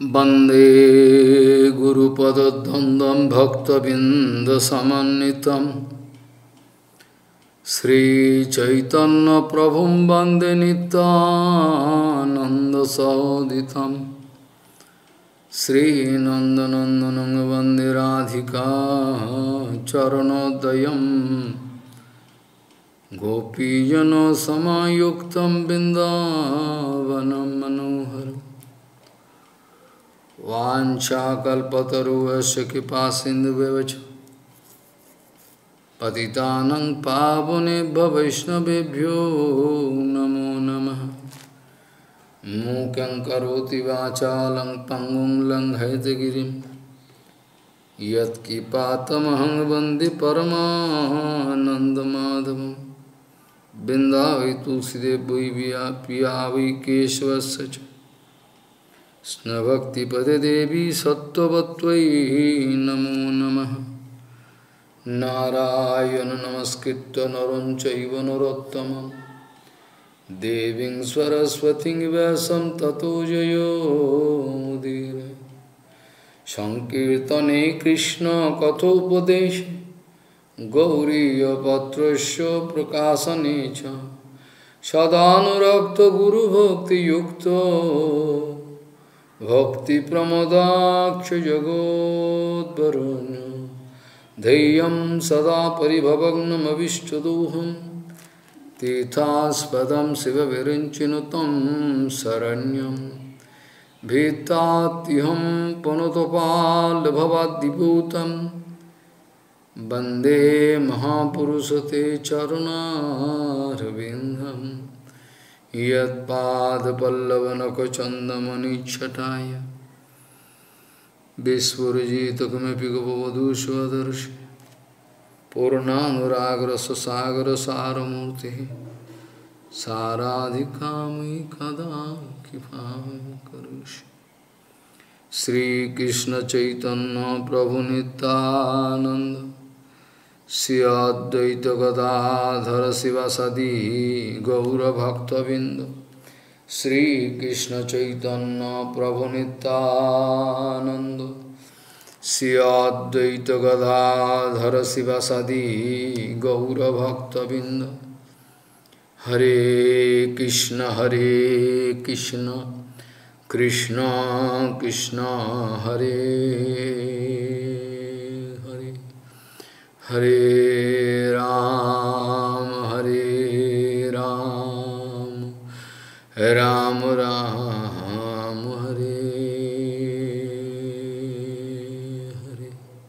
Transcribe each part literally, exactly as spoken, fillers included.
वंदे गुरुपद्वंद्वं भक्तबिंदसमन्वितं श्रीचैतन्यप्रभुं वंदे नित्यानन्दसहोदितं श्रीनन्दनन्दनं वंदे राधिका चरणोदयं गोपीजनसमायुक्तं बिन्दावनं मनोहरम् वाञ्छाकल्पतरुश्च कृपासिन्धुभ्यश्च पतितानं पावनेभ्यो वैष्णवेभ्यो नमो नमः। मूकं करोति वाचालं पङ्गुं लङ्घयितगिरिं यत्किपातमहं वन्दे परमानन्दमाधवं। बिन्दावै तुलसीदेव वै पिया वै केशवस्य च कृष्णभक्तिपदे देवी सत्त्ववत्त्वयि नमो नमः। नारायण नमस्कृत्य नरं चैव नरोत्तमं देवीं सरस्वतीं व्यासं ततो जयो मुदीरये। संकीर्तने कृष्ण कथोपदेशे गौरीयपत्रस्य प्रकाशने च सदानुरक्त गुरुभक्तियुक्तो भक्ति प्रमोदाक्ष जगोद्वरुण्य धैर्यं सदा परिभवग्नमविष्टदोहं तीर्थास्पदं शिवविरञ्चिनुतं शरण्यं भीतात्यहं पुनतपाल्भवाद्दिभूतं वन्दे महापुरुषते चरुणारविन्दम् यत्पादपल्लवनखचन्दमनिच्छटाय विस्फुरजितकमपि गपवधूष्वदर्शि पूर्णानुरागरससागरसारमूर्तिः साराधिकामयि कदा कृपां करोषि। श्रीकृष्णचैतन्य प्रभुनितानन्द श्री अद्वैत गदाधर शिवासादि गौरभक्तबिंद श्रीकृष्ण चैतन्य प्रभु नित्यानंद श्री अद्वैत गदाधर शिवासादि गौरभक्तबिंद। हरे कृष्ण हरे कृष्ण कृष्ण कृष्ण हरे हरे राम हरे राम राम राम हरे हरे।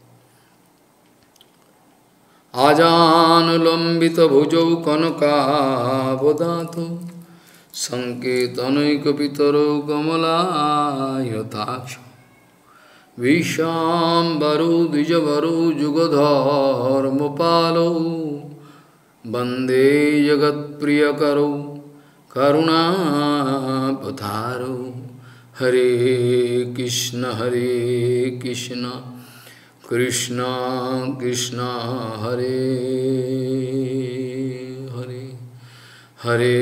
आजानुलंबित भुजौ कनकावदातो संकेतनैकपितरो कमलायताक्ष विश्वाम्बरो द्विजवरो जुगधर्मपालो वन्दे जगत्प्रियकरो करुणावतारो। हरे कृष्ण हरे कृष्ण कृष्ण कृष्ण हरे हरे हरे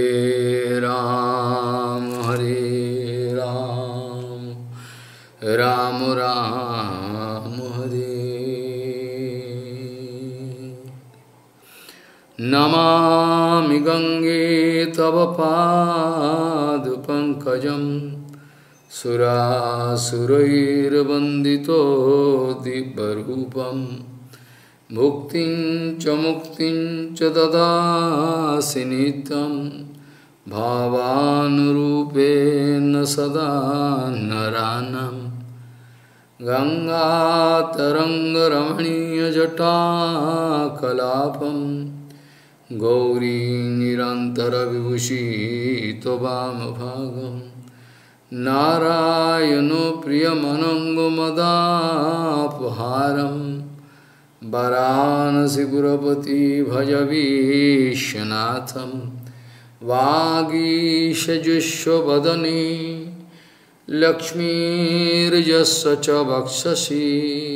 राम हरे राम राम राम हरे। नमामि गंगे तव पादपङ्कजं सुरासुरैर्वन्दितो दिव्यरूपं मुक्तिं च मुक्तिं च ददासि नित्यं भावानुरूपेण सदा नरानं। गंगातरङ्गरमणीयजटाकलापं गौरी निरन्तरविभूषितवामभागं नारायणो प्रियमनङ्गमदापहारं वाराणसीपुरपति भजवीशनाथं। वागीशजुष्वदने लक्ष्मीर्यस्य च वक्षसि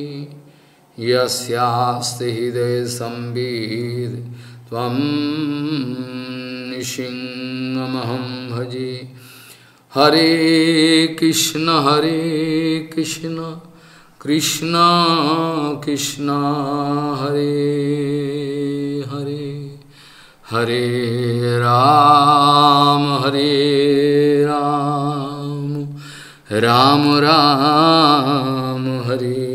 यस्यास्ति हृदये संवित् त्वं नृसिंहमहं भजे। Hare Krishna, Hare Krishna, Krishna Krishna, Hare Hare, Hare Ram, Hare Ram, Ram Ram, Hare.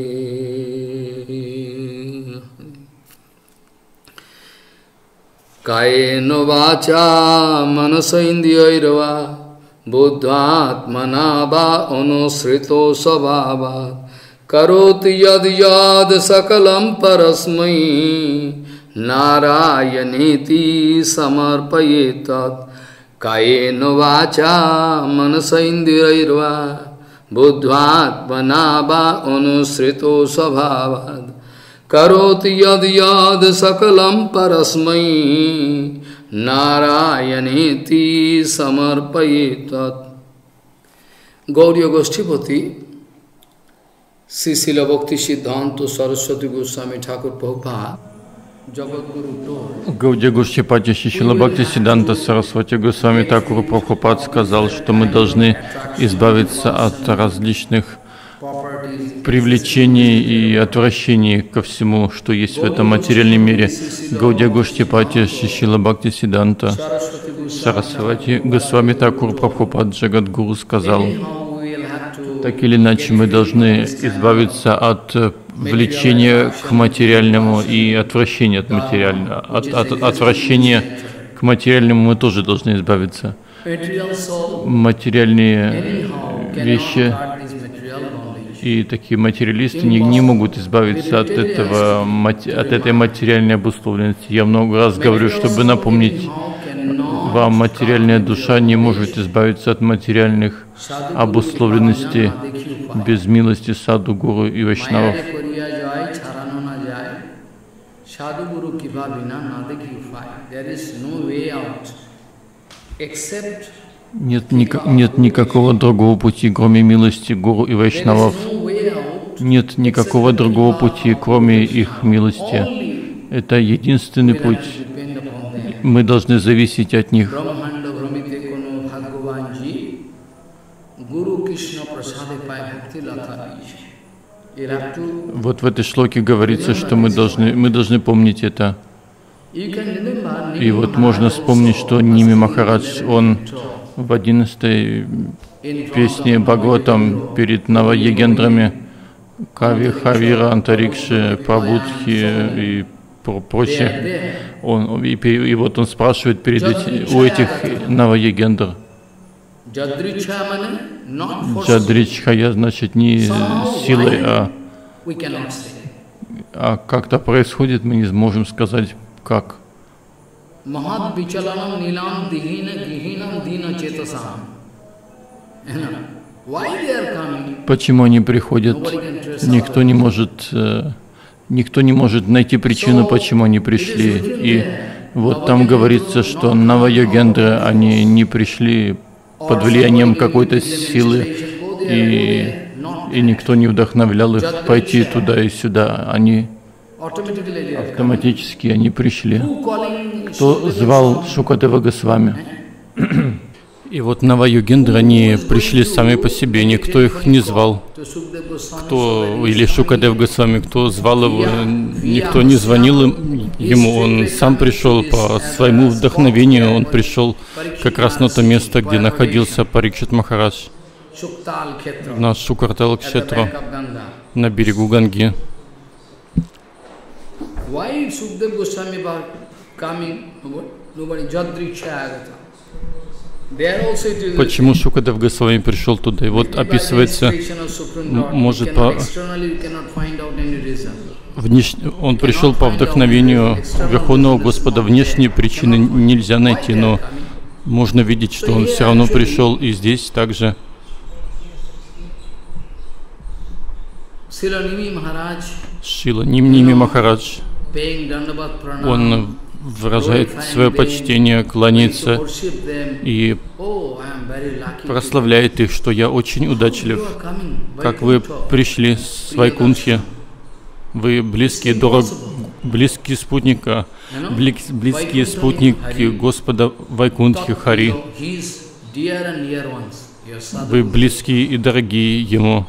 Kayena vacha manasa indriyairva buddhatmana va anusrito svabhavat karoti yad yad sakalam parasmai narayaneti samarpayetat. Kayena vacha manasa indriyairva buddhatmana va anusrito svabhavat karoti yad yad sakalam parasmai narayaneti samarpayetat. Gauriya Goshtipati, Sri Srila Bhakti Siddhanta Saraswati Goswami Thakur Prabhupada, Jagadguru told, Гаудия Гошчипати Шрила Бхакти Сиддханта Сарасвати Госвами Тхакур Прабхупад сказал, что мы должны избавиться от различных привлечений и отвращений ко всему, что есть в этом материальном мире. Гаудия Гошчипати Шрила Бхакти Сиддханта Сарасвати Госвами Тхакур Прабхупад Джагадгуру сказал, так или иначе мы должны избавиться от влечения к материальному и отвращения от материального. От, от, от отвращения к материальному мы тоже должны избавиться. Материальные вещи и такие материалисты не, не могут избавиться от, этого, от этой материальной обусловленности. Я много раз говорю, чтобы напомнить вам, материальная душа не может избавиться от материальных обусловленностей без милости саду, гуру и вайшнавов. Нет, никак, нет никакого другого пути, кроме милости гуру и вайшнавов. Нет никакого другого пути, кроме их милости. Это единственный путь. Мы должны зависеть от них. Вот в этой шлоке говорится, что мы должны, мы должны помнить это. И вот можно вспомнить, что Ними Махарадж, он в одиннадцатой песне Бхагаватам перед Наваягендрами, Кави, Хавира, Антарикши, Прабудхи и прочее, он, и, и вот он спрашивает перед эти, у этих Наваягендр. Джадричхая значит не силой, а, а как-то происходит, мы не сможем сказать как. Почему они приходят? Никто не может, никто не может найти причину, почему они пришли. И вот там говорится, что Навайогендры, они не пришли под влиянием какой-то силы, и, и никто не вдохновлял их пойти туда и сюда. Они автоматически они пришли. Кто звал Шукадева Госвами? И вот Навайогендры, они пришли сами по себе, никто их не звал. Кто, или Шукадев Госвами, кто звал его, никто не звонил ему, он сам пришел по своему вдохновению, он пришел как раз на то место, где находился Парикшит Махарадж, на Шукартал-кшетру, на берегу Ганги. Почему Шукадев Госвами пришел туда? И вот описывается, может, по... Внеш... он пришел по вдохновению Верховного Господа. Внешние причины нельзя найти, но можно видеть, что он все равно пришел и здесь также. Шрила Ними Махарадж, он выражает свое почтение, кланяется и прославляет их, что я очень удачлив. Как вы пришли с Вайкунтхи, вы близкие, дорог, близкие спутника, близкие спутники Господа Вайкунтхи Хари. Вы близкие и дорогие Ему.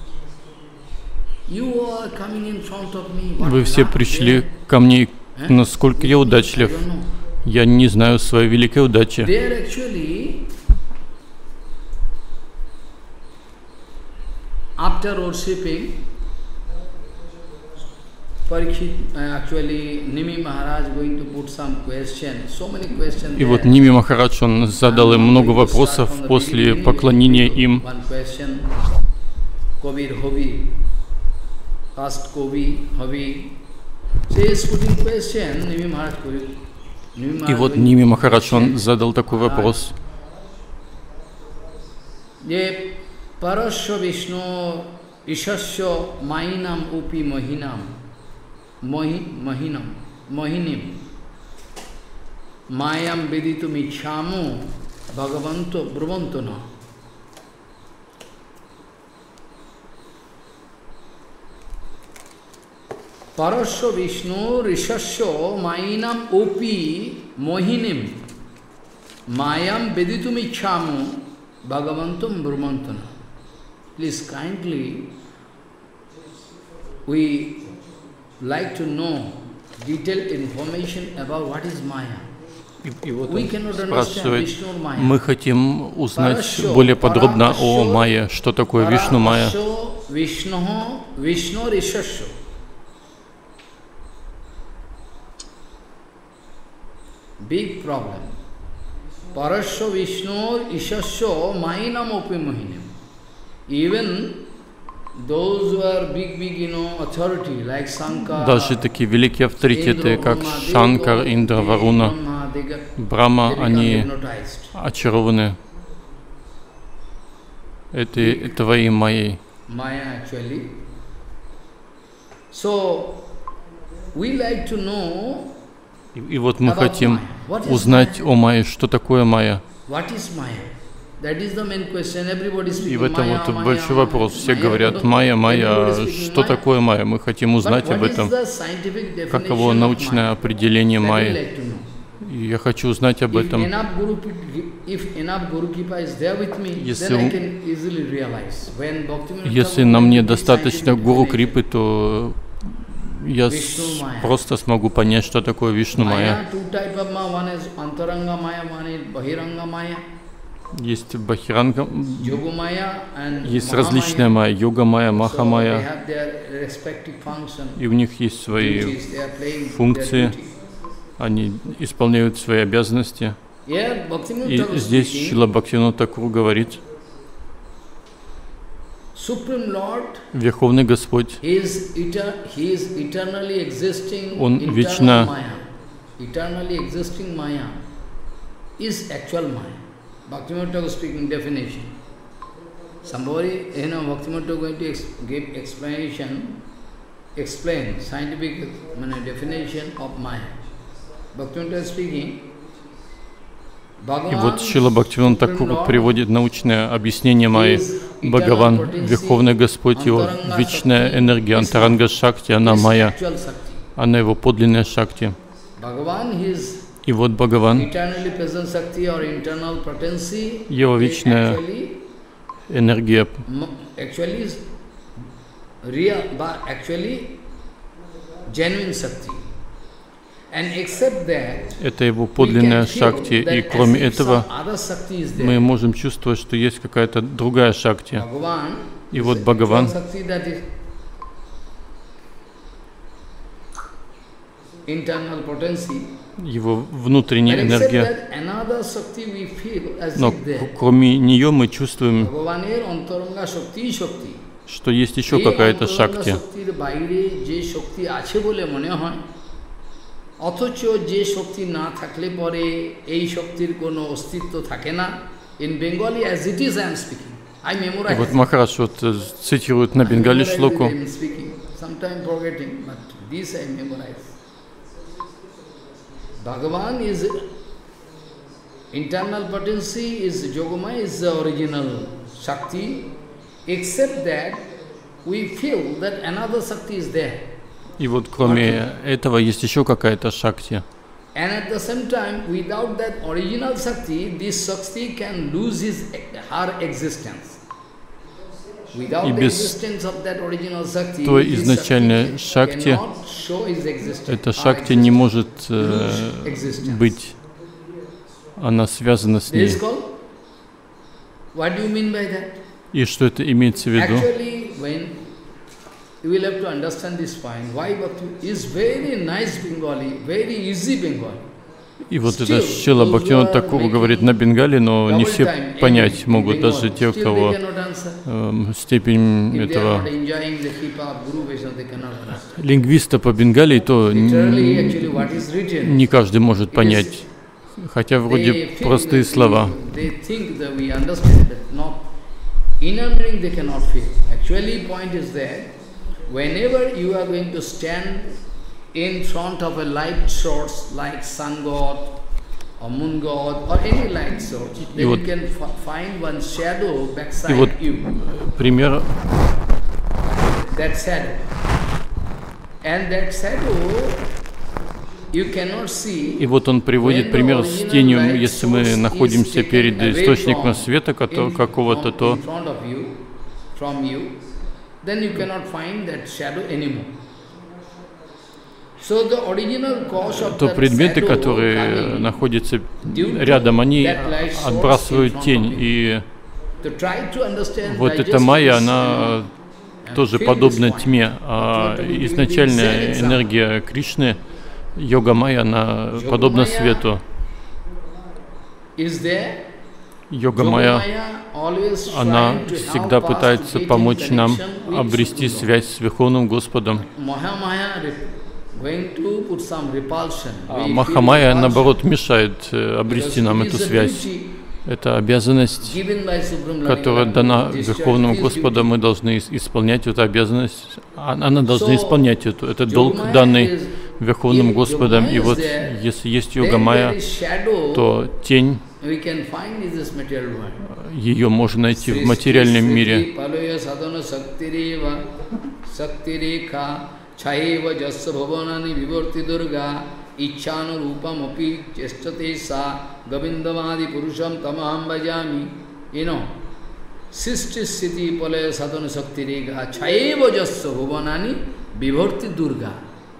Вы все пришли ко мне, насколько я удачлив. Я не знаю своей великой удачи. И вот Ними Махарадж, он задал им много вопросов после поклонения им. И вот Ними Махарадж, он задал такой вопрос. Parasya Vishnu Ishasya Mainam Upi Mohinam Mohinam Mohinim Mayam Viditum Ichhamu Bhagavanto Bruvantuna. Parasya Vishnu Rishasya Mainam Upi Mohinim Mayam Viditum Ichhamu Bhagavantum Bruvantuna. Please kindly, we like to know detailed information about what is Maya. И вот он спрашивает, мы хотим узнать более подробно о Майе, что такое Вишну Майя. Vishnu Rishasya. Big problem. Parasya Vishnu Ishasya Mainam Opi Mohinim. Even those who are big, big, you know, authority, like Sankara, даже такие великие авторитеты, как Шанкар, Индра, Варуна, Брахма, они очарованы этой твоей Майей. Maya actually. So we like to know. И, и вот мы хотим узнать о Майе, что такое Майя. И в этом вот большой вопрос. Все говорят, Майя, Майя, что такое Майя? Мы хотим узнать об этом. Каково научное определение Майи? И я хочу узнать об этом. Если, если на мне достаточно Гуру Крипы, то я с, просто смогу понять, что такое Вишну Майя. Есть Бахиранга, есть различная майя, йога майя, маха майя, и у них есть свои функции, они исполняют свои обязанности. И здесь Шрила Бхактивинода Тхакур говорит, Верховный Господь, Он вечно Bhaktivinoda Thakur speaking definition. Somebody, you know, Bhaktivinoda going to ex give explanation, explain scientific uh, definition of Maya. Bhaktivinoda speaking. И вот Шрила Бхактивинода Тхакур приводит научное объяснение Майи. Бхагаван, Верховный Господь, Его вечная энергия, Антаранга Шакти, она Майя, она Его подлинная Шакти. И вот Бхагаван, Его вечная энергия, это Его подлинная Шакти, и кроме этого мы можем чувствовать, что есть какая-то другая Шакти. И вот Бхагаван, Его внутренняя энергия, но кроме нее мы чувствуем, что есть еще какая-то Шакти. И вот Махарадж вот цитирует на бенгале шлоку. Bhagavan is internal potency, is Yogamaya is the original Shakti, except that we feel that another Shakti is there. И вот кроме этого есть еще какая-то Шакти. And at the same time, without that original Shakti, this Shakti can lose his, her existence. Without И the без existence of that original Shakti, той this изначальной Shakti Шакти, cannot show his existence. эта Her Шакти не existence. может э, Lose existence. быть, она связана с This ней. is called, what do you mean by that? И что это имеется в виду? Actually, when you will have to understand this point, why Bhakti is very nice Bengali, very easy Bengali. И вот это Шрила Бхактивинода Тхакур говорит на бенгале, но не все понять могут, даже те, у кого э, степень этого лингвиста по бенгалии, то не, не каждый может понять, хотя вроде простые слова. In front of a light source like sun god or moon god or any light source, then вот, you can find one shadow backside вот you. Пример. That shadow. And that shadow you cannot see. И вот он приводит пример с тенью, если мы находимся перед источником света какого-то, то then you cannot find that shadow anymore. То предметы, которые находятся рядом, они отбрасывают тень. И вот эта майя, она тоже подобна тьме. А изначальная энергия Кришны, йога майя, она подобна свету. Йога майя, она всегда пытается помочь нам обрести связь с Верховным Господом. А Махамайя, наоборот, мешает э, обрести нам эту связь. Это обязанность, которая дана Верховным Господом, мы должны исполнять эту обязанность. Она должна исполнять эту, это долг, данный Верховным Господом. И вот, если есть йога майя, то тень, ее можно найти в материальном мире. Chaiva jasya bhavanani vivarti durga ichchanu rupam api chestate sa govindamadi purusham tamaham bhajami. You know, sisti sthiti palaya sadhana sakti rega chaiva jasya bhavanani vivarti durga.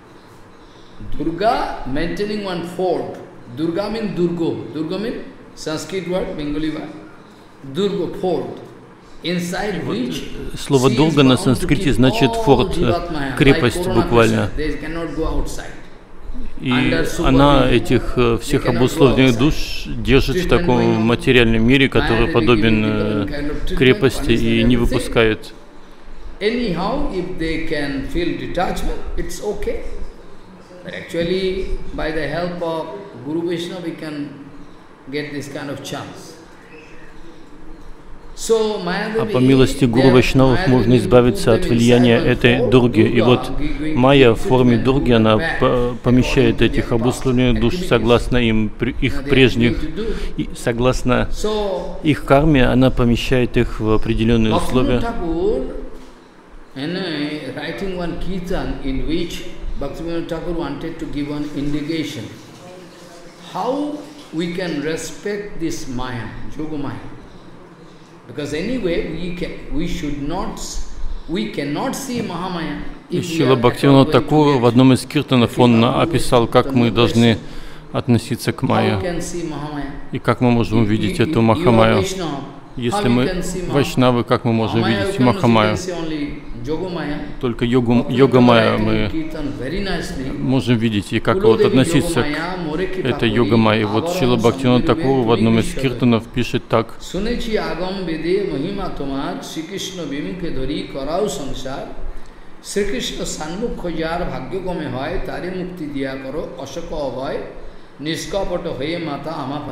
Durga maintaining one fort. Durga means Durgo. Durga means Sanskrit word, Bengali word. Durga, fort. Слово «долга» на санскрите значит «форт», крепость буквально. И она этих всех обусловленных душ держит в таком материальном мире, который подобен крепости и не выпускает. А по милости Гуру Вайшнавов можно избавиться от влияния этой дурги. И вот майя в форме дурги, она помещает этих обусловленных душ согласно им, их прежних, и согласно их карме, она помещает их в определенные условия. Because anyway, we can, we should not, we cannot see Mahamaya. И Шрила Бхактивинода Тхакур в одном из киртанов он описал, как мы должны относиться к майя и как мы можем увидеть эту Махамайю. Если мы вайшнавы, как мы можем видеть Махамайю? Только йогу, йога майя мы можем видеть, и как вот относиться к этой йога майе. Вот Шрила Бхактивинода Тхакур в одном из киртанов пишет так.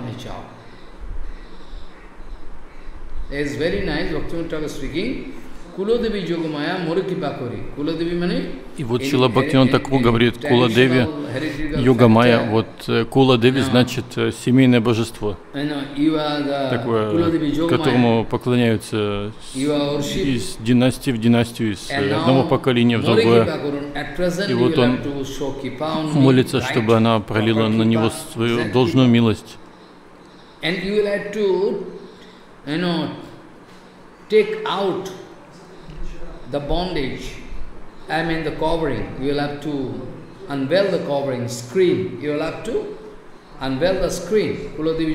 It's very nice, Bhaktivinoda Thakur speaking. И вот Шрила Бхактивинода Тхакур говорит, Кула Деви, Йога Майя, вот Кула Деви значит семейное божество, такое, которому поклоняются из династии в династию, из одного поколения в другое. И вот он молится, чтобы она пролила на него свою должную милость. Take out the bondage, I mean the covering. You will have to unveil the covering, screen. You will have to unveil the screen.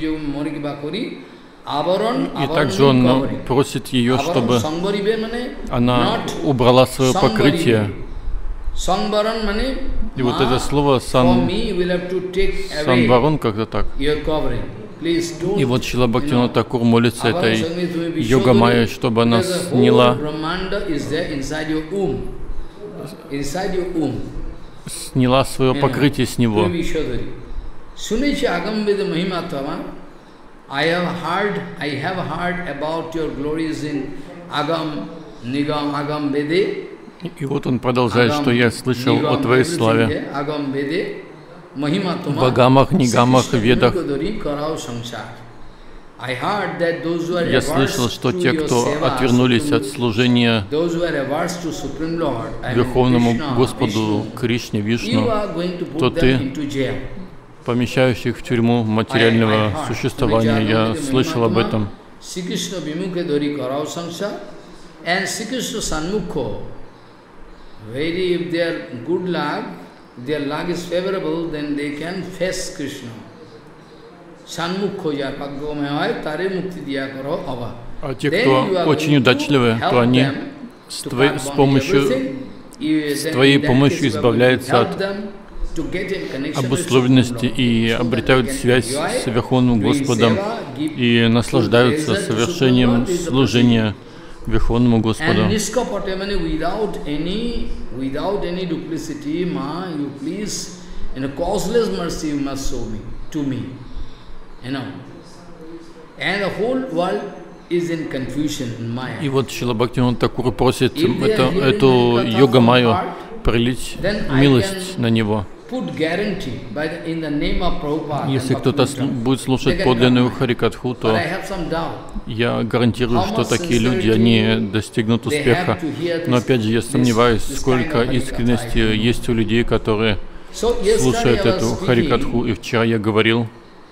И также он просит ее, чтобы она убрала свое покрытие. И вот это слово сан, санварон как-то так. И вот Шрила Бхактивинода Тхакур молится этой Йога Майе, чтобы она сняла, сняла свое покрытие с него. И вот он продолжает, что я слышал о твоей славе в Агамах, Нигамах, Ведах. Я слышал, что те, кто отвернулись от служения Верховному Господу Кришне, Вишну, то ты, помещаешь их в тюрьму материального существования. Я слышал об этом. Their luck is favorable, then they can face Krishna. Sanmukho ya bhagavamaya hoy, tare mukti diya karo ava. А те, кто очень удачливы, то они с, твоей, с помощью, с твоей помощью избавляются от обусловленности и обретают связь с Верховным Господом и наслаждаются совершением служения Верховному Господу. И вот Шрила Бхактивинода Тхакур просит это, эту Йога Майю пролить милость на него. Если кто-то будет слушать подлинную Харикатху, то я гарантирую, что такие люди, они достигнут успеха. Но опять же, я сомневаюсь, сколько искренности есть у людей, которые слушают эту Харикатху. И вчера я говорил,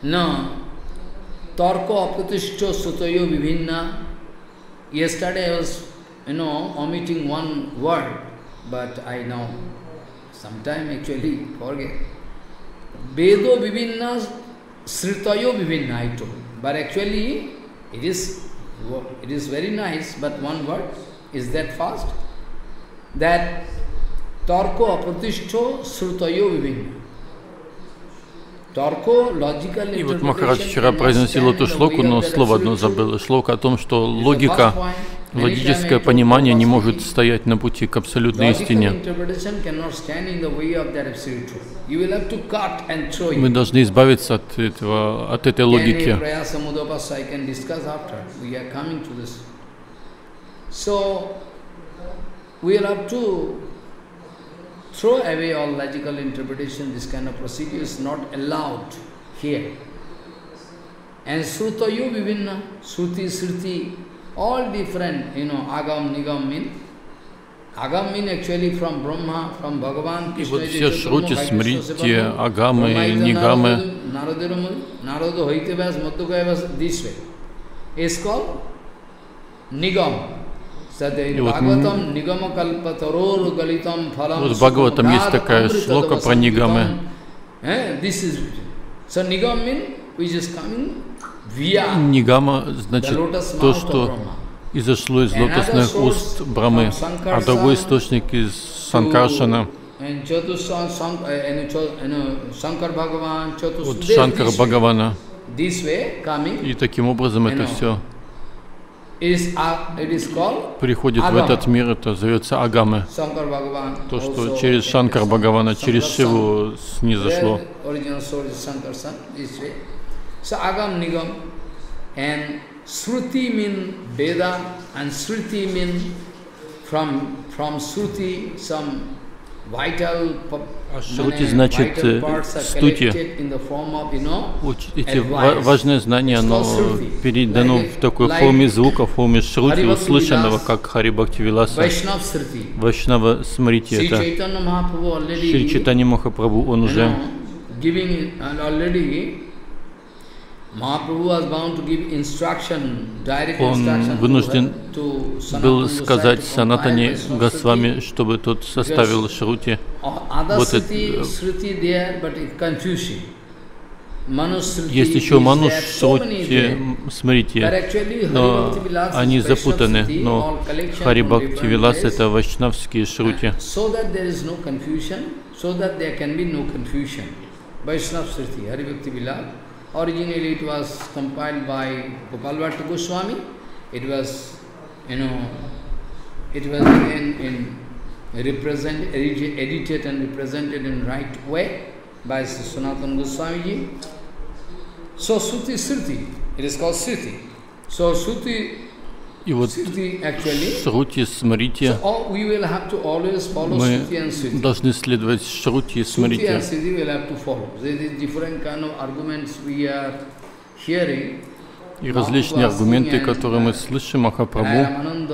yesterday I was, you know, omitting one word, but I now sometime actually forget. Vedo vivinna, sritayo vivinna, I told. But actually, it is, it is very nice, but one word is that fast, that tarko apratishto srutayo vivinna. И вот Махарадж вчера произносил эту шлоку, но слово одно забыл. Шлока о том, что логика, логическое понимание не может стоять на пути к абсолютной истине. Мы должны избавиться от, этого, от этой логики. Throw away all logical interpretation, this kind of procedure is not allowed here. And Srutayo Vivinna, Sruti, Sruti, all different, you know, Agam, Nigam mean. Agam mean actually from Brahma, from Bhagavan, Krishna. И вот все Шрути, Смрити, Агамы, Нигамы. Narada Haitavas, Madhukayavas, this way. It's called Nigam. И вот, вот в Бхагаватам есть такая шлока про Нигамы. Нигама значит то, что изошло из лотосных уст Брамы, а другой источник из Санкаршана. Вот Шанкар Бхагавана. И таким образом это все приходит в этот мир, это зовется Агамы. То, что через Шанкар Бхагавана, через Шиву снизошло. from, from Shruti, some vital, Шрути значит стути. Эти важные знания, оно передано в такой форме звука, в форме шрути, услышанного, как Хари Бхакти Виласа. Вайшнава Смрити, это Шри Чайтанья Махапрабху, он уже Он вынужден был сказать Санатане Госвами, чтобы тот составил шрути. Вот это. Есть еще Мануш Шрути Смрити, но они запутаны. Но Хари Бхакти Вилас — это вайшнавские шрути. Originally it was compiled by Gopal Bhatta Goswami. It was, you know, it was in, in represent, edited and represented in right way by Sanatana Goswami ji. So Shruti Shruti, it is called Shruti. So Shruti И вот Шрути Смрити, мы должны следовать Шрути и Смрити. И различные аргументы, которые мы слышим, Махапрабху,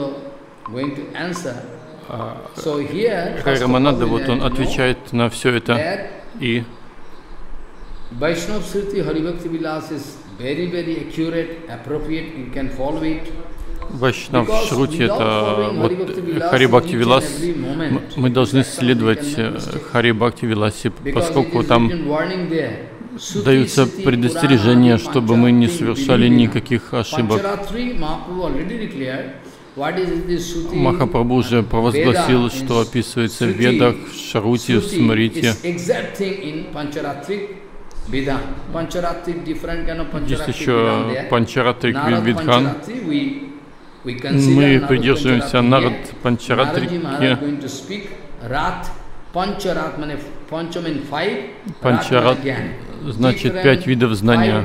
Хай Рамананда, вот он отвечает на все это. И Vaishnava Shruti Hari Bhakti Vilas is very, very accurate, appropriate, you can follow it. Вайшнав Шрути — это вот Хари Бхакти Вилас. Мы должны следовать Хари Бхакти Виласе, поскольку там даются предостережения, чтобы мы не совершали никаких ошибок. Махапрабху уже провозгласил, что описывается в Ведах, в Шрути, в Смрити. Есть еще Панчаратрик Видхан. Мы придерживаемся Нарад Панчаратрики. Панчарат значит пять видов знания,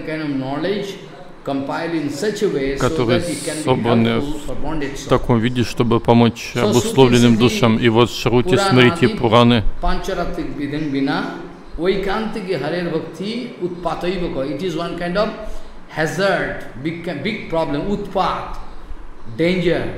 которые собраны в таком виде, чтобы помочь обусловленным душам. И вот Шрути, Смрити, Пураны. It is one kind of hazard, big, big problem, utpat, danger,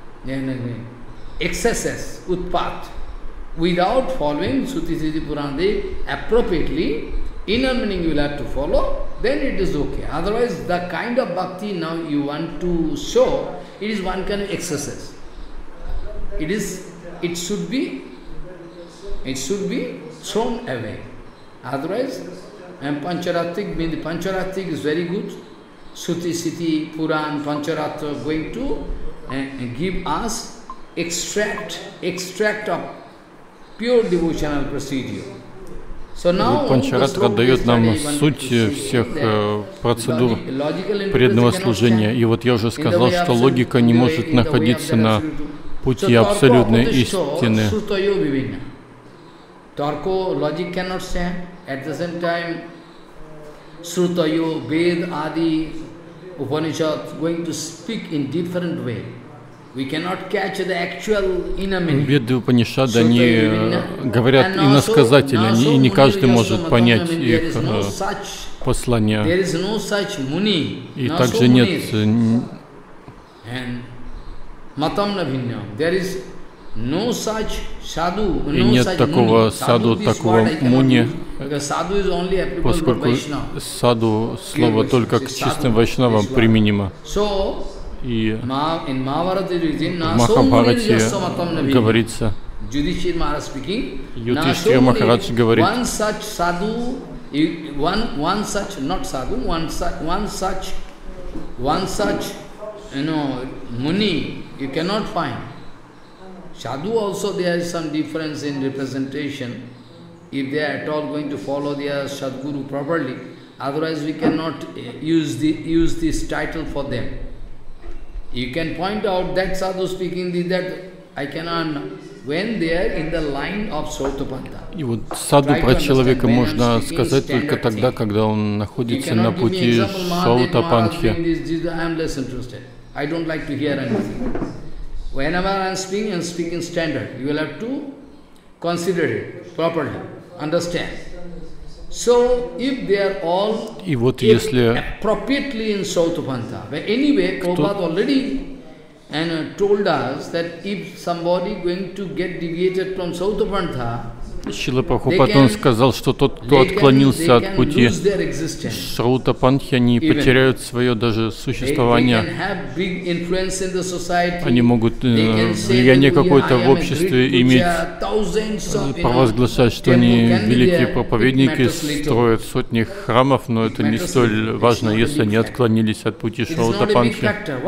excesses, utpat. Without following Shruti Smriti Purana appropriately, inner meaning you will have to follow, then it is okay. Otherwise, the kind of bhakti now you want to show, it is one kind of excesses. It is, it should be, it should be thrown away. Otherwise, and Pancharatik, means the Pancharatik is very good. Shruti, Siti, Puran, Pancharatra going to uh, give us extract, extract of pure devotional procedure. So now, Панчаратра дает нам суть всех э, процедур преданного служения. И вот я уже сказал, что логика не может находиться на пути абсолютной истины. Tarko, logic cannot stand. At the same time, Srutayo, Ved, Adi, Upanishad going to speak in different way. We cannot catch the actual inner meaning. Веды Упанишады, они говорят иносказательно, и не каждый может понять их послание. И также нет И нет такого саду, такого муни, поскольку саду слово только к чистым вайшнавам применимо. И в Махабхарате говорится, Юдхиштхира Махарадж говорит, Sadhu also there is some difference in representation, if they are at all going to follow their Sadguru properly, otherwise we cannot use, the, use this title for them. You can point out that Sadhu speaking this, that I cannot, when they are in the line of Sautapanta. И вот саду про человека можно сказать только тогда, когда он находится на пути Саутапантхи. whenever I am speaking, I am speaking standard. You will have to consider it properly, understand. So, if they are all И вот если appropriately in Sautapantha, but anyway, Prabhupada already and uh, told us that if somebody going to get deviated from Sautapantha, Шрила Прабхупад, он сказал, что тот, кто отклонился от пути Шраутапантхи, они потеряют свое даже существование. Они могут э, влияние какое-то в обществе иметь, провозглашать, что они великие проповедники, строят сотни храмов, но это не столь важно, если они отклонились от пути Шраутапантхи.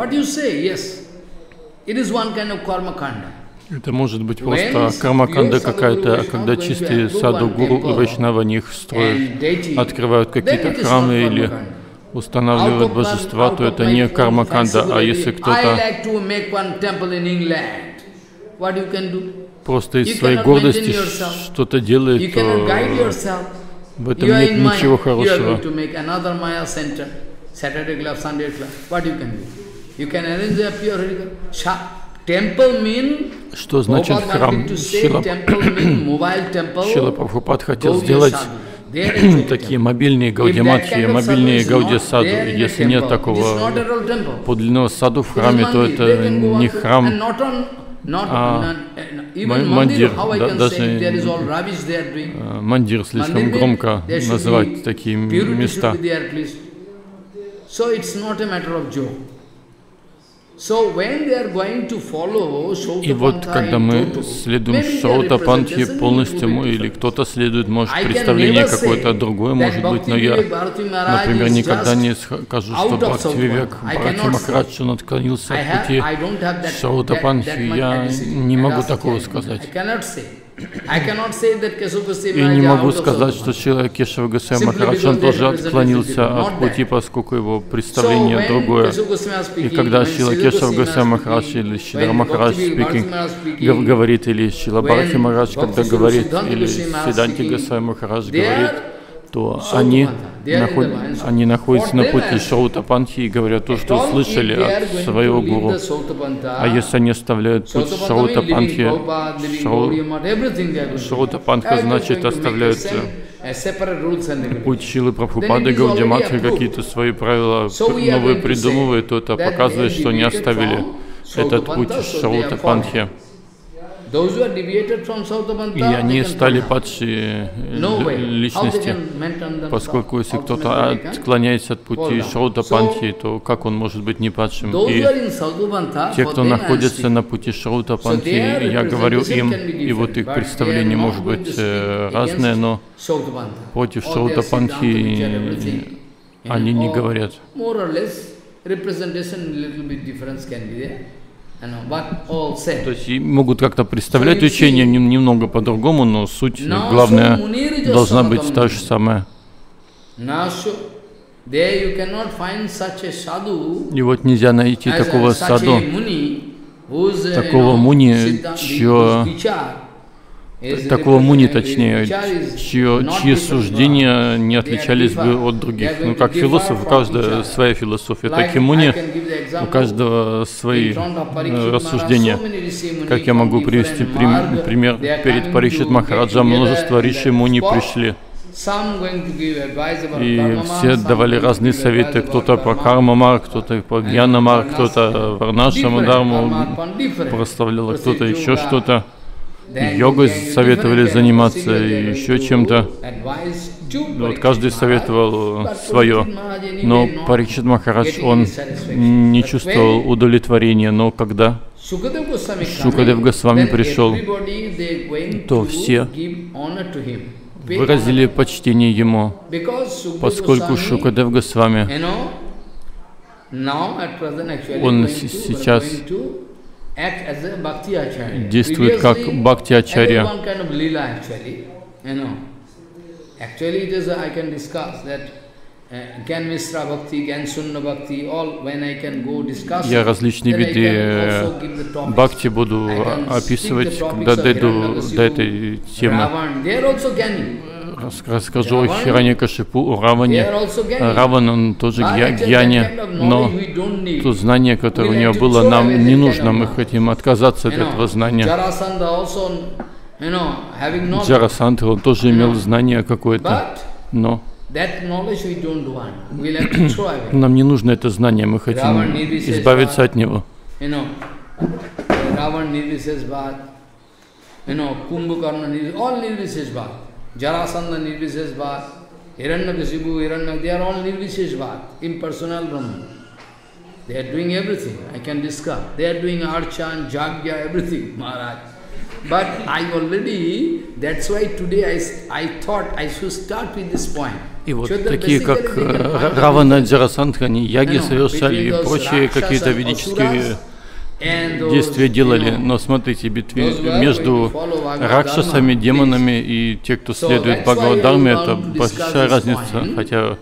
Это может быть просто кармаканда какая-то, когда чистые саду, гуру и вайшнава них строят, открывают какие-то храмы или устанавливают божества, то это не кармаканда. А если кто-то просто из своей гордости что-то делает, то в этом нет ничего хорошего. Что значит храм? Шрила Прабхупад хотел сделать такие мобильные гаудия-матхи, мобильные гаудия-саду. Если нет такого подлинного саду в храме, то это не храм, а мандир. Да, даже мандир слишком громко называть такие места. И вот когда мы следуем Шраутапантхи полностью, или кто-то следует, может, представление какое-то другое, может быть, но я, например, никогда не скажу, что Бхактививек Бхарати Махарадж, он отклонился от пути Шраутапантхи. Я не могу такого сказать. И не могу сказать, что Шрила Кешава Госвами Махарадж, он тоже отклонился от пути, поскольку его представление другое. И когда Шрила Кешава Госвами Махарадж или Шридхар Махарадж speaking говорит, или Шрила Бхарати Махарадж, когда говорит, или Сиданти Госвами Махарадж говорит, то они, наход... они находятся на пути Шраутапантхи и говорят то, что услышали от своего гуру. А если они оставляют путь Шраутапантхи, Шрау... Шраутапантха значит оставляют путь Шрилы Прабхупады, Гаудия-матхи, какие-то свои правила новые придумывают, то это показывает, что они оставили этот путь Шраутапантхи. И они стали падшие личности, поскольку если кто-то отклоняется от пути Шраутапантхи, то как он может быть не падшим? И те, кто находится на пути Шраутапантхи, я говорю им, и вот их представление может быть разное, но против Шраутапантхи они не говорят. То есть могут как-то представлять учение немного по-другому, но суть главная должна быть та же самая. И вот нельзя найти такого саду, такого муни, чье такого муни, точнее, чье, чьи суждения не отличались бы от других. Ну, как философ, у каждого своя философия. Так и муни, у каждого свои э, рассуждения. Как я могу привести прим, пример? Перед Парикшит Махараджа множество риши муни пришли. И все давали разные советы. Кто-то по карма-мар, кто-то по гьяна-мар, кто-то варнашаму дарму прославлял, кто-то еще что-то. Йогой советовали заниматься и еще чем-то. Вот каждый советовал свое. Но Парикшит Махарадж, он не чувствовал удовлетворения. Но когда Шукадев Госвами пришел, то все выразили почтение ему, поскольку Шукадев Госвами, он сейчас действует как бхакти-ачарья. Я различные виды бхакти буду описывать, когда дойду до этой темы. расскажу о Хираньякашипу, о Раване. Раван, он тоже гьяни, но то знание, которое у него было, нам не нужно, мы хотим отказаться от этого знания. Джарасандха, он тоже имел знание какое-то, но нам не нужно это знание, мы хотим избавиться от него. Jarasandha Nirvisheshvad, Hiranyakashipu, Hiranyak, they are all Nirvisheshvad, impersonal Brahman. They are doing everything, I can discuss. They are doing Archa and Jagya, everything, Maharaj. But I already, that's why today I, I thought I should start with this point. И вот такие, как Равана, Джарасандха, они яги совершали и прочие какие-то ведические действия делали, но смотрите, битве между ракшасами, демонами и те, кто следует Бхагаваддарме, это большая разница, хотя,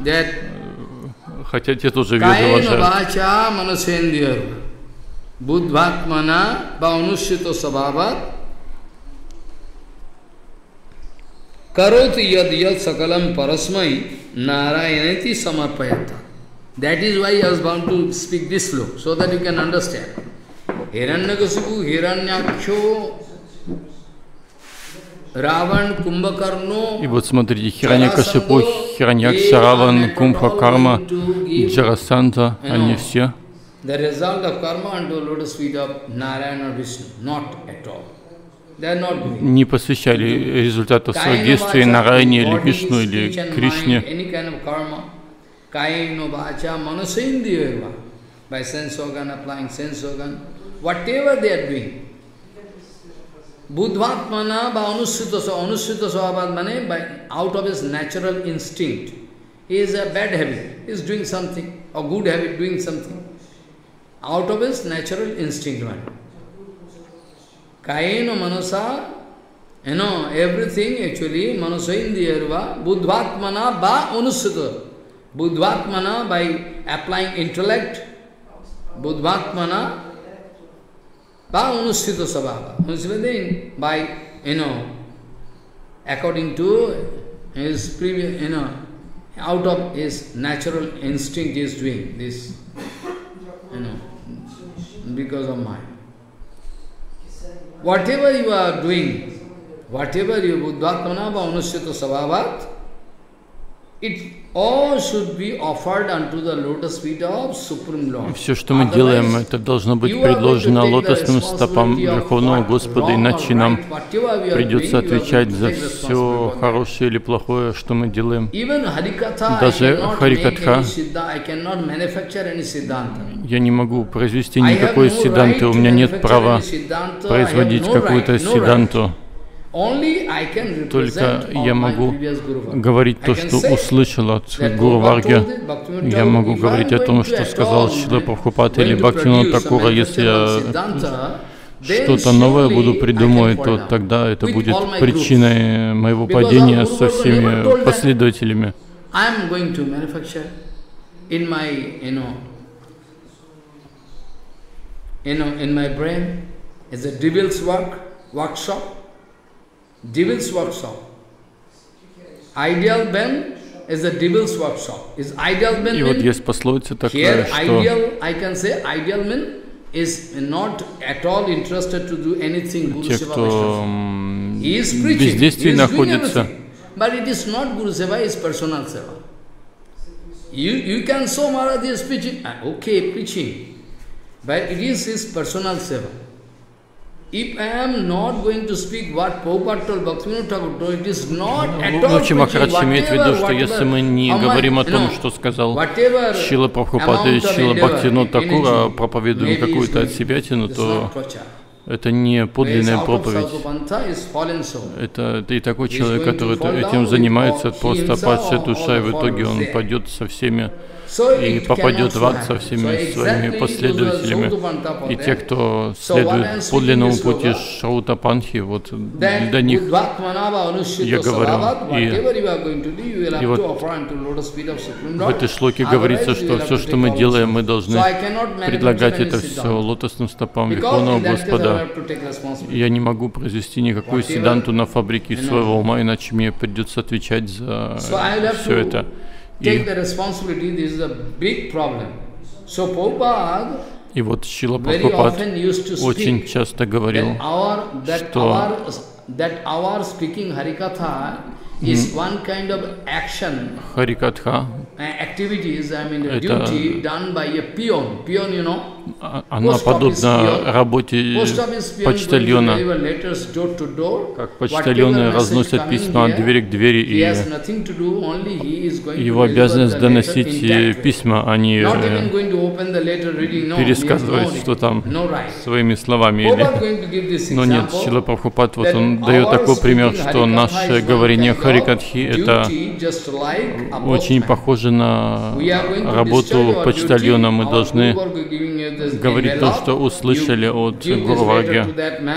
хотя те тоже веды уважают. That is why I was bound to speak this slow, so that you can understand. Hiranyakasipu, Hiranyaksho, Ravan, Kumbhakarno. И вот смотрите, Хираньякашипу, Хираньякша, Раван, Кумбхакарма, Джарасандха, они все the result of karma unto lotus feet of Narayana or Vishnu, not at all. They are not doing. Не посвящали результатов своих действий Нараяне или Вишну или Кришне. Kaino vacha manasendriya, by sense organ, applying sense organ, whatever they are doing. Buddhatmana ba anusrita anusrita svabhat mane, by out of his natural instinct. He is a bad habit, he is doing something, or good habit doing something. Out of his natural instinct one. Kaino manasa, you know, everything actually, manasendriya, buddhatmana ba anusrita. Buddhatmana, by applying intellect, Buddhatmana, ba anusthita sabhava. Anusthita by, you know, according to his previous, you know, out of his natural instinct he is doing this, you know, because of mind. Whatever you are doing, whatever you Buddhatmana, ba anusthita sabhavat, it all should be offered unto the lotus feet of Supreme Lord. Все, что мы делаем, это должно быть предложено лотосным стопам Верховного Господа, иначе нам придется отвечать за все хорошее или плохое, что мы делаем. Даже Харикатха, я не могу произвести никакой сиддханты, у меня нет права производить какую-то сиддханту. Только я могу говорить то, что услышал от Гуру Варги. Я могу говорить о том, что сказал Шрила Прабхупад или Бхактивинода Такура. Если я что-то новое буду придумывать, то тогда это будет причиной моего падения со всеми последователями. Devil's workshop. Ideal Ben is the devil's workshop. Is ideal Ben? И вот есть пословица такая, что ideal, I can say, ideal man is not at all interested to do anything Guru те, Seva кто Vaishnava. He is в preaching, бездействии he is doing находится, everything. But it is not Guru Seva, it is personal Seva. You, you can show Maharaj is preaching, okay, preaching, but it is his personal Seva. If I am not going to speak what Prabhupada told, Bhaktivinoda Thakur told, it is not at all preaching. Махарадж имеет в виду, что если мы не говорим о том, что сказал Шрила Прабхупад и Шрила Бхактивинода Тхакур, а проповедуем какую-то отсебятину, то это не подлинная проповедь. Это и такой человек, который этим занимается, просто падшая душа, и в итоге он пойдет со всеми и попадет в ад со всеми своими последователями. И те, кто следует подлинному пути Шраутапанхи, вот для них я говорю. И, и вот в этой шлоке говорится, что все, что мы делаем, мы должны предлагать это все лотосным стопам Верховного Господа. Я не могу произвести никакую седанту на фабрике своего ума, иначе мне придется отвечать за все это. И, и вот Шрила Прабхупад очень часто говорил, что Харикатха — это она подобна работе почтальона, как почтальоны разносят письма от двери к двери, и его обязанность доносить письма, а не пересказывать, что там своими словами. Или... Но нет, Шрила Прабхупад, вот он дает такой пример, что наше говорение Харикатхи — это очень похоже на работу почтальона. Мы должны говорить то, что услышали от Гуру Варги.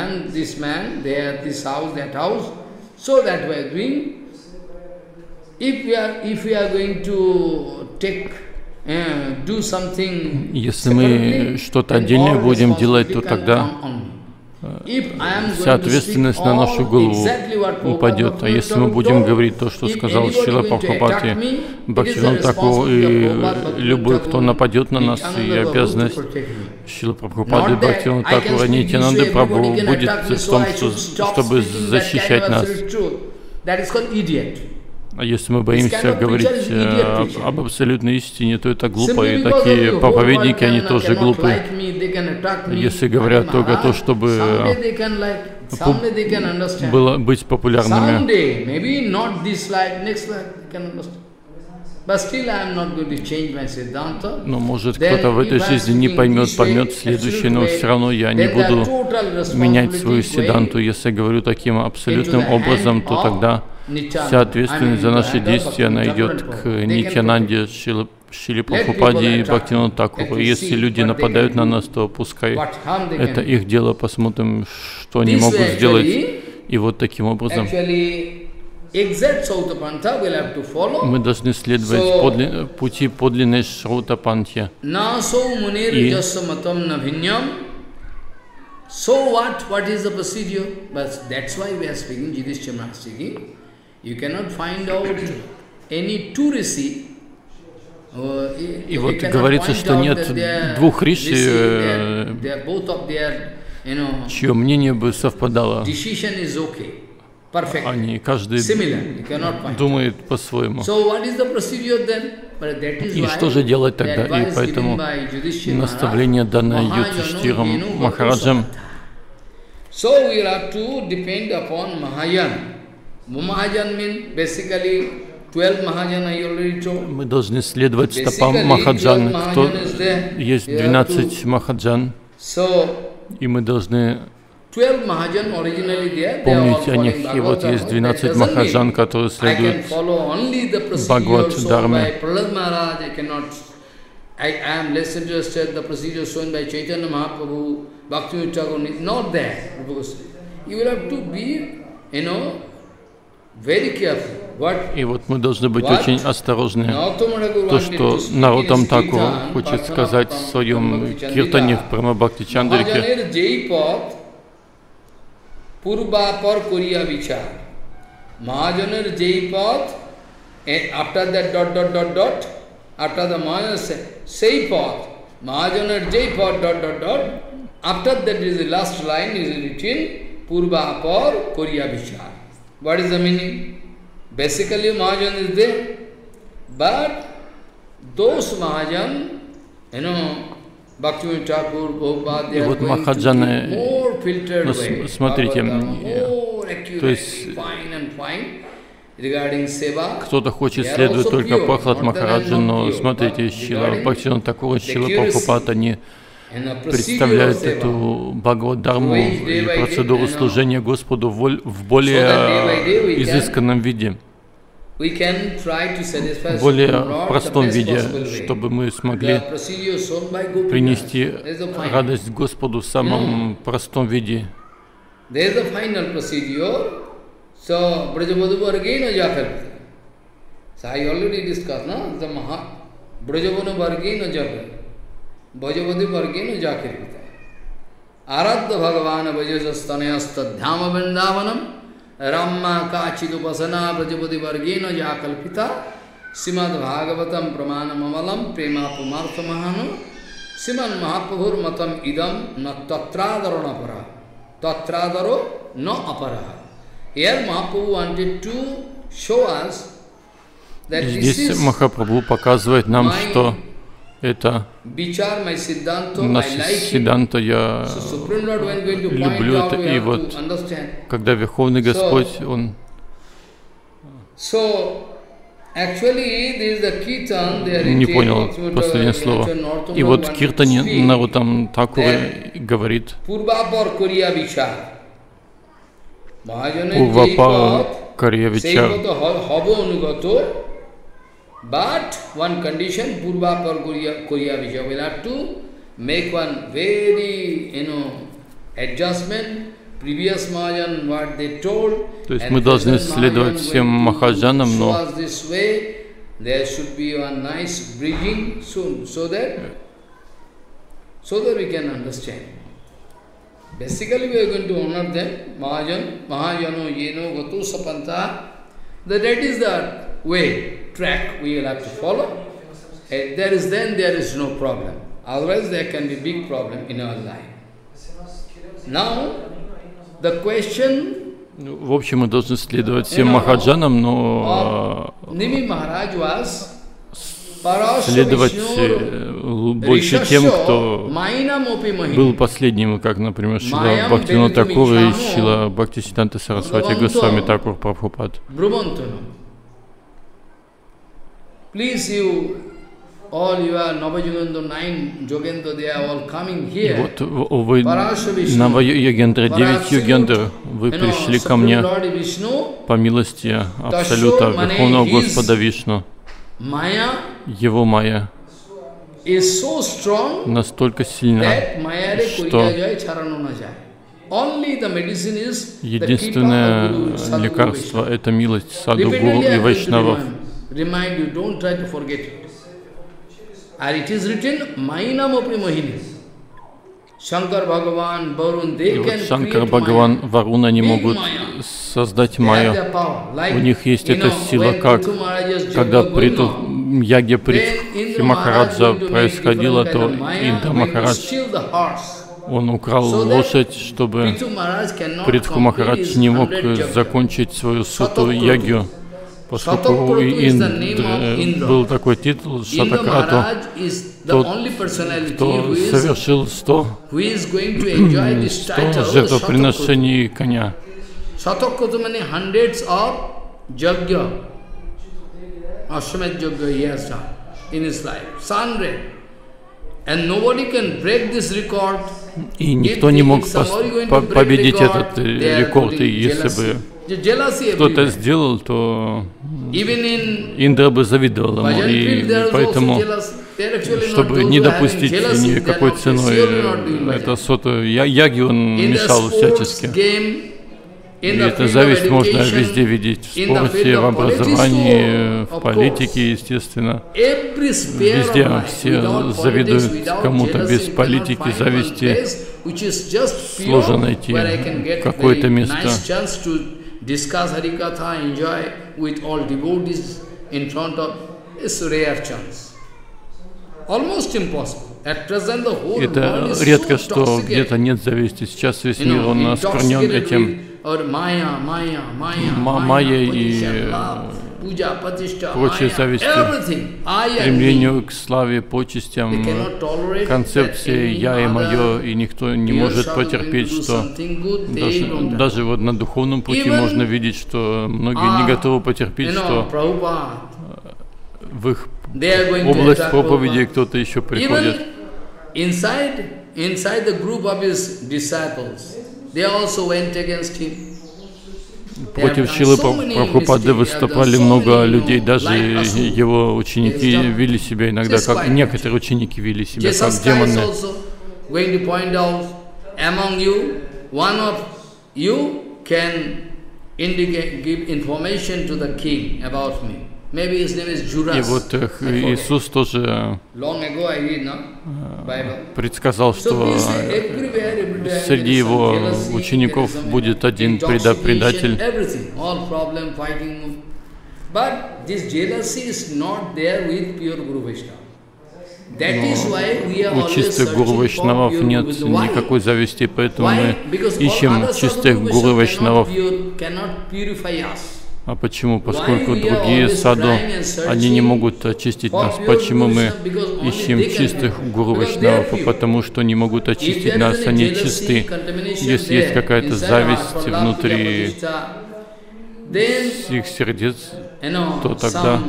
Если мы что-то отдельное будем делать, то тогда вся ответственность на нашу голову упадет. А если мы будем говорить то, что сказал Шрила Прабхупад и Бхактивинода Тхакур, и любой, кто нападет на нас, и обязанность Шрила Прабхупады, Бхактивинода Тхакура, Нитьянанды Прабху будет в том, что, чтобы защищать нас. А если мы боимся говорить э, об абсолютной истине, то это глупо, и такие проповедники, они тоже глупые. Если говорят только то, чтобы было быть популярными. Но может кто-то в этой жизни не поймет, поймет в следующей, но все равно я не буду менять свою седанту. Если говорю таким абсолютным образом, то тогда вся ответственность за наши действия, она идет к Нитьянанде, Шриле Прабхупаде и Бхактивиноду Тхакуру. Если люди нападают на нас, то пускай это их дело, посмотрим, что они могут сделать. И вот таким образом мы должны следовать подли... пути подлинной Шраутапанхи. И so what? What is the procedure? But that's why we are speaking, Yudhishthira Maharaj speaking. You cannot find out any two rishi. И вот говорится, что нет двух риши, чье мнение бы совпадало. Они каждый думает по-своему. И что же делать тогда? И поэтому наставление, данное Юдхиштхиром Махараджем, мы должны следовать стопам Махаджан. Кто есть двенадцать Махаджан, и мы должны помнить о них. И вот есть двенадцать Махаджан, которые следуют Бхагават Дharме. I am less interested in the procedure shown by Chaitanya Mahaprabhu, Bhaktivinoda Thakur, not that. You will have to be, you know, very careful. What, И вот мы должны быть what? очень осторожны. То, что Нароттам Тхакур хочет сказать в своем киртане в Прамабхакти Чандрике, Purvapar Koriya Vichar. Mahajaner Jaipat, and after that dot dot dot dot, after the Mahajaner Saipat, Mahajaner Jaipat dot dot dot, after that is the last line is written Purvapar Koriya Vichar. What is the meaning? Basically Mahajan is there, but those Mahajan, you know, И вот Махаджаны, ну, смотрите, то есть кто-то хочет следовать только Прахлад Махараджа, но смотрите, Шрила Бхактивинода Тхакур, Шрила Прабхупад, они представляют эту Бхагавад-дарму и процедуру служения Господу в более изысканном виде. в более простом виде, чтобы мы смогли принести радость Господу в самом простом виде. Aradha Bhagavana Vajajastanayastadhyama Vrindavanam Ramma Kachidupasana Brajapati Vargena Jakalpita Simad Bhagavatam Pramanam Amalam Prema Pumartha Mahanu Siman Mahaprabhur Matam Idam Na Tatradaro Napara Tatradaro No Apara. Here Mahaprabhu wanted to show us that this is Здесь Махапрабху показывает нам, что это наше сиддханта, я люблю это, и вот когда Верховный Господь, Он не понял последнее слово. И вот в Киртане Нароттам Такур говорит: Пурвапара Карья Вичар. But one condition, Purva par Korea Vijaya, will have to make one very, you know, adjustment. Previous Mahajan, what they told, то есть мы должны следовать всем махаджанам, но there should be a nice bridging soon, so that, so that we can understand. Basically, we are going to honor them, Mahajan, Mahajano, Yeno, Gatu, Sapanta. That is the way, track we will have to follow. If there is then there is no problem. Otherwise there can be big problem in our life. Now the question. В общем, мы должны следовать всем махаджанам, но следовать больше тем, кто был последним, как, например, Шрила Бхактивинода Тхакур и Шрила Бхактисиддханта Сарасвати Госвами Тхакур Прабхупад. Please you, all you are Navayogендра, nine Yogендра, they are all coming here. Вот вы, Нава-йогендра, девять йогендр, вы пришли ко мне по милости Абсолюта, Верховного Господа Вишну. Его майя настолько сильна, что единственное лекарство — это милость Саду, Гуру и Вайшнавов. Remind you, don't try to forget it. And it is written, Mainam Apri Mohini. Shankar Bhagavan, Varun, they can Шанкар Бхагаван, Варун, они могут создать майю. У них есть эта сила, как когда Приту Яги Притхи Махараджа происходило, то Индра Махарадж, он украл лошадь, чтобы Притху Махарадж не мог закончить свою суту ягью. Поскольку у Индры был такой титул Шатакрату, тот, кто совершил сто, сто жертвоприношений коня. И никто не мог победить этот рекорд, и если бы кто-то сделал, то Индра бы завидовал ему, и поэтому, чтобы не допустить никакой ценой это соту яги, он мешал всячески. И эту зависть можно везде видеть, в спорте, в образовании, в политике, естественно. Везде все завидуют кому-то. Без политики, зависти сложно найти какое-то место. Discuss Harikatha, enjoy with all devotees in front of, it's a rare chance. Almost impossible. At present the whole world is so редко, что где-то нет зависти. Сейчас весь мир, он осквернен этим майя и прочей завистью, стремлению к славе, почестям, концепции «я» и «моё», и никто не может потерпеть, что даже, даже вот на духовном пути можно видеть, что многие не готовы потерпеть, что в их область проповеди кто-то еще приходит. Против Шрилы Прабхупады выступали много людей, даже его ученики вели себя иногда, как некоторые ученики вели себя как демоны. И вот Иисус тоже предсказал, что среди его учеников будет один предатель. Но у чистых гуру вайшнавов нет никакой зависти, поэтому мы ищем чистых гуру вайшнавов. А почему? Поскольку другие саду, они не могут очистить нас. Почему мы ищем чистых гуру вайшнавов? Потому что не могут очистить нас, они чисты. Если есть какая-то зависть внутри их сердец, то тогда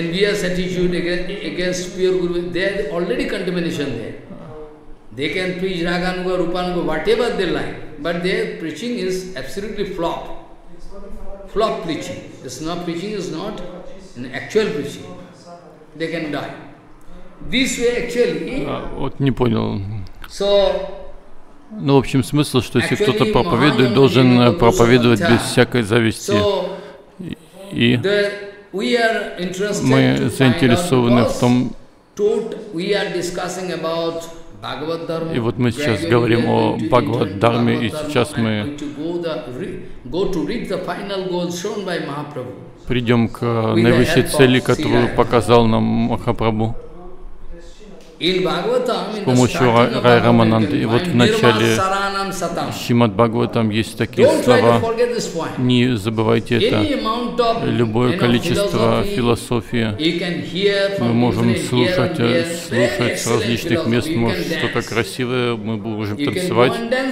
flop preaching. This not preaching is not an actual preaching. They can die. This way actually. А, вот не понял. So, ну, в общем, смысл, что если кто-то проповедует, должен проповедовать без всякой зависти. И мы заинтересованы в том. И вот мы сейчас говорим о Бхагавад-дарме, и сейчас мы придем к наивысшей цели, которую показал нам Махапрабху с помощью Рай Рамананды. И вот в начале Шримад Бхагаватам есть такие слова, не забывайте это, любое количество философии мы можем слушать, слушать с различных мест, может что-то красивое, мы можем танцевать,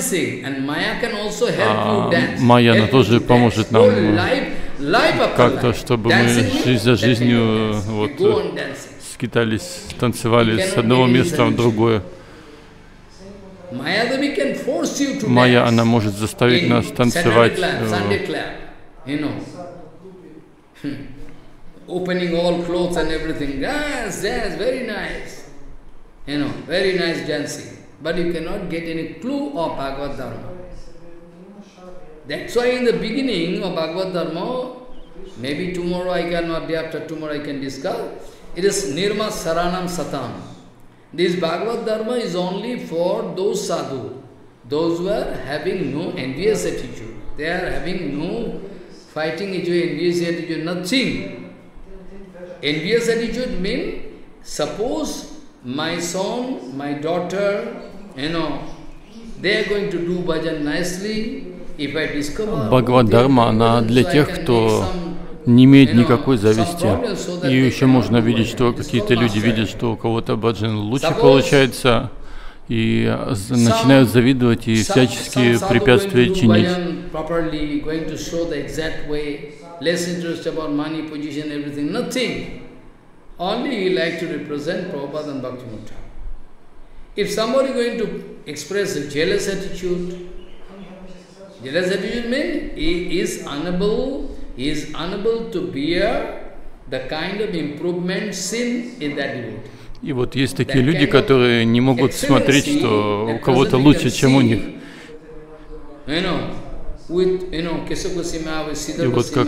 а майя, она тоже поможет нам как-то, чтобы мы жизнь за жизнью вот, скитались, танцевали с одного места в другое. Майя, она может заставить нас танцевать. Maybe tomorrow I cannot, day after tomorrow I can discuss. It is Nirma Saranam Satam. This Bhagavad Dharma is only for those sadhu, those who are having no envious attitude. They are having no fighting attitude, envious attitude, nothing. Envious attitude means, suppose my son, my daughter, you know, they are going to do bhajan nicely. If I discover... Бхагавад Дharma, она для тех, кто не имеет никакой зависти. И еще можно видеть, что какие-то люди видят, что у кого-то баджан лучше получается, и начинают завидовать и всяческие препятствия чинить. Jealous attitude means he is unable, he is unable to bear the kind of improvement sin in that devotee. И вот есть такие люди, которые не могут смотреть, что у кого-то лучше, чем у них. И вот как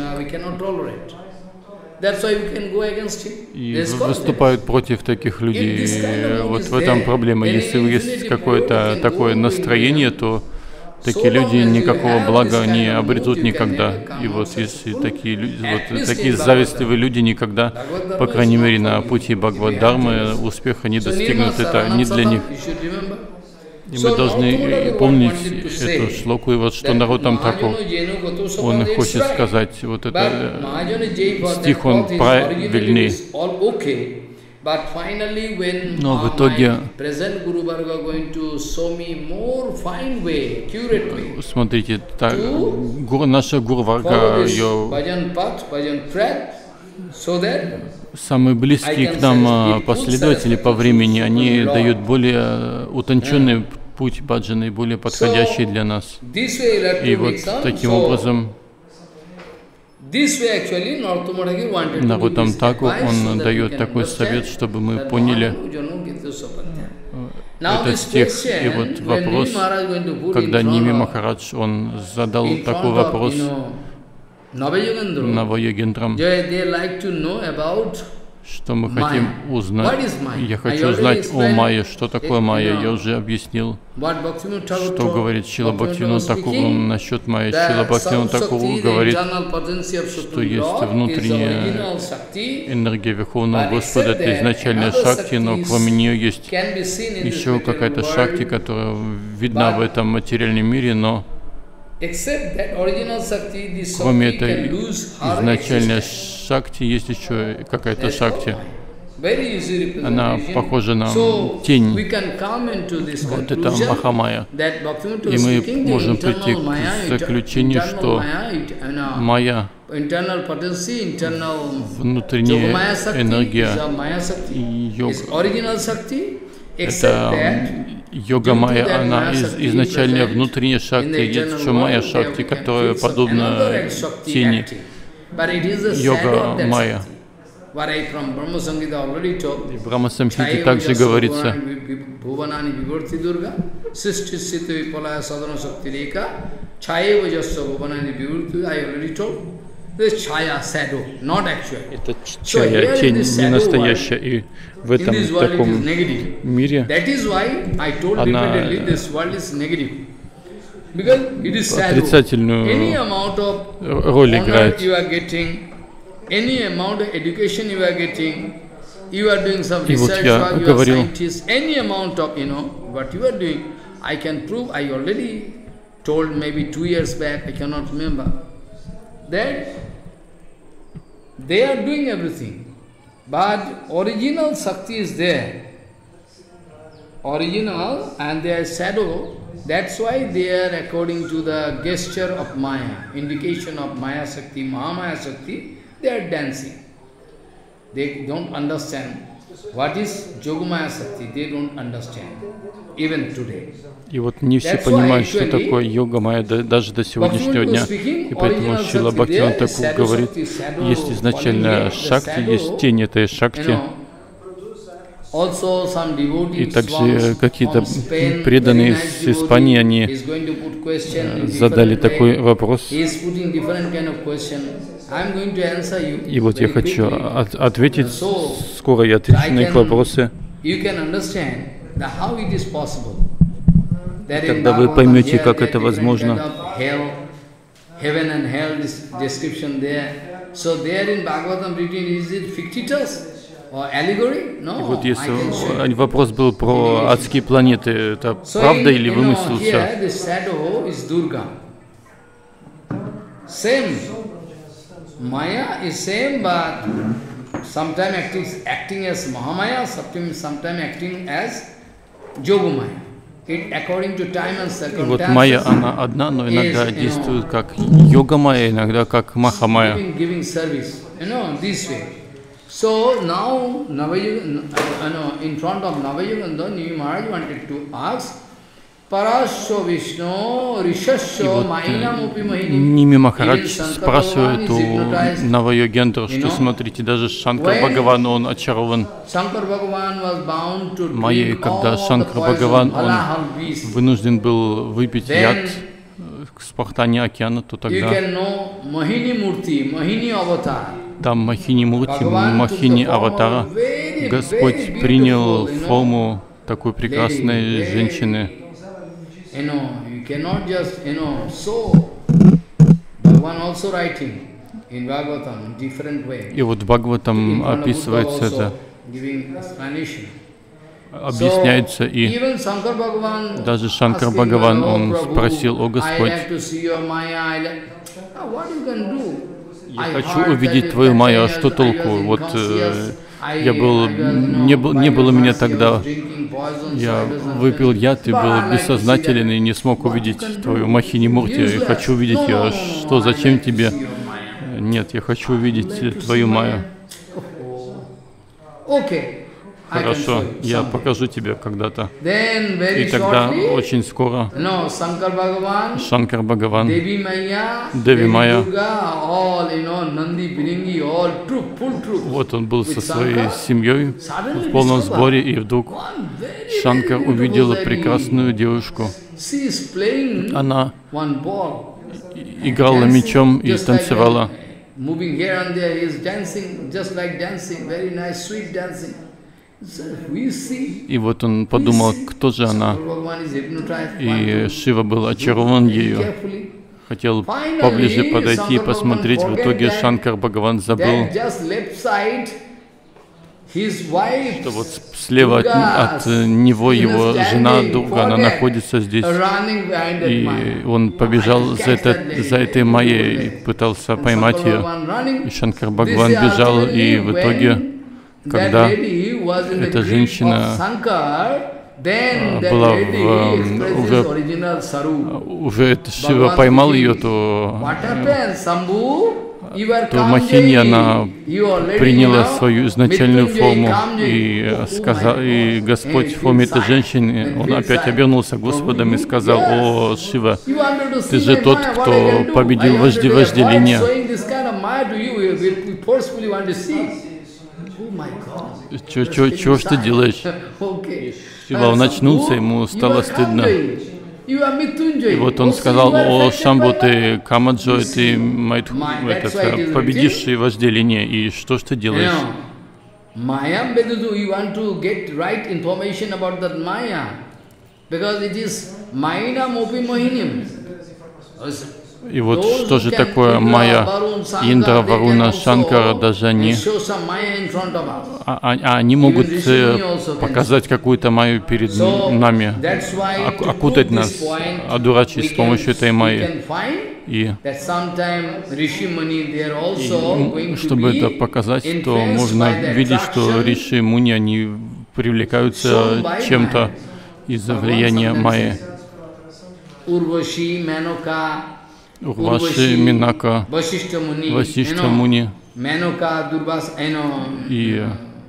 и выступают против таких людей. Вот в этом проблема. Если есть какое-то такое настроение, то такие люди никакого блага не обретут никогда. И вот если такие люди, вот такие завистливые люди никогда, по крайней мере, на пути Бхагавад-дармы успеха не достигнут, это не для них. И мы должны помнить эту шлоку, и вот что Нароттам Такур, он хочет сказать, вот это стих, он правильный. Но в итоге, смотрите, та, гуру, наша Гуру Варга, ее самые близкие к нам последователи по времени, они дают более утонченный путь баджаны, более подходящий для нас. И вот таким образом Нароттам Такур, он дает такой совет, чтобы мы поняли этот стих. И вот вопрос, когда Ними Махарадж, он задал такой вопрос Навайогендрам, что мы хотим узнать. Я хочу узнать о Майе, что такое Майя. Я уже объяснил, что говорит Шрила Бхактивинода Тхакур насчет Майи. Шрила Бхактивинода Тхакур говорит, что есть внутренняя энергия Верховного Господа, это изначальная шакти, но кроме нее есть еще какая-то шакти, которая видна в этом материальном мире, но кроме этой изначальной шакти есть еще какая-то шакти. Она похожа на тень. Вот это Махамая. И мы можем прийти к заключению, что Майя, внутренняя энергия йога, это йога Майя, она из, изначально внутренняя шакти, есть еще Майя шакти, которая подобна тени. Йога Майя. В Брахма Самхите также говорится, это чая, тень, не настоящая, и в этом таком мире она отрицательную роль играет. Any amount of education you are getting, you are doing some И вот research я work, you are говорил, scientist, any amount of, you know, what you are doing, I can prove, I already told maybe two years back, I cannot remember, that they are doing everything, but original Shakti is there, original and their shadow, that's why they are according to the gesture of Maya, indication of Maya Shakti, Mahamaya Shakti, they are dancing. They don't understand what is Yogamaya Shakti. They don't understand, even today. И вот не все понимают, что такое йога майя, даже до сегодняшнего дня. И поэтому Шрила Бхактивинода Тхакур говорит, есть изначально шакти, есть тень этой шакти. И также какие-то преданные из Испании, они задали такой вопрос. И вот я хочу от ответить, скоро я отвечу на их вопросы. Тогда вы поймете, как это возможно. И вот если вопрос был про адские планеты, это правда или вымысел все? Maya is same, but sometimes acting, acting as Mahamaya, sometimes sometimes acting as Yogamaya. It according to time and circumstances. И вот Майя, она одна, но иногда действует как йога Майя, иногда как Махамая. Giving service, you know, this way. So now, Navayuga, in front of Navayuganda, Nimi Maharaj wanted to ask, Parasya Vishnu, Rishasya, Mainam Upi Mahini. Ними Махарадж спрашивает у Навайогендру, что смотрите, даже Шанкар Бхагаван, он очарован Майей, когда Шанкар Бхагаван, он вынужден был выпить яд к спартанию океана, то тогда там Махини Мурти, Махини Аватара, Господь принял форму такой прекрасной женщины. You know, you cannot just, you know, so Bhagavan also writing in Bhagavatam in different way. И вот в Бхагаватам описывается это, объясняется, и даже Шанкар Бхагаван, он спросил: «О Господь, я хочу увидеть Твою Майю, а что толку? Вот э, я был, не, был, не было меня тогда, я выпил яд и был бессознателен и не смог увидеть Твою Махини Мурти. Я хочу увидеть ее. Что, зачем тебе? Нет, я хочу увидеть Твою Майю». Хорошо, я покажу тебе когда-то. И тогда очень скоро Шанкар Бхагаван, Деви Майя, вот он был со своей семьей в полном сборе, и вдруг Шанкар увидела прекрасную девушку. Она играла мечом и танцевала. И вот он подумал, кто же она. И Шива был очарован ею. Хотел поближе подойти и посмотреть. В итоге Шанкар Бхагаван забыл, что вот слева от, от него его жена Дурга, она находится здесь. И он побежал за, это, за этой Майей и пытался поймать ее. И Шанкар Бхагаван бежал, и в итоге, когда эта женщина была в, уже, уже Шива поймал ее, то, то Махини, она приняла свою изначальную форму, и, сказал, и Господь в форме этой женщины, он опять обернулся Господом и сказал: «О, Шива, ты же тот, кто победил вожди вожделения». Чего ж ты делаешь? Шива, он очнулся, ему стало стыдно. И вот он сказал: «О, Шамбу, ты Камаджой, ты Майт, этот, победивший вожделение, и что ж ты делаешь?» И вот что же такое Майя? Индра, Варуна, Шанкара, даже они, а, а, они могут показать какую-то Майю перед нами, окутать нас, одурачить с помощью этой Майи. И, и чтобы это показать, то можно видеть, что Риши, Муни, они привлекаются чем-то из-за влияния Майи. Урваши, Минака, Васиштха Муни и,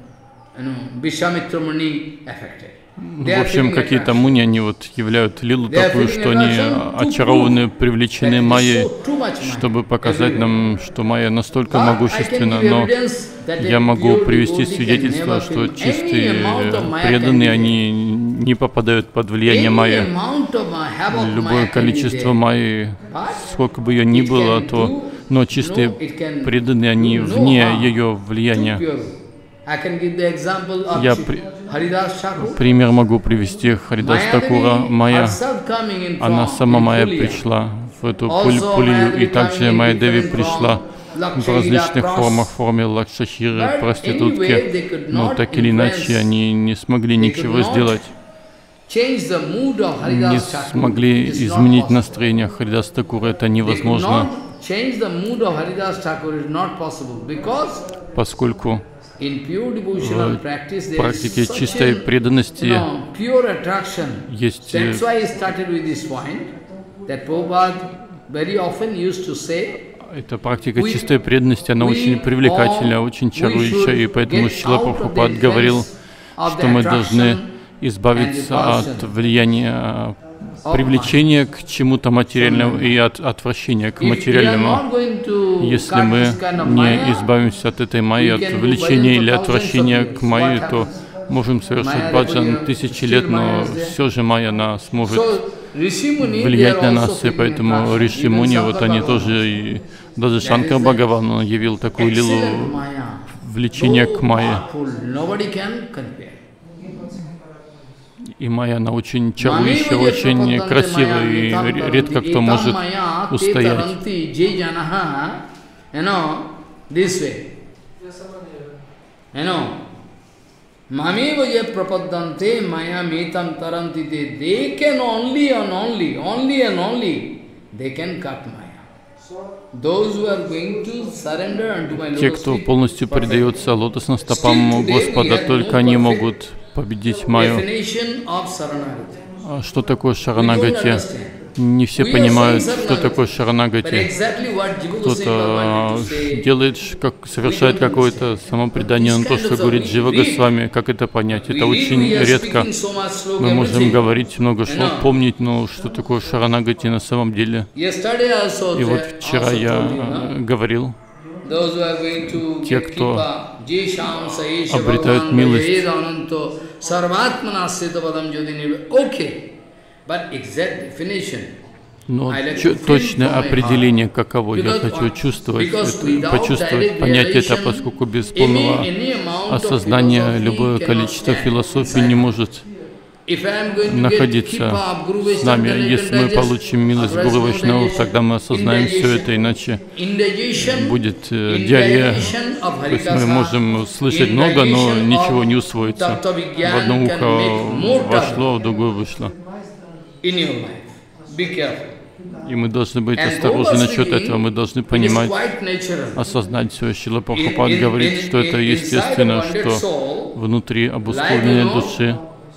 в общем, какие-то муни, они вот являют лилу такую, что они очарованы, привлечены Майей, чтобы показать нам, что Майя настолько могущественна. Но я могу привести свидетельство, что чистые преданные, они не попадают под влияние Майи. Любое количество Майи, сколько бы ее ни было, то, но чистые преданные, они вне ее влияния. Я при... пример могу привести. Харидас Такура, Майя, она сама Майя пришла в эту пулью, и также Майя Деви пришла в различных формах, в форме лакшаширы, проститутки, но так или иначе они не смогли ничего сделать, не смогли изменить настроение Харидас Такура, это невозможно, поскольку в практике чистой преданности есть... Эта практика чистой преданности, она очень привлекательная, очень чарующая, и поэтому Шрила Прабхупад говорил, что мы должны избавиться от влияния привлечения к чему-то материальному и от отвращения к материальному. Если мы не избавимся от этой майи, от влечения или отвращения к майе, то можем совершать баджан тысячи лет, но все же майя нас может влиять на нас, и поэтому Риши Муни, вот они тоже, и даже Шанкар Бхагаван, он явил такую лилу влечения к майе. И майя, она очень чарующая, очень красивая, и редко кто может устоять. Mameva yat prapaddante maya metam tarantite. They can only and only, only and only, they can cut maya. Those who are going to surrender unto my lotus feet. Те, кто полностью предается лотосным стопам Господа, только они могут победить майю. Что такое шаранагати? Не все понимают, что такое шаранагати. Кто-то делает, как, совершает какое-то самопредание на то, что говорит Джива Госвами. Как это понять? Это очень редко. Мы можем говорить много слов, помнить, но что такое шаранагати на самом деле. И вот вчера я говорил, те, кто обретают милость, но точное определение, каково я хочу чувствовать, это, почувствовать, понять это, поскольку без полного осознания любое количество философий не может находиться с нами. Если мы получим милость Гуру Вайшнавов, тогда мы осознаем все это, иначе будет э, диарея. То есть мы можем слышать много, но ничего не усвоится. В одно ухо вошло, в другое вышло. И мы должны быть осторожны насчет этого, мы должны понимать, осознать все. Шрила Прабхупад говорит, что это естественно, что внутри обусловленной души,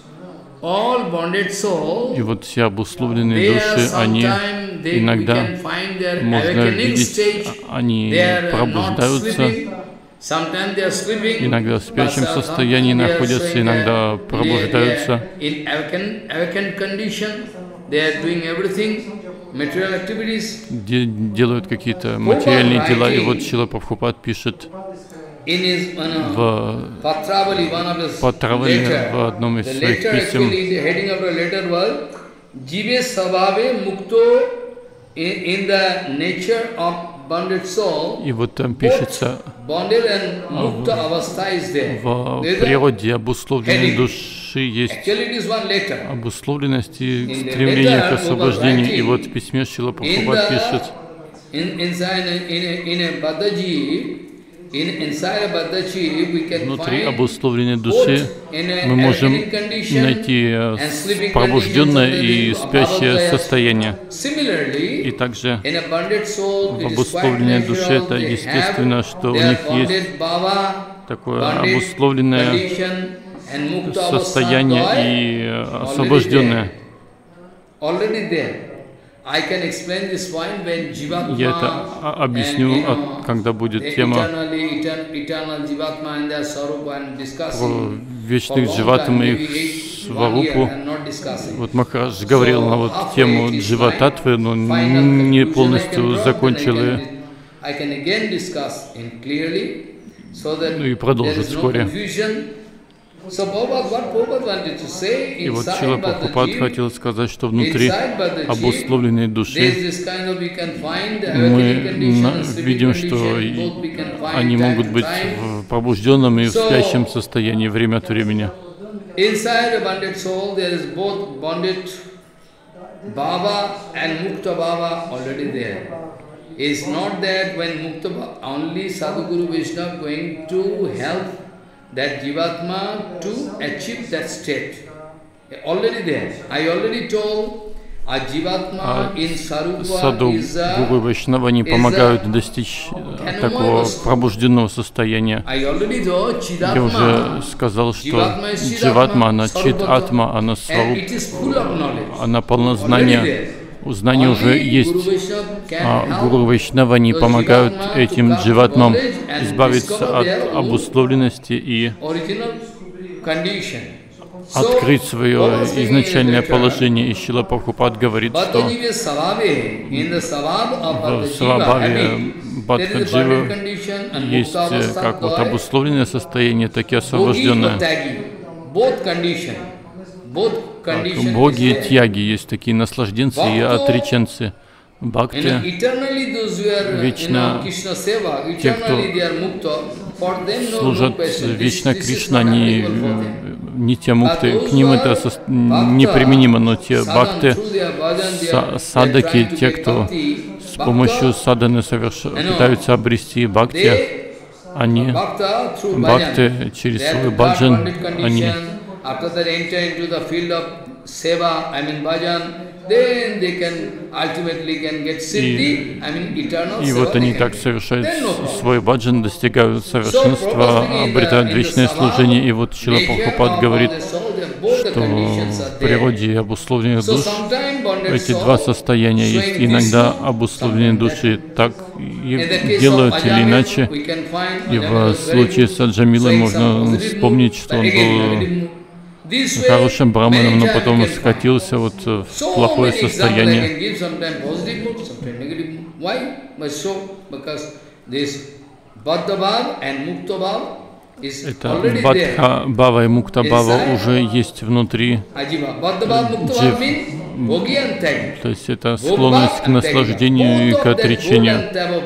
и вот все обусловленные души, они иногда, можно видеть, они пробуждаются, иногда в спящем состоянии находятся, иногда пробуждаются. Делают какие-то материальные дела. И вот Шрила Прабхупад пишет в Патравали, в одном из своих писем, и вот там пишется, в, в природе обусловленной души есть обусловленность и стремление к освобождению. И вот в письме Шрила Прабхупад пишет, внутри обусловленной души мы можем найти пробужденное и спящее состояние. И также в обусловленной душе это естественно, что у них есть такое обусловленное состояние и освобожденное. Я это объясню, когда будет тема про вечных дживатам и их сварупу. Вот Махарадж говорил на вот тему дживататвы, но не полностью закончил ее. Ну и продолжит вскоре. И вот Шрила Прабхупад хотел сказать, что внутри обусловленной души мы видим, что они могут быть в пробужденном и в спящем состоянии время от времени. It's not that when Mukta Bhava, only Sadhguru Vaishnava going to help that Jivatma to achieve that state. Already there. I already told a Jivatma in Sarupa Саду is a, Гуру Вайшнава не помогают достичь такого пробужденного состояния. Я уже сказал, что Дживатма, она Чит Атма, она Сваруп, она полна знания. Знания уже есть, а Гуру Вайшнава не помогают этим дживатмам избавиться от обусловленности и открыть свое изначальное положение. И Шрила Прабхупад говорит, что в свабхаве Бадхаджива есть как вот обусловленное состояние, так и освобожденное. Как боги и тьяги, есть такие наслажденцы и отреченцы. Бхакти, вечно те, кто служат вечно Кришна, они не те мукты, к ним это неприменимо, но те бхакти, садаки, те, кто с помощью садханы соверш... пытаются обрести бхакти, они бхакти через свой баджан, они after that enter into the field of seva, I mean bhajan, then they can ultimately can get siddhi, I mean eternal seva. И вот они так совершают свой баджан, достигают совершенства, обретают вечное служение. И вот Шрила Прабхупад говорит, что в природе обусловленных душ эти два состояния есть. Иногда обусловленные души так и делают или иначе. И в случае с Аджамилой можно вспомнить, что он был хорошим браманом, но потом скатился вот в плохое состояние. Это Бадха Бава и Мукта Бава уже есть внутри джив. То есть это склонность к наслаждению и к отречению.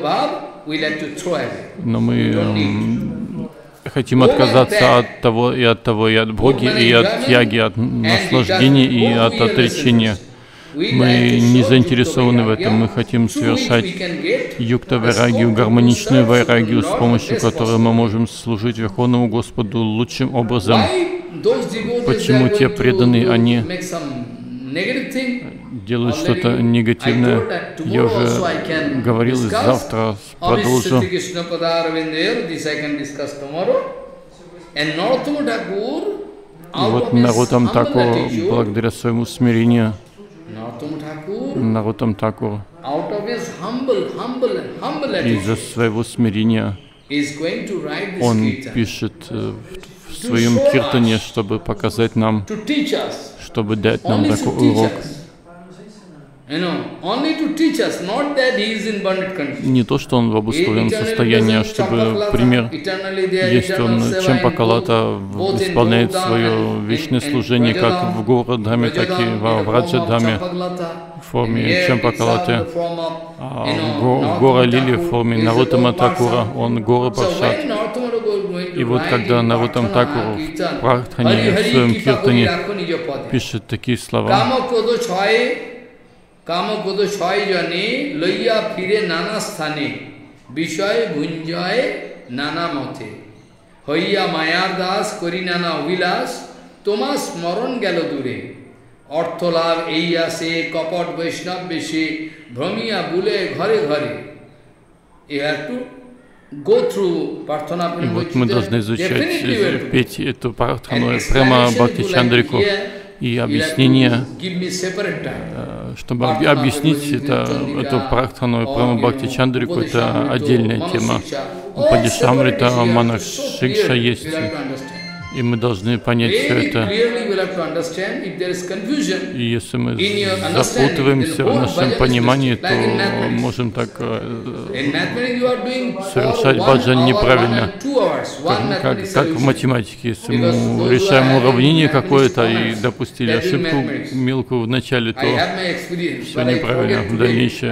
Но мы хотим отказаться от того и от того, и от Боги, и от тяги, от наслаждения и от отречения. Мы не заинтересованы в этом, мы хотим совершать юкта вайрагию, гармоничную вайрагию, с помощью которой мы можем служить Верховному Господу лучшим образом. Почему те преданные, они делают что-то негативное? Я уже говорил, и завтра продолжу. И вот Нароттам Такур, благодаря своему смирению, Нароттам Такур из-за своего смирения он пишет в своем киртане, чтобы показать нам, чтобы дать нам такой урок. Не то, что он в обусловленном состоянии, а чтобы пример есть он, Чампакалата исполняет свое вечное служение как в Гора-дхаме, так и в Враджа-дхаме в форме Чампакалаты, а в Гора-лили в форме Нароттама Такура, он Гора Паршад. И вот когда Нароттам Такур в Прартхане, в своем киртане пишет такие слова: Kama kodo chai jane loiya phire nana sthane bishoy bhunjoy nana mote hoiya mayar das kori nana obilas toma smaron gelo dure ortholab ei ase kapot vaishnav beshe bhramiya bule ghare ghare. You have to go through Prarthana. И вот мы должны изучать, петь эту Прартхану прямо Бхакти-чандрику. И объяснение, чтобы объяснить это, эту Прартхану прямо Бхакти-чандрику, это отдельная тема. Падишамрита, Манах Шикша есть. И мы должны понять все это. И если мы запутываемся в нашем понимании, то можем так совершать баджан неправильно. Как, как, как в математике. Если мы решаем уравнение какое-то и допустили ошибку мелкую в начале, то все неправильно в дальнейшем.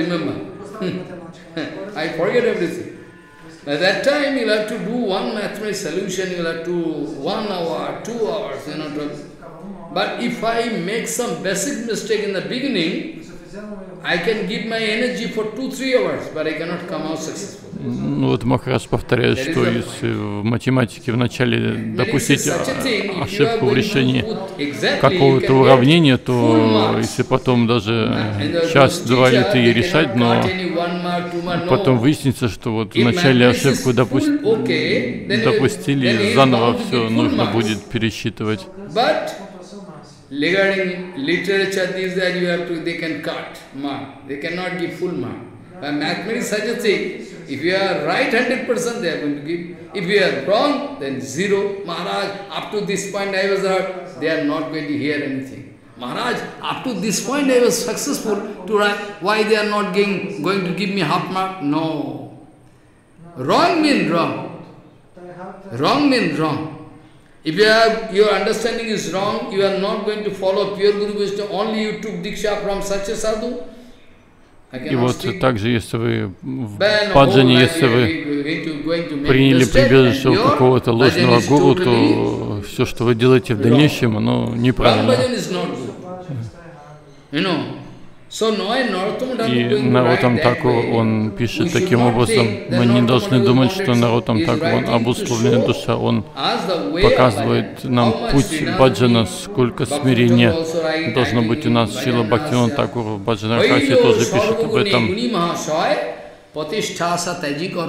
At that time, you'll have to do one mathematical solution, you'll have to one hour, two hours, you know. To, but if I make some basic mistake in the beginning, I can give my energy for two, three hours, but I cannot come out successful. Ну вот Махарадж повторяет, что если в математике вначале допустить ошибку в решении какого-то уравнения, то если потом даже час, два или три решать, но потом выяснится, что вот вначале ошибку допусти... допустили, заново все нужно будет пересчитывать. Regarding literature, these that you have to, they can cut mark. They cannot give full mark. But mathematics such a thing. If you are right hundred percent, they are going to give. If you are wrong, then zero. Maharaj, up to this point I was hurt. They are not going to hear anything. Maharaj, up to this point I was successful to write. Why they are not going, going to give me half mark? No. Wrong means wrong. Wrong means wrong. If you have, your understanding is wrong, you are not going to follow pure Guru wisdom, only you took diksha from such a sadhu. И вот также, если вы в баджане, если вы приняли прибежище у какого-то ложного гуру, то все, что вы делаете в дальнейшем, оно неправильно. И Нароттам Такур, он пишет таким образом: мы не должны думать, что Нароттам Такур, он обусловленная душа, он показывает нам путь баджана, сколько смирения должно быть у нас. Шрила Бхактивинода Такур в Баджанархасе тоже пишет об этом.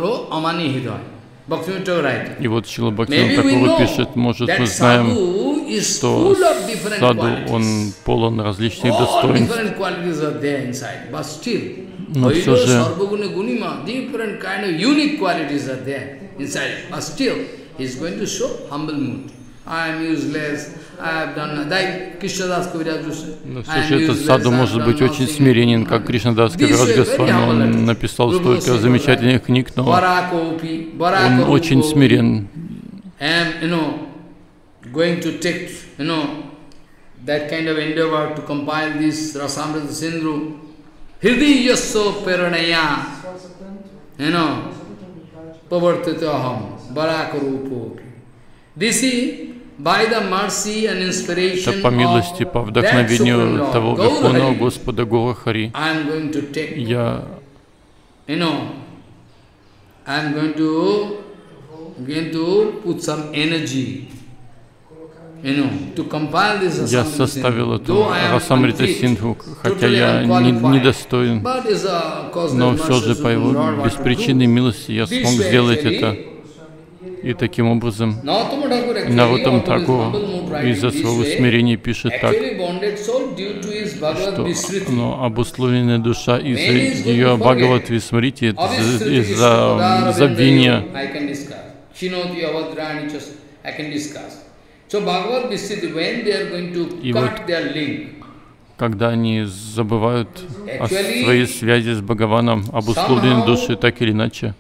И вот Шрила Бхактивинода Такур пишет: может, мы знаем что саду, он полон различных достоинств. Но все же но все же этот саду может быть очень смиренен, как Кришнадас Кавирадж Госвами. Он написал столько замечательных книг, но он очень смирен. Going to take, you know, that kind of endeavor to compile this Rasamrita Sindhu, Hridiyaso Peranaya, you know, Pavartataham, Barakarupo. This is by the mercy and inspiration это по милости, по вдохновению того Верховного Господа Гора Хари. Я you know, I'm going to, going to put some energy. Я составил эту Расамрита Синдху, хотя я недостоин, но все же по его беспричинной милости я смог сделать это. И таким образом Нароттама Тхакур из-за своего смирения пишет так, что ну, обусловленная душа из-за ее Бхагават Висмрити, из-за забвения. И вот, когда они забывают о своей связи с Бхагаваном, обусловленной души, так или иначе,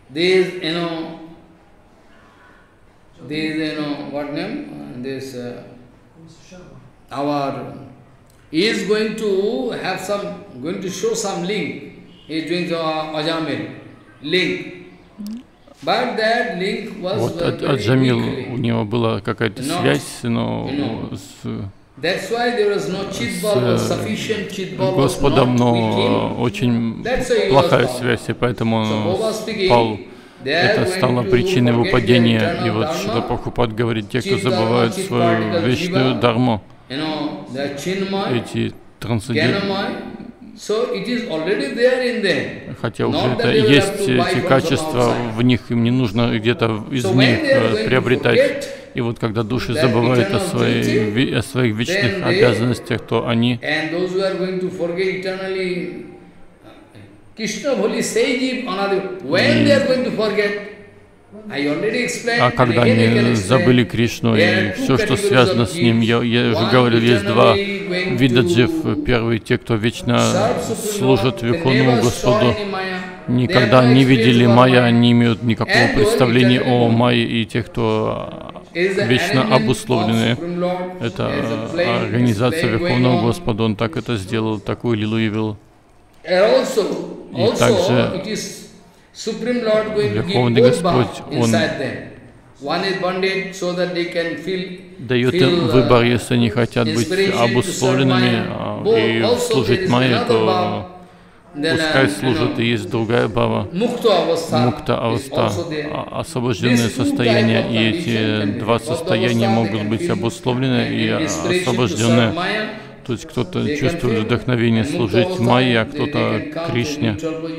вот Аджамил, у него была какая-то связь, но с, с Господом, но очень плохая связь, и поэтому он пал. Это стало причиной его падения. И вот Шрила Прабхупад говорит, те, кто забывают свою вечную дharmu, эти трансцендентные, хотя уже это есть эти качества, в них им не нужно где-то из них приобретать. И вот когда души забывают о, своей, о своих вечных обязанностях, то они а когда они забыли Кришну и все, что связано с ним, я, я уже говорил, есть два вида джив. Первый, те, кто вечно служат Верховному Господу, никогда не видели майя, не имеют никакого представления о майе, и те, кто вечно обусловлены. Это организация Верховного Господа, он так это сделал, такую лилу явил. И также Верховный Господь, Он дает им выбор, если они хотят быть обусловленными и служить майе, то пускай служат, и есть другая бхава, мукта аваста, освобожденное состояние, и эти два состояния могут быть обусловлены и освобожденные. То есть кто-то чувствует вдохновение служить майе, а кто-то Кришне.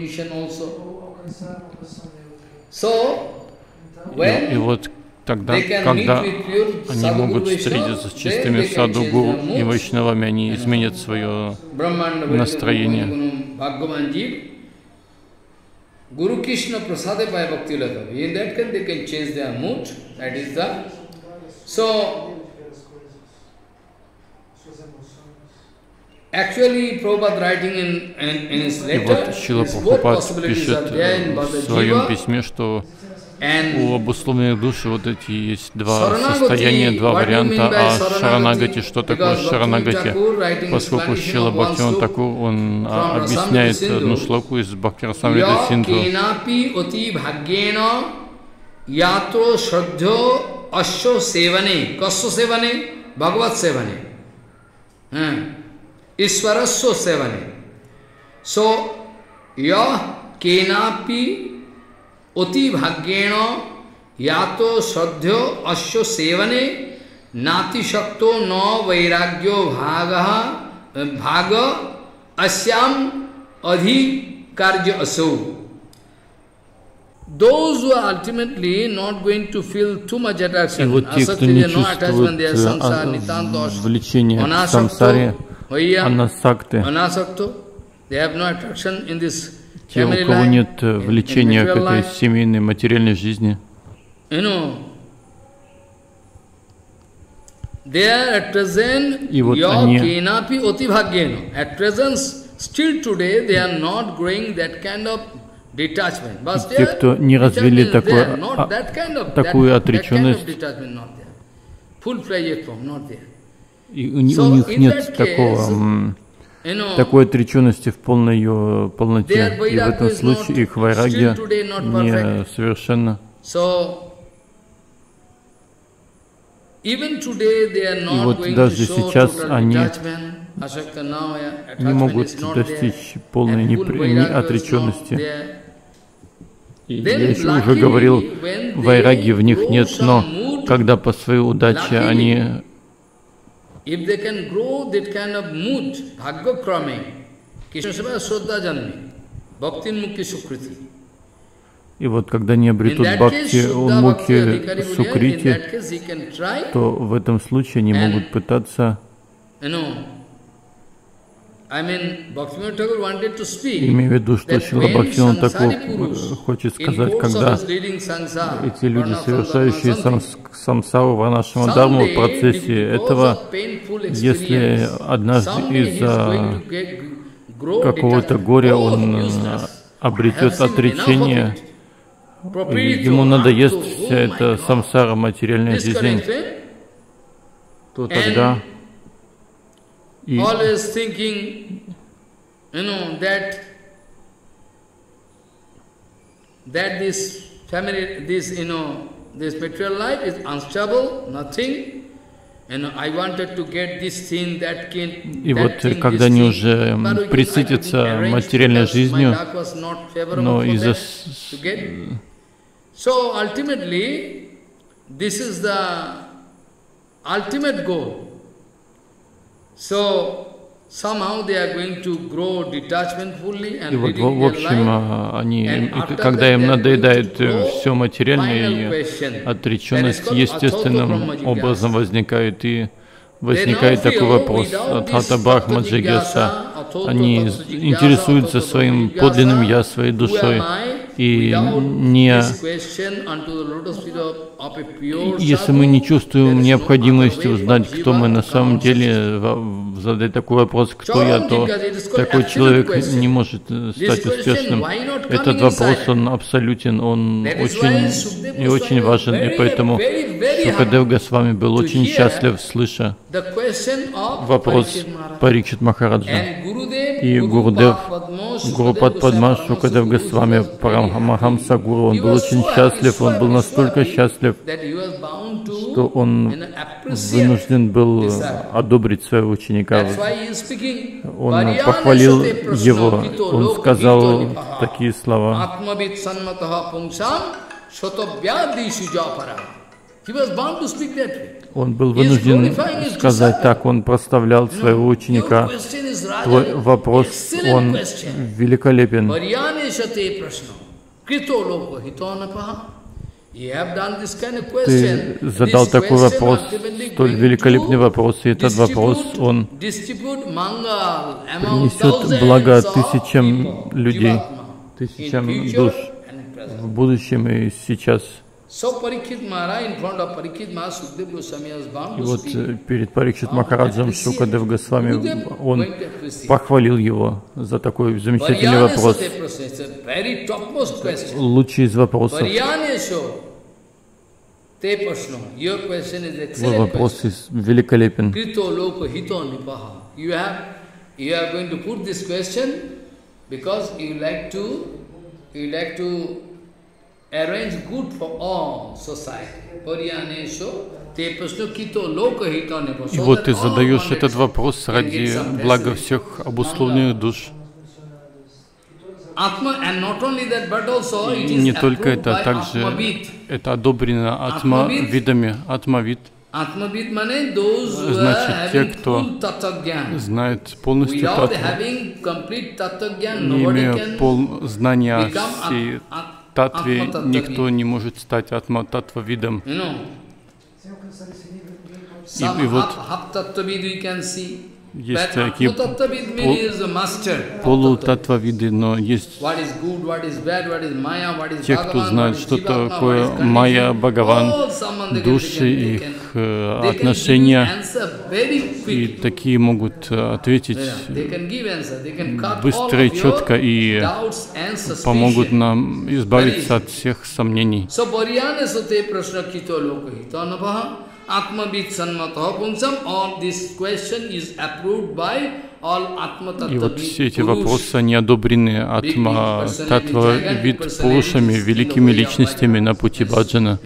И, и вот тогда, когда они могут встретиться с чистыми саду, гуру и вайшнавами, они изменят свое настроение. Guru Krishna Prasade by Bhakti Lata. In that case, they can change their mood. That is the. So, actually, Prabhupada writing in, in, in his letter, и вот Шрила Прабхупад пишет в своем письме, что у обусловленных душ вот эти есть два состояния, два варианта. А Шаранагати, что такое Шаранагати? Поскольку Шрила Бхактивинода Тхакур, он объясняет одну шлоку из Бхакти Расамрита Синдху. Ятро шраддхо ашо севане, касо севане, Бхагават севане, Ishwarasya sevane. So, ya kenapi oti bhagyena yato shraddhyo asya sevane nati shakto no vairagyo bhagaha bhaga asyam adhikarya aso. those who are ultimately not going to feel too much attraction, И вот те, кто не чувствует влечения к самсаре, анасакты, they have no attraction in this те, у кого нет влечения к этой семейной материальной жизни, you know, they are at present yokenapi otibhagyena. At present, still today, they are not growing that kind of detachment. But те, кто не развили такое, а, такую отреченность, и у, у них нет такого, такой отреченности в полной ее полноте, и в этом случае их вайрагья не совершенно. И вот даже сейчас они не могут достичь полной неотреченности. И я еще уже говорил, вайраги в них нет, но когда по своей удаче они и вот когда они обретут бхакти, муки, сукрити, то в этом случае они могут пытаться, имею в виду, что Шрила Бхактивинода Тхакур хочет сказать, когда эти люди, совершающие сам, самсару варнашрама дхарму в процессе этого, если однажды из-за какого-то горя он обретет отречение, ему надоест вся эта самсара, материальная жизнь, то тогда и always thinking, you know, that that this family, this, you know, this material life is unstable, nothing. You know, I wanted to get this thing, that can. И вот когда они уже присытятся материальной жизнью, но из-за so ultimately, this is the ultimate goal. So somehow they are going to grow detachment fully and leading their life. И вот, в общем, они, когда им надоедает все материальное, и отреченность естественным образом возникает, и возникает такой вопрос от Хата Брахма Джигеса. Они интересуются своим подлинным Я, своей душой, и не, если мы не чувствуем необходимости узнать, кто мы на самом деле, задать такой вопрос, кто я, то такой человек не может стать успешным. Этот вопрос, он абсолютен, он очень и очень важен, и поэтому Шукадев Госвами был очень счастлив, слыша вопрос Парикшит Махараджа. И Гурудев, Гурупад Падма, Шукадев Госвами, Парамахамса Гуру, он был очень счастлив, он был настолько счастлив, что он вынужден был одобрить своего ученика. Он похвалил его, он сказал такие слова. Он был вынужден сказать так, он прославлял своего ученика. Твой вопрос, он великолепен. Ты задал такой вопрос, столь великолепный вопрос, и этот вопрос, он принесет благо тысячам людей, тысячам душ в будущем и сейчас. И вот перед Парикшит Махараджем Шукадев Госвами, он похвалил его за такой замечательный вопрос. Лучший из вопросов. Твой вопрос великолепен. Arrange good for all society. И вот ты задаешь этот вопрос ради блага всех обусловленных душ. И не только это, также это одобрено атма-видами. Атма-вид значит те, кто знает полностью татву, не имея пол знания всей татве никто не может стать атма-татва видом. И, и вот есть такие полутатвавиды, но есть те, кто знает, что такое майя, Бхагаван, души, их отношения, и такие могут ответить быстро и четко, и помогут нам избавиться от всех сомнений. И вот все эти вопросы, они одобрены Атма Татва Вид Пурушами, великими личностями на пути баджана.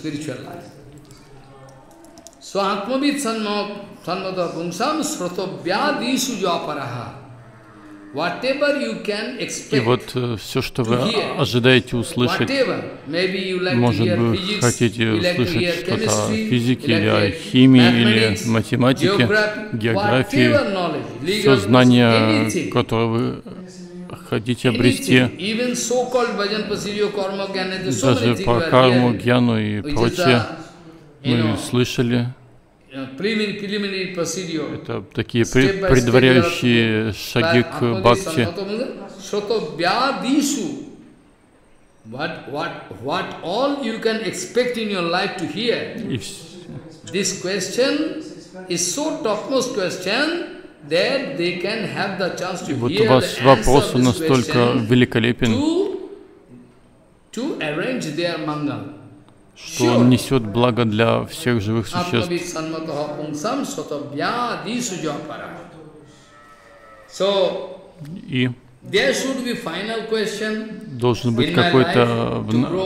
И вот все, что вы ожидаете услышать, может быть, вы хотите услышать что-то о физике, или о химии, или математике, географии, все знания, которые вы хотите обрести, даже по карму, гьяну и прочее, мы слышали. Это такие предваряющие шаги к бхакти. И вот ваш вопрос настолько великолепен, что он несет благо для всех живых существ. И должен быть какой-то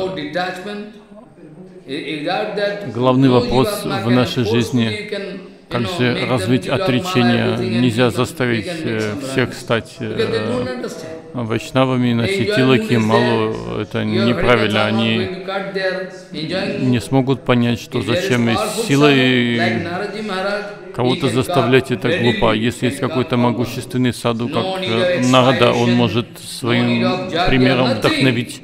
главный вопрос в нашей жизни. Как же развить отречение? Нельзя заставить всех стать вайшнавами, носить тилаки, малу. Это неправильно. Они не смогут понять, что зачем и силой кого-то заставлять, это глупо. Если есть какой-то могущественный саду, как Нарада, он может своим примером вдохновить.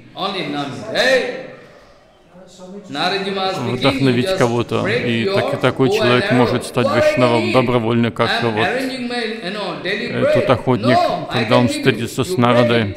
вдохновить кого-то. И так, такой человек может стать вайшнавом добровольно, как вот этот охотник, когда он встретится с Нарадой.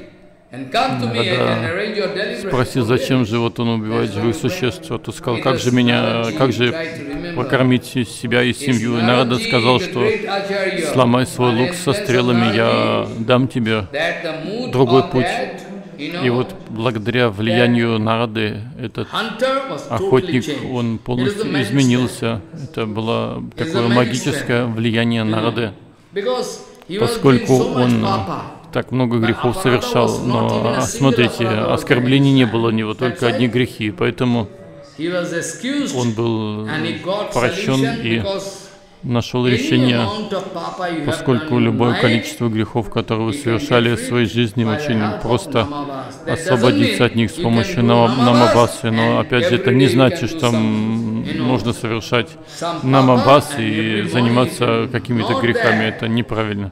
Нарада спросил, зачем же вот он убивает живых существ. Вот он сказал, как же меня, как же покормить себя и семью. И Нарада сказал, что сломай свой лук со стрелами, я дам тебе другой путь. И вот благодаря влиянию Нарады этот охотник, он полностью изменился. Это было такое магическое влияние Нарады, поскольку он так много грехов совершал. Но смотрите, оскорблений не было у него, только одни грехи. Поэтому он был прощен и нашел решение, поскольку любое количество грехов, которые вы совершали в своей жизни, очень просто освободиться от них с помощью намабасы. Но опять же, это не значит, что нужно совершать намабасы и заниматься какими-то грехами. Это неправильно.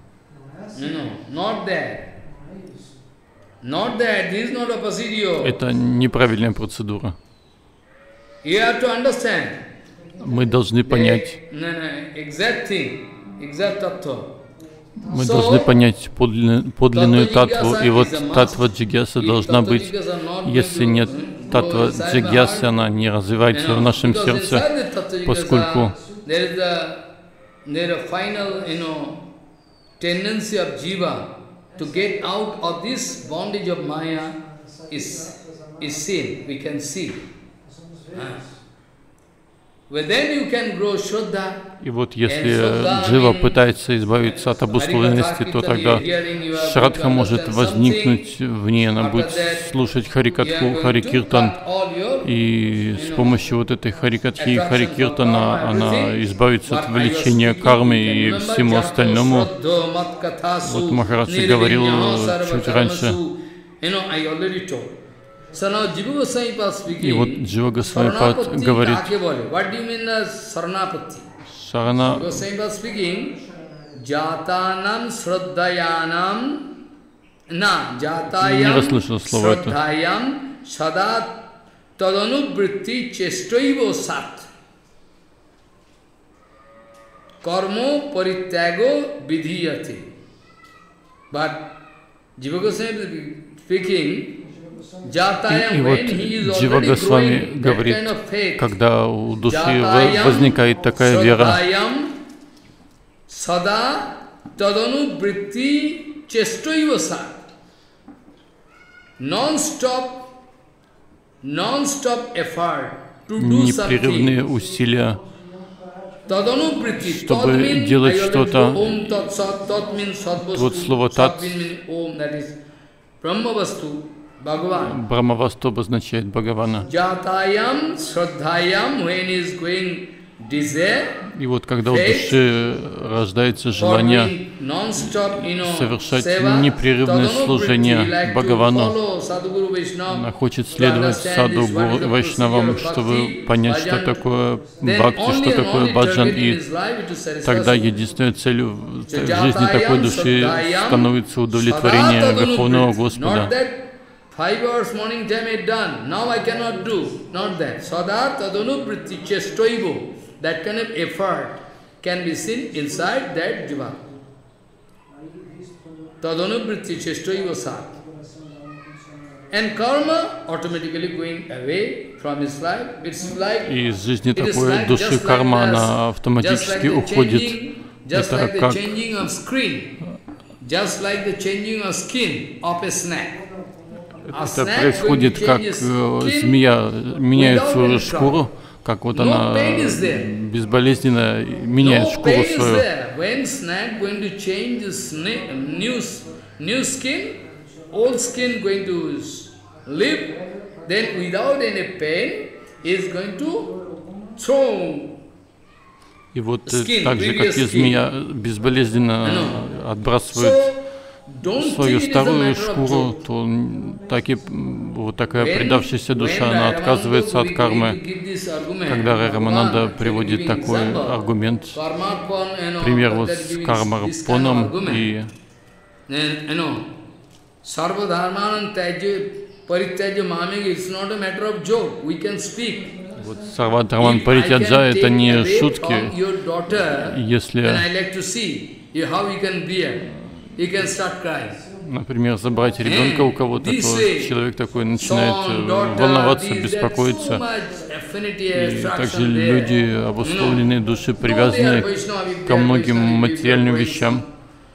Это неправильная процедура. Мы должны понять, мы должны понять подлинную, подлинную татву, и вот татва джигьяса должна быть. Если нет татва джигьясы, она не развивается в нашем сердце, поскольку и вот если джива пытается избавиться от обусловленности, то тогда шрадха может возникнуть в ней, она будет слушать харикатху, харикиртан, и с помощью вот этой харикатхи и харикиртана она избавится от влечения кармы и всему остальному. Вот Махараджи говорил чуть раньше. И вот Джива Госвами-пад говорит, Шарана, не расслышал слово это. sadat tadanuvritti chestaivo sat. Karmo parityago vidhiyate. But Jiva Goswami speaking, И, и вот Джива Госвами говорит, когда у души возникает такая вера, непрерывные усилия, чтобы делать что-то. Вот слово «тат» Брахмавасту обозначает Бхагавана. И вот когда у души рождается желание совершать непрерывное служение Бхагавану, она хочет следовать саду гуру вайшнавам, чтобы понять, что такое бхакти, что такое баджан, и тогда единственной целью в жизни такой души становится удовлетворение Верховного Господа. Five hours morning time is done. Now I cannot do. Not that. Sada tadanuvritti chestaivo. That kind of effort can be seen inside that jiva. Tadanuvritti chestaivo sat. And karma automatically going away from his life. It's like, и из жизни такой души карма, она автоматически уходит. Это как это происходит, как змея меняет свою шкуру, как вот она безболезненно меняет шкуру свою. И вот так же, как и змея безболезненно отбрасывает свою старую шкуру, то так и вот такая предавшаяся душа, она отказывается от кармы. Когда Рамананда приводит такой аргумент, пример вот с кармарпоном и вот Сарвадхарман Паритяджа — это не шутки. Если, например, забрать ребенка у кого-то, то человек такой начинает волноваться, беспокоиться. И также люди, обусловленные души, привязанные ко многим материальным вещам.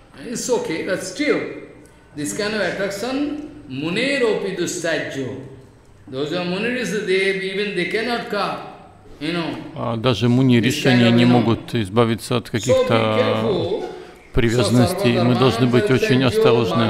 А даже муни решения не могут избавиться от каких-то привязанностей. Мы должны быть очень осторожны.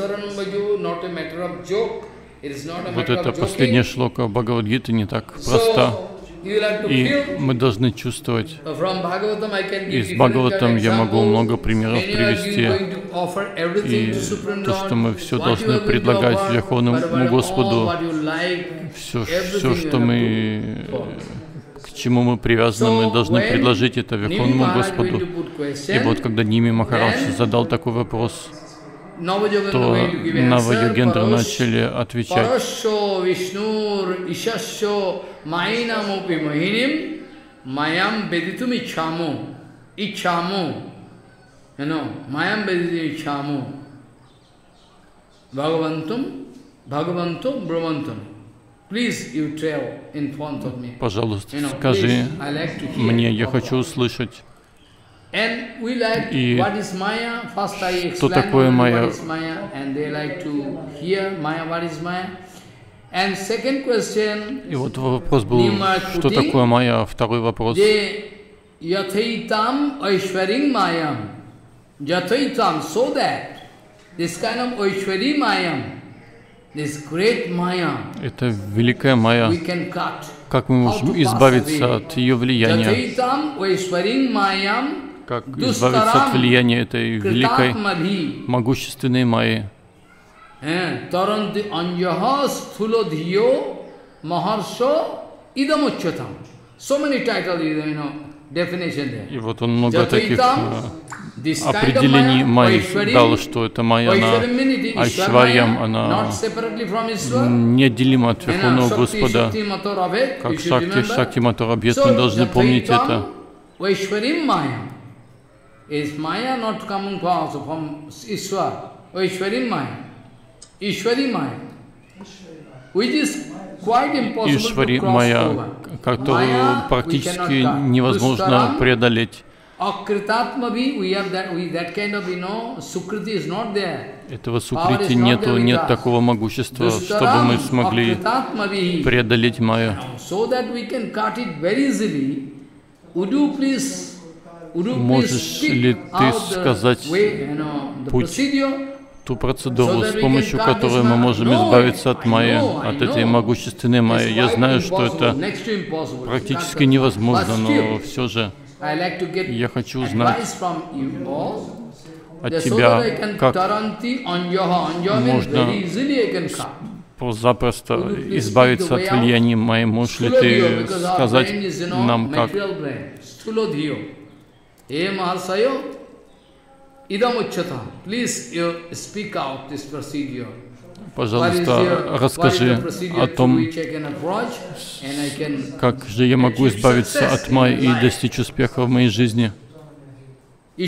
Вот эта последняя шлока Бхагавад-гиты не так проста. И мы должны чувствовать. Из Бхагаватам я могу много примеров привести. И то, что мы все должны предлагать Верховному Господу, все, все, что мы, к чему мы привязаны, мы должны предложить это Верховному Господу. И вот когда Ними Махарадж задал такой вопрос, то Нава-йогендры начали отвечать. Пожалуйста, скажи мне, я хочу услышать. И что такое майя? И вот вопрос был, что такое майя? Второй вопрос. Это великая майя. Как мы можем избавиться от ее влияния? Как избавиться от влияния этой великой, могущественной майи? И вот он много таких определений майи дал, что эта майя, она Айшварьям, она неотделима от Верховного Господа, как Шакти, Шакти Матор Абьет, мы должны помнить это. Ишвари майя, которую практически невозможно преодолеть. Этого сукрити нету, нет такого могущества, чтобы мы смогли преодолеть майю. Можешь ли ты сказать путь, ту процедуру, с помощью которой мы можем избавиться от майи, от этой могущественной майи? Я знаю, что это практически невозможно, но все же я хочу узнать от тебя, как можно запросто избавиться от влияния майи. Можешь ли ты сказать нам, как? Пожалуйста, расскажи о том, как же я могу избавиться от майи и достичь успеха в моей жизни. И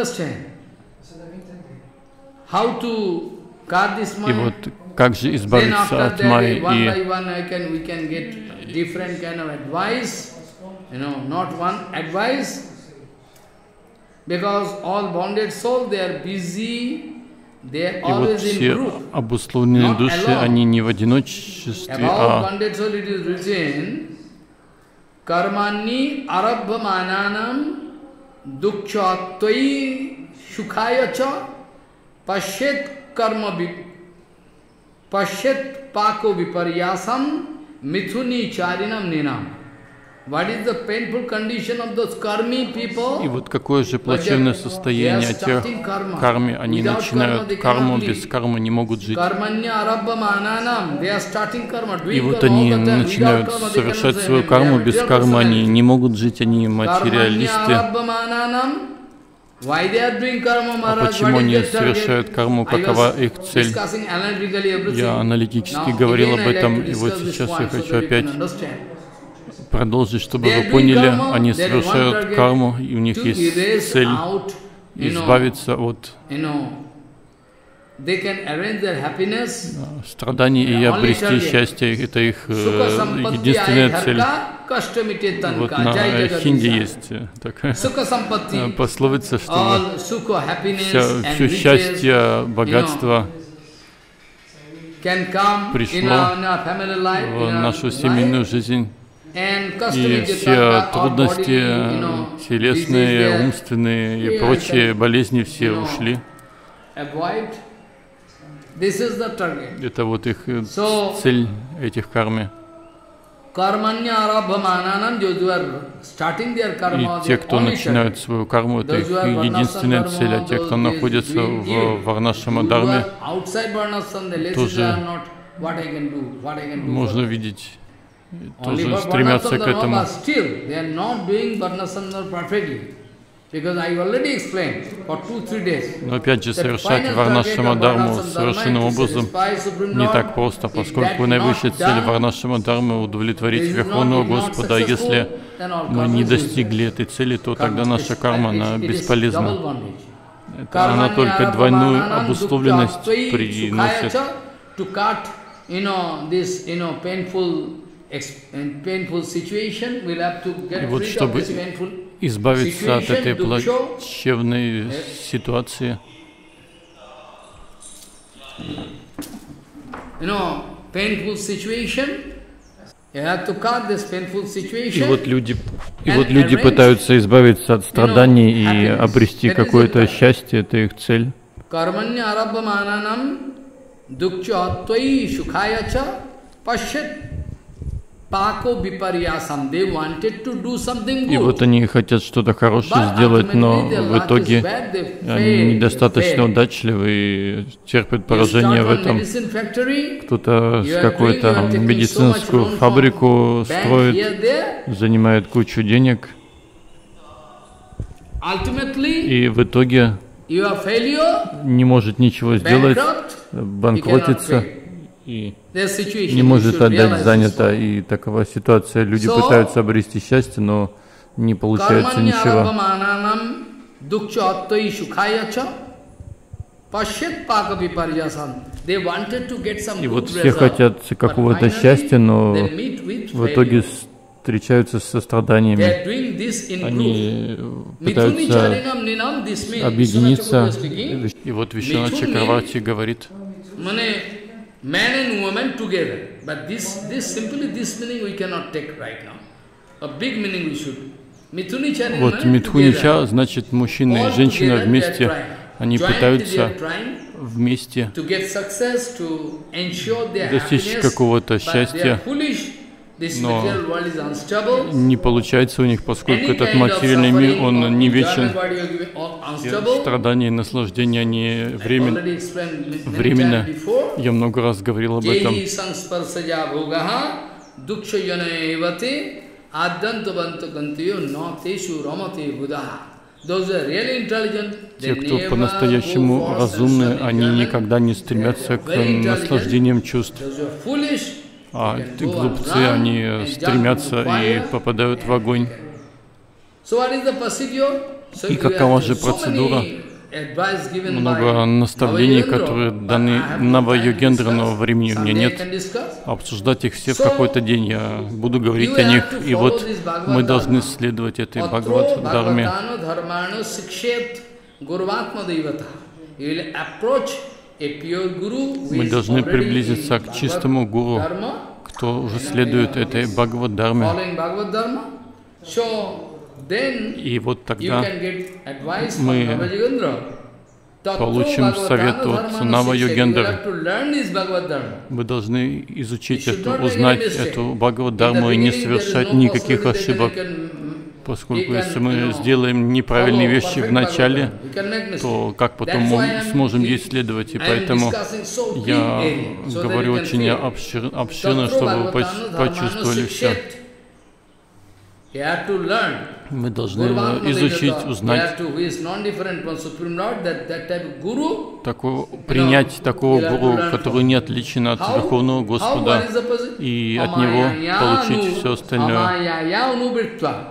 вот как же избавиться от майи и И вот все обусловленные души, они не в одиночестве, а кармани араббамананам дукчатваи шукаяча пашет карма пашет пако випарьясам митхуни чаринам нинам. И вот какое же плачевное состояние тех карми, они начинают карму, без кармы не могут жить. И вот они начинают совершать свою карму, без кармы они не могут жить, они материалисты. А почему они совершают карму, какова их цель? Я аналитически говорил об этом, и вот сейчас я хочу опять продолжить, чтобы вы поняли, они совершают карму, и у них есть цель избавиться от страданий и обрести счастье. Это их единственная цель. Вот на хинди есть такая пословица, что все, все счастье, богатство пришло в нашу семейную жизнь. И все трудности телесные, умственные и прочие болезни все ушли. Это вот их цель, этих карми. И те, кто начинают свою карму, это их единственная цель, а те, кто находится в Варнашрама-дхарме, тоже можно видеть, тоже стремятся к этому. Но опять же, совершать Варнашрама-дхарму совершенным образом не так просто, поскольку наивысшая цель Варнашрама-дхармы — удовлетворить Верховного Господа. А если мы не достигли этой цели, то тогда наша карма, она бесполезна. Это она только двойную обусловленность приносит. И вот чтобы избавиться от этой плачевной ситуации, и вот люди, и вот люди пытаются избавиться от страданий и обрести какое-то счастье, это их цель. И вот они хотят что-то хорошее сделать, но в итоге они недостаточно удачливы и терпят поражение в этом. Кто-то какую-то медицинскую фабрику строит, занимает кучу денег. и в итоге не может ничего сделать, банкротится и не может отдать занято. И такова ситуация. Люди пытаются обрести счастье, но не получается ничего. И вот все хотят какого-то счастья, но в итоге встречаются со страданиями. Они пытаются объединиться. И вот Вишванатх Чакраварти говорит, вот Митхунича значит мужчина и женщина вместе. Они пытаются вместе достичь какого-то счастья, но не получается у них, поскольку этот материальный мир, он не вечен. И страдания и наслаждения, они времен, временно. Я много раз говорил об этом. Те, кто по-настоящему разумны, они никогда не стремятся к наслаждениям чувств. А те глупцы, они стремятся и попадают в огонь. И какова же процедура? Много наставлений, которые даны Нава-йогендра, но времени у меня нет. Обсуждать их все в какой-то день. Я буду говорить о них. И вот мы должны следовать этой Бхагават-дарме. Мы должны приблизиться к чистому гуру, кто уже следует этой Бхагават-дарме. И вот тогда мы получим совет от Нава-йогендра. Мы должны изучить это, узнать эту Бхагават-дарму и не совершать никаких ошибок. Поскольку если мы сделаем неправильные вещи в начале, то как потом мы сможем ей следовать? И поэтому я говорю очень обшир, обширно, чтобы вы почувствовали все. Мы должны изучить, узнать, такого, принять такого гуру, который не отличен от Верховного Господа, и от него получить все остальное.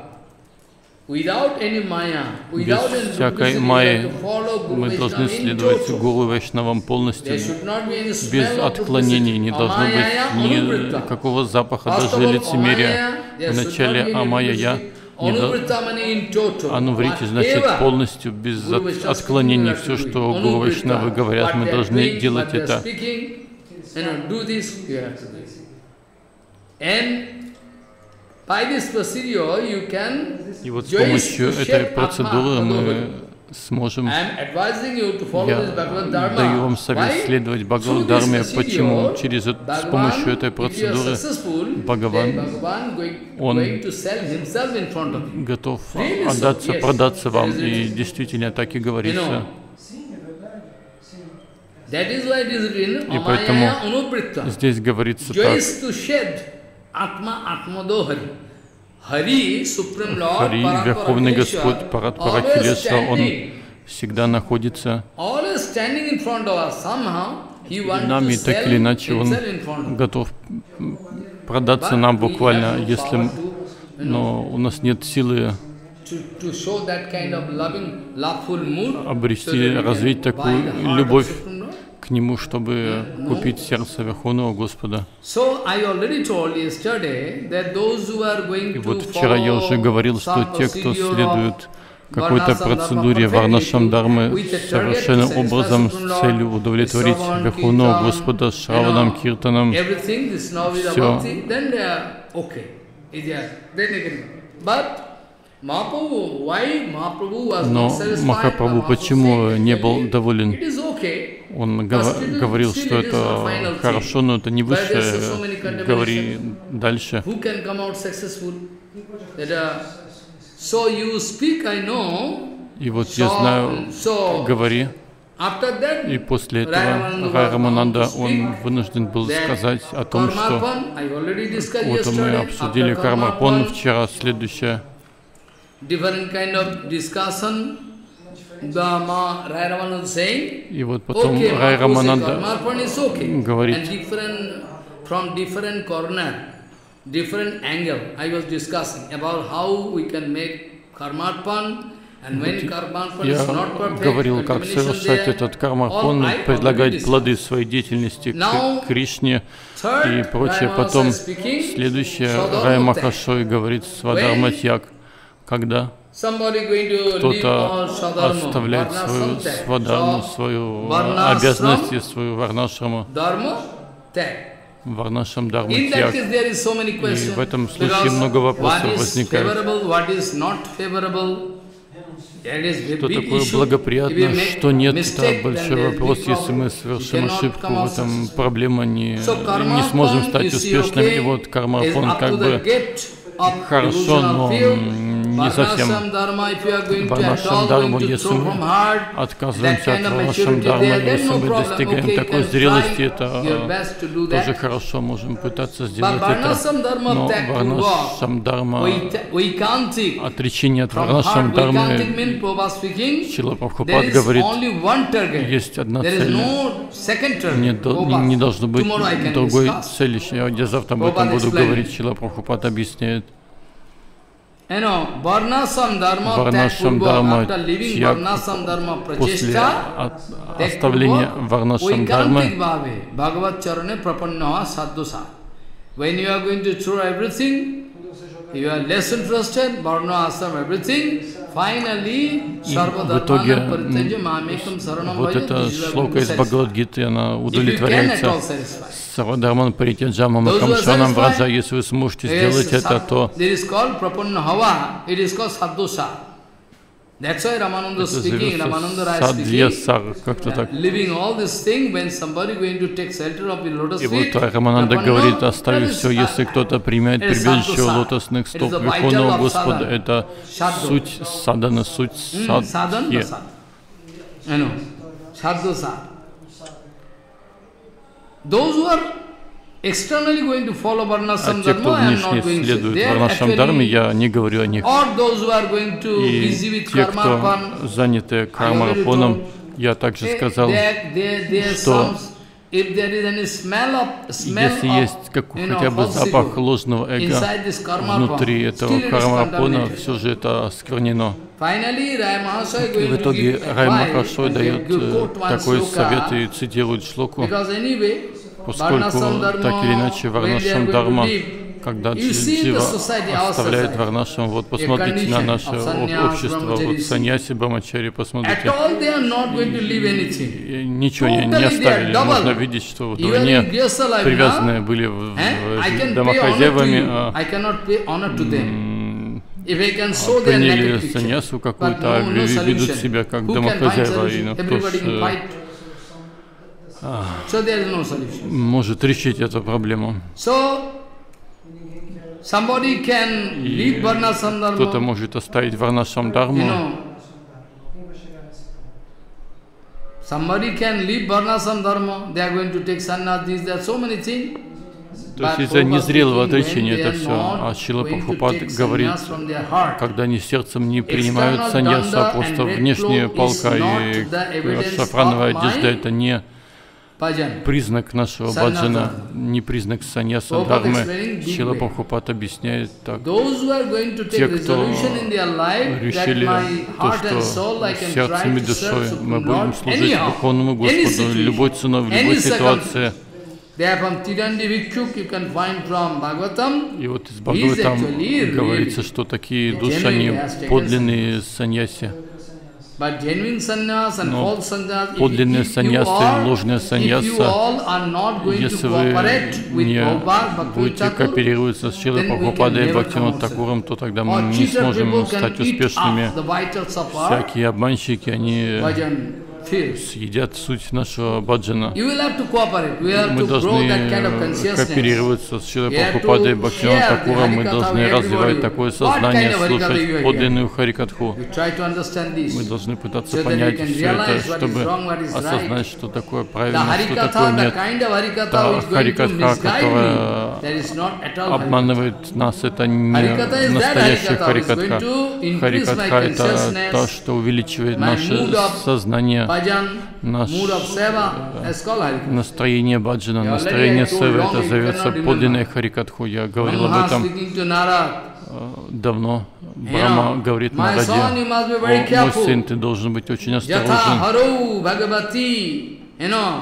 Без всякой майи мы должны следовать Гуру Вайшнавам полностью, без отклонений. Не должно быть никакого запаха, даже лицемерия. Вначале Амая-я, Ануврити, значит полностью, без от, отклонений. Все, что Гуру Вайшнавы говорят, мы должны делать это. И вот с помощью этой процедуры мы сможем, я даю вам совет следовать Бхагават-дарме. Почему? Через, с помощью этой процедуры Бхагаван, он готов отдаться, продаться вам. И действительно так и говорится. И поэтому здесь говорится так. Хари, Верховный Господь, Парат Парахилеша, Он всегда находится нами, так или иначе Он готов продаться нам буквально, если, но у нас нет силы обрести, развить такую любовь к Нему, чтобы купить сердце Верховного Господа. И вот вчера я уже говорил, что те, кто следует какой-то процедуре Варнашам-дармы совершенным образом с целью удовлетворить Верховного Господа Шраванам, Киртаном, все. Но Махапрабху почему не был доволен? Он говорил, что это хорошо, но это не высшее. Говори дальше. И вот я знаю, говори. И после этого Рай Рамананда, он вынужден был сказать о том, что вот мы обсудили Кармарпон вчера, следующее. different kind of discussion. The Ma Rai Ramananda saying, И вот потом okay, Рай Рамананда Karmarpan is okay. говорит, And different, from different corner, different angle, I was discussing about how we can make Karmarpan. Я говорил, как совершать этот кармарпан, предлагать плоды своей деятельности к Кришне и прочее. Потом следующее, Рай Махашой говорит Свадharma Тьяг, когда кто-то оставляет свою свадхарму, свою обязанность и свою варнашраму, варнашрам дharma тьяг. И в этом случае много вопросов возникает. Что такое благоприятно, что нет, это большой вопрос. Если мы совершим ошибку, в этом проблема, не, не сможем стать успешными. И вот кармарпан как бы хорошо, но не совсем. Варнашрам дharma, если мы отказываемся от варнашрам дharma, если мы достигаем такой зрелости, это тоже хорошо, можем пытаться сделать это. Но варнашрам дharma, отречение от варнашрам дharma, Шрила Прабхупад говорит, есть одна цель, не, не, не должно быть другой цели. Я завтра об этом буду говорить, Шрила Прабхупад объясняет. Варнашрам дharma тьяг, после оставления варнашрам дharma, you are less interested, varna, ashram, everything. Finally, и в итоге вот эта шлока из Бхагавад-гиты, она удовлетворяется. Сарвадхарман паритяджама макамшанам враджа. Если вы сможете сделать это, то это садвьясар, как-то так. И вот Рамананда говорит, оставив все, если кто-то примет прибежище у лотосных стоп Верховного Господа, это суть садана, суть садхи. А те, кто внешне следует варнашрам дharме, я не говорю о них. И те, кто заняты кармарпаном, я также сказал, что если есть какой, хотя бы запах ложного эго внутри этого кармарпана, все же это осквернено. И в итоге Рай Махашой дает такой совет и цитирует шлоку, поскольку так или иначе варнашрам дharma, когда джива оставляет варнашрам, вот посмотрите на наше общество, вот саньяси, брамачари, посмотрите, ничего не, не оставили. Можно видеть, что вдвойне привязанные были в, в домохозяевами, а, приняли саньясу какую-то, а ведут себя как домохозяева, и ну, кто ж а, может решить эту проблему. И кто-то может оставить варнашрам дharma. То есть из-за незрелого отречения это все. А Шрила Прабхупад говорит, когда они сердцем не принимают саньясу, а просто внешняя палка и шафрановая одежда, это не признак нашего баджана, не признак саньяса дхармы. Шрила Прабхупад объясняет так. Те, кто решили то, что сердцем и душой мы будем служить Верховному Господу любой ценой, в любой ситуации. И вот из Бхагаватам говорится, что такие души, они подлинные саньяси. Но подлинные саньясы, ложные саньясы, если вы не будете кооперироваться с Шрилой Прабхупадой и Бхактивинода Такуром, то тогда мы не сможем стать успешными. Всякие обманщики, они съедят суть нашего баджана. You will have to cooperate. We have Мы to grow that kind of должны consciousness. кооперироваться с Шрилой We have Прабхупадой и to Бхактивинода share Тхакуром. the Мы Harikatha должны with развивать everybody. такое What сознание, kind of Harikatha you слушать are подлинную Харикатху. We try to understand this. Мы должны пытаться So that we понять can все это, realize what is чтобы wrong, what is осознать, right. что такое The правильно, что Harikatha, такое the нет. kind of Harikatha Та which is going to Харикатха, misguide которая me, that is not at all Harikatha. обманывает нас, это не Харикатха is that настоящая Harikatha which is Харикатха. going to increase my Харикатха — это consciousness, то, что увеличивает my наше mood of сознание, bhajan, наш mood of seva, that's called Harikatha. настроение баджана, Yeah, настроение already I told севы. long, Это you зовется cannot подлинная remember. Харикатху. Я говорил об Brahma этом speaking to Narad. э, давно. You Брахма know, говорит my Нараде: son, you must be «О, very мой careful. сын, ты должен быть очень Yatha осторожен». haru bhagavati, you know,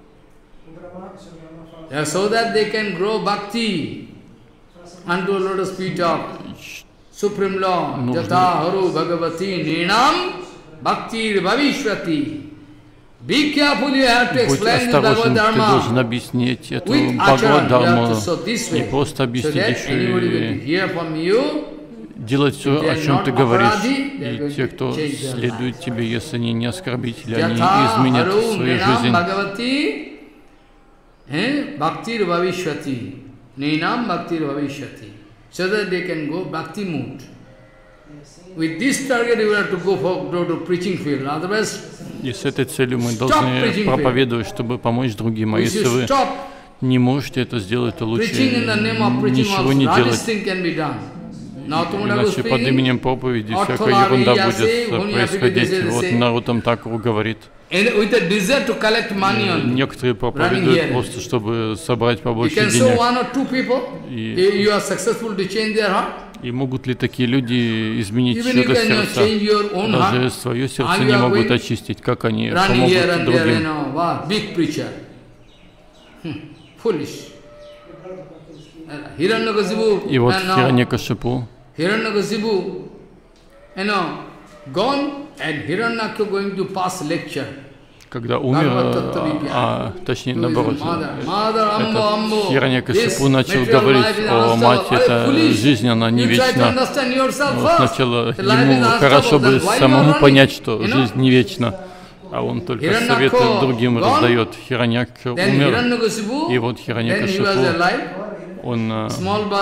yeah, so that they can grow bhakti unto a lotus feet of Supreme Lord. Нужно- Yatha haru bhagavati nrinam bhakti bhavishvati. Be careful, you have to Будь explain this осторожен, Bhagavad ты должен Dharma объяснить эту with acharan. You have to Бхагавад-дхарму. show this Не way, просто so объяснить, that еще anybody will и hear from you. делать все, They о are чем not ты говоришь. aparadhi, they are И going те, to кто change their следует life. тебе, если они не оскорбители, они Yatha изменят haru свою nrinam жизнь. bhagavati eh, bhaktir bhavishvati. Nrinam bhaktir bhavishvati. So that they can go bhakti mood. With this target you have to go for go to preaching field. Otherwise, И с этой целью мы Stop должны preaching проповедовать, чтобы помочь другим. А we если should вы stop не можете это сделать, то лучше preaching in the name of preaching ничего also. не Not делать. this thing can be done. Now tomorrow Иначе под именем проповеди всякая ерунда будет происходить. Вот Наруттам Такуру говорит. And with a desire to collect money on Некоторые проповедуют просто, чтобы собрать You побольше can show денег. one or two people, И- you are successful to change their heart. И могут ли такие люди изменить Even you чье-то can uh, сердце? change your own Даже heart. свое сердце Are you не are могут going очистить, как они running here помогут and there, you другим. know, wow, big preacher. Hmm, foolish. Uh, Hiranyakasipu, И вот and now Хираньякашипу, Hiranyakasipu, you know, gone, and Hiranyaka going to pass lecture. когда умер, а точнее наоборот, этот Хираньякашипу начал говорить: «О, мать, эта жизнь, она не вечна». Вот сначала ему хорошо бы самому понять, что жизнь не вечна, а он только советы другим раздает. Хираньяка умер, и вот Хираньякашипу, он а,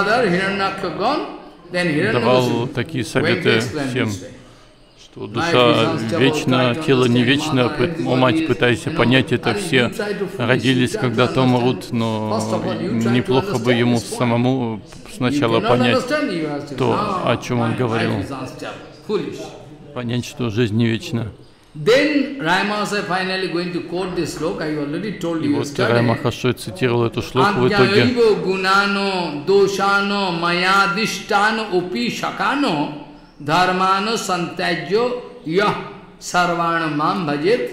давал такие советы всем, что душа вечна, тело не вечно. О, мать, пытайся понять это. Все родились, когда-то умрут, но неплохо бы ему самому сначала понять то, о чем он говорил. Понять, что жизнь не вечна. Then Ramasa finally going to quote this sloka. I already told И you вот yesterday. Рамахашой цитировал эту шлоку в итоге. Agyayivo gunano doshano mayadishtano upi shakano dharmano santajyo yah sarvana mam bhajet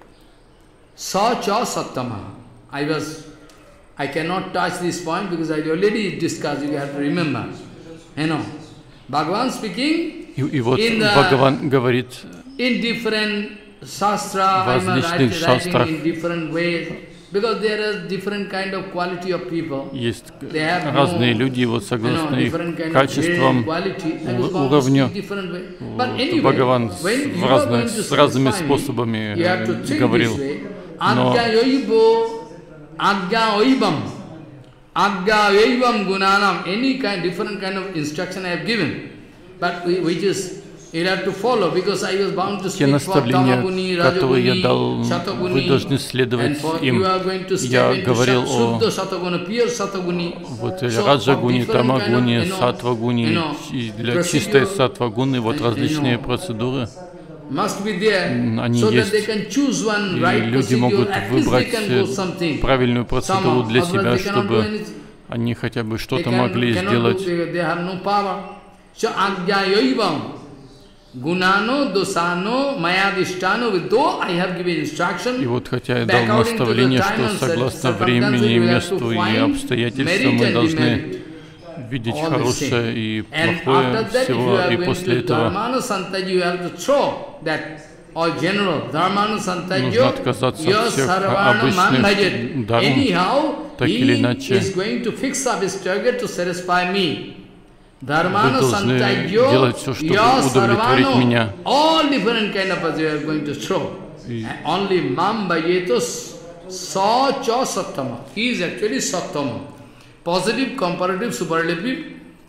sa cha sattama. I was, I cannot touch this point because I already discussed, you have to remember. You know, Bhagavan speaking И, и вот in the- Бхагаван говорит in different shastra, в I am различных writing шастрах. in different ways, because there is different kind of quality of people. есть They have разные no, люди, и вот you know, согласно их different kind of качествам, quality. I у- was born уровню, in different way. But вот anyway, Бхагаван с- when в you are разных, going to с разными satisfy me, способами you have to э, think говорил. this way. Но Agya yoibo, agya oibam, agya oibam gunanam, any kind, different kind of instruction I have given. But we, which is, you have to follow, because I was bound to те speak for наставления, Tamaguni, которые я Rajaguni, дал, вы Sataguni, должны следовать and for им. you are going to step Я into говорил Sat- о Suddha Sataguna, pure Sataguni. вот So, of Раджагуни, different kind of, Тамагуни, you know, Сатвагуни, you know, и для procedure чистой Сатвагуны вот and, you различные know, процедуры. must be there, Они so that есть, they can choose one и right люди procedure, могут at least they выбрать can do something. правильную процедуру Somehow, для otherwise себя, they cannot do чтобы anything. они хотя бы They что-то can, могли cannot сделать. do, they, they have no power. So agyayoivam, gunano, dosano, mayadishtano, though I have given instruction, И вот хотя я дал according to the наставление, time что and согласно circumstances, времени, you have месту to и find обстоятельствам merit мы and должны demerit. видеть All the хорошее same. и And плохое after that, if you всего, are и going после to этого Dharmana Santaji, you have to throw that all general Dharmana нужно Santaji, отказаться your от всех Sarvana обычных Manbhajet. дарм. Anyhow, Так he или иначе, is going to fix up his target to satisfy me. вы Dharmana должны Santajo, делать все, чтобы your удовлетворить Sarvano, меня. all different kind of us you are going to throw. only mam bhajetos sa cha sattama. He is actually sattama. Positive, comparative, superlative.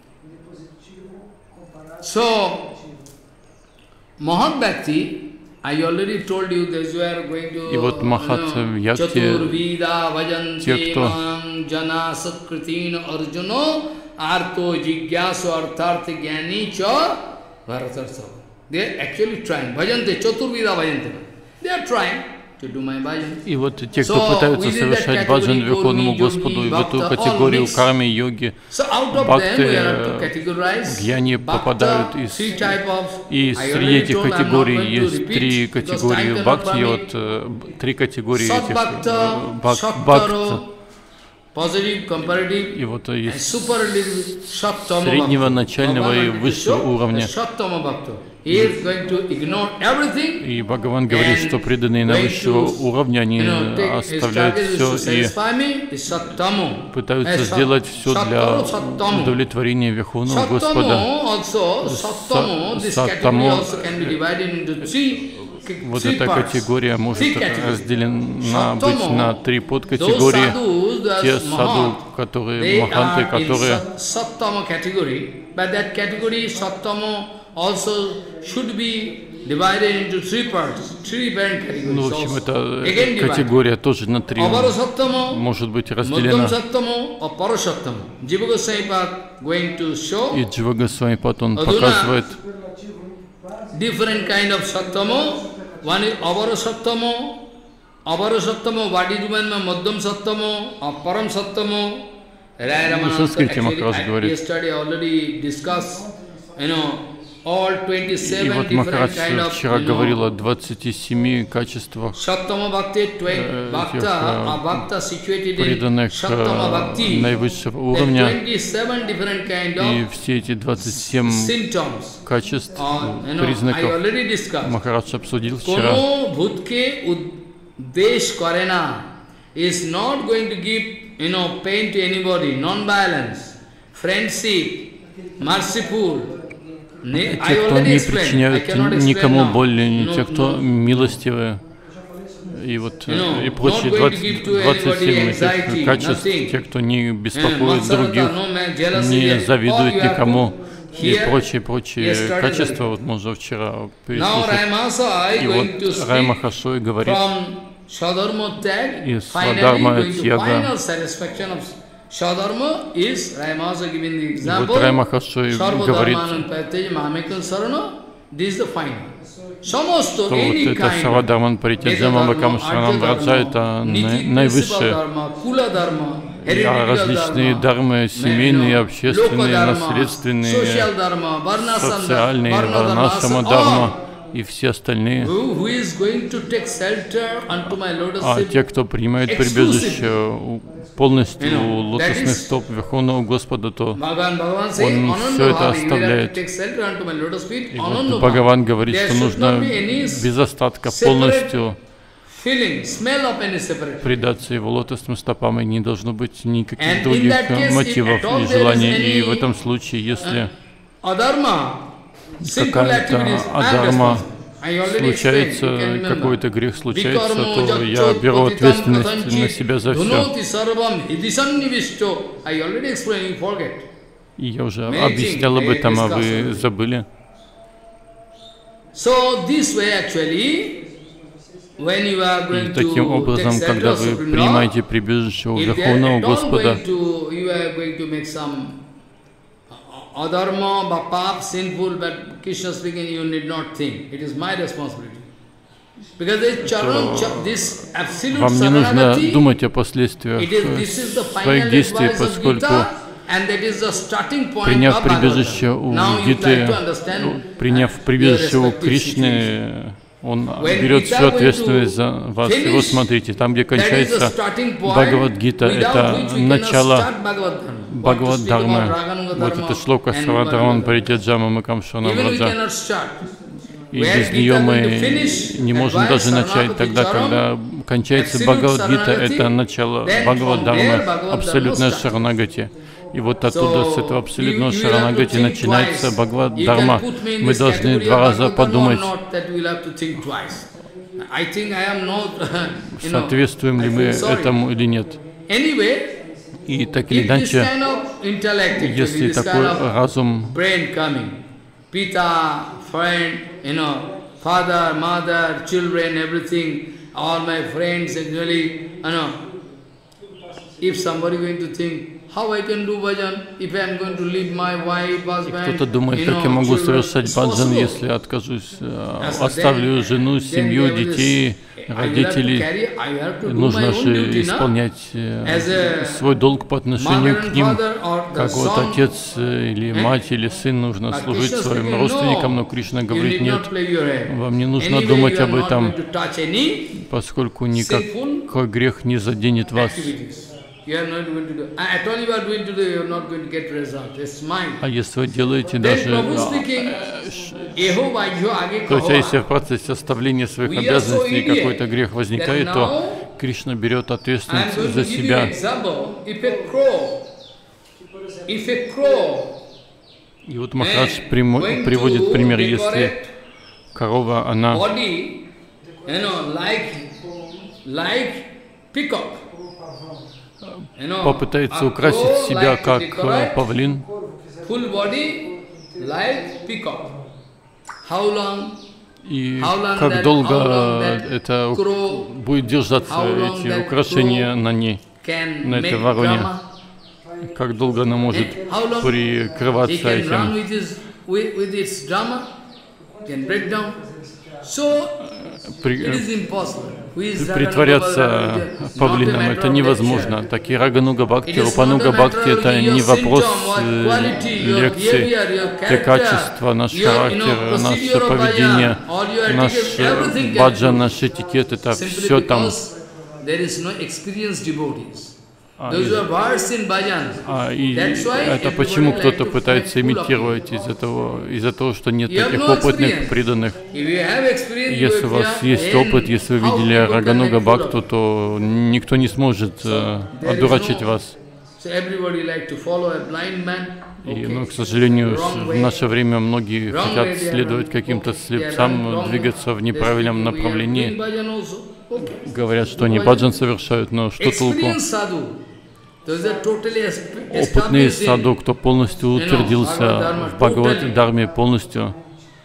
So, Mahat Bhakti, I already told you this, you are going to, И вот Махат Бхакти, Chaturvida vajanti те, кто mam jana satkritin arjuno arto jigyasu artharth jnani cha bharatartha. They are actually trying. Bhajante, Chaturvida bhajante. They are trying to do my bhajan. И вот те, кто пытаются совершать баджан Верховному Господу, в эту категорию карми, йоги, бхакты, гьяни попадают из... И среди этих категорий есть три категории бхакти, и вот три категории этих бхакт. И вот есть среднего, начального и высшего уровня. И Бхагаван говорит, что преданные на высшего уровня, они оставляют все и пытаются сделать все для удовлетворения Верховного Господа. Саттамо, вот эта категория может разделена быть на три подкатегории. Те саду, которые маханты, которые ну, в общем, эта категория тоже на три может быть разделена. И Джива Госвамипад, он показывает different kind of sattamo. One is avara sattamo. Avara sattamo, what is one madhyam sattamo, aparam sattamo. Actually, yesterday already discussed, you know, all twenty-seven и вот Махарадж вчера говорил о двадцати семи качествах преданных наивысшего уровня, и все эти двадцать семь качеств, признаков Махарадж обсудил вчера. Те, кто не причиняют никому боли, те, кто милостивые, и вот и прочие двадцать, двадцать семь этих качеств, те, кто не беспокоит других, не завидует никому, и прочие, прочие качества, вот мы уже вчера переслушали. И вот Рай Махашой говорит, и Свадхарма Тьяга. Shadharma is, Ramasa giving the example, вот Рай Махашой говорит, что вот это Шавадharman Паритяджама Бхакам Шаранам Раджа, это наивысшее. А различные дharмы, семейные, общественные, наследственные, социальные, варнашрама дharma и все остальные. А те, кто принимает прибежище полностью у лотосных стоп Верховного Господа, то он все это оставляет. И вот Бхагаван говорит, что нужно без остатка полностью предаться его лотосным стопам, и не должно быть никаких других мотивов и желаний. И в этом случае, если какая-то адарма случается, какой-то грех случается, то я беру ответственность на себя за все. И я уже объяснял об этом, а вы забыли. И таким образом, когда вы принимаете прибежище у Верховного Господа, Adharma, bapap, sinful, but Krishna speaking, you need not think. It is my responsibility. Because this charan, this absolute вам не нужно думать о последствиях своих действий, поскольку, приняв прибежище у Гиты, приняв прибежище у Кришны, он берет всю ответственность за вас. И вот смотрите, там, где кончается Бхагавад-гита, это начало Бхагавад-дхармы. Вот это шлока Шравадхарман Паритяджама Бхакам Шаранам Раджа. И без нее мы не можем даже начать. Тогда, когда кончается Бхагавад-гита, это начало Бхагавад-дхармы, абсолютное Шаранагати. И вот оттуда, с этого абсолютного Шаранагати, начинается Бхагавад-дхарма. Мы должны два раза подумать. I think I am not, you know, соответствуем ли I мы feel sorry. этому или нет. Anyway, И так или if this иначе, kind of intellect, actually, если this такой kind of разум, brain coming, Pita, friend, you know, father, mother, children, everything, all my friends, actually, you know, if somebody going to think, how I can do bhajan, if I am going to leave my wife, husband, кто-то думает, you как я know, могу children, совершать it's баджан, possible. если откажусь, э, Yes, sir. оставлю Then- жену, then семью, I will детей, just- I will have to родителей. carry- I have to do my Нужно own же duty, na? исполнять э, As a свой долг по отношению mother к and ним. father or the Как вот son. отец э, или Eh? мать или сын, нужно But служить Krishna своим speaking, родственникам, но no, Кришна you говорит, need нет, not play your head. вам не нужно Anyway, думать you are об not этом, going to touch any поскольку никакой грех не заденет вас. activities. You are not going to do. At all you are doing today, you are not going to get result. It's mine. А если вы делаете Then даже... Prabhu а, speaking, Eho Bhajyo Age То есть, если в Kahava. процессе оставления своих We are so обязанностей idiot какой-то грех возникает, that то now Кришна берет I am ответственность going за to give you an себя. example. If a crow, if a crow И вот Махарадж eh, примо- going приводит to пример, если decorate корова, она body, you know, like, like peacock. You know, попытается a украсить crow себя like to как э, decorate павлин, full body like peacock. How long? и How long как that- долго how long that это crow будет держаться, how long эти that украшения crow на ней, can на make этой вороне, drama? как долго она может Eh, how long he прикрываться can run этим. with his with, with its drama? Can break down. So При- it is impossible. Who is притворяться Raganuga Bhakti? It's not a павлином, matter это of невозможно. lecture. Так и Рагануга Бхакти, It is Рупануга not a Бхакти, matter of это your не вопрос symptom, your э, quality, your лекций, behavior, your это character, качество, наш your, you know, характер, наше procedure of поведение, bhajan, all your наш etiquette, everything can баджан, prove. наш этикет, это Simply все там. because there is no experienced devotees. А, Those и- who are versed in bhajan. А, и That's why это everybody почему like кто-то to пытается fight full of имитировать из-за того, из-за того, что нет You have таких no опытных experience. преданных. If you have experience, Если у вас you есть are- опыт, then если вы how видели people can Рагануга make full of Бхакту, то никто не сможет э, There is одурачить no- вас. So everybody like to follow a blind man. И, Okay. ну, к сожалению, Wrong в way. наше время многие Wrong хотят way they are следовать running. каким-то Okay. They are слепцам, running wrong. двигаться в They неправильном speaking, we are направлении. doing bhajan also. Okay. Говорят, что они баджан совершают, но что толку? Experienced sadhu. Those are totally es- Опытные established in- саду, кто полностью you know, утвердился Bhagavad в Бхагават totally. Дharме полностью,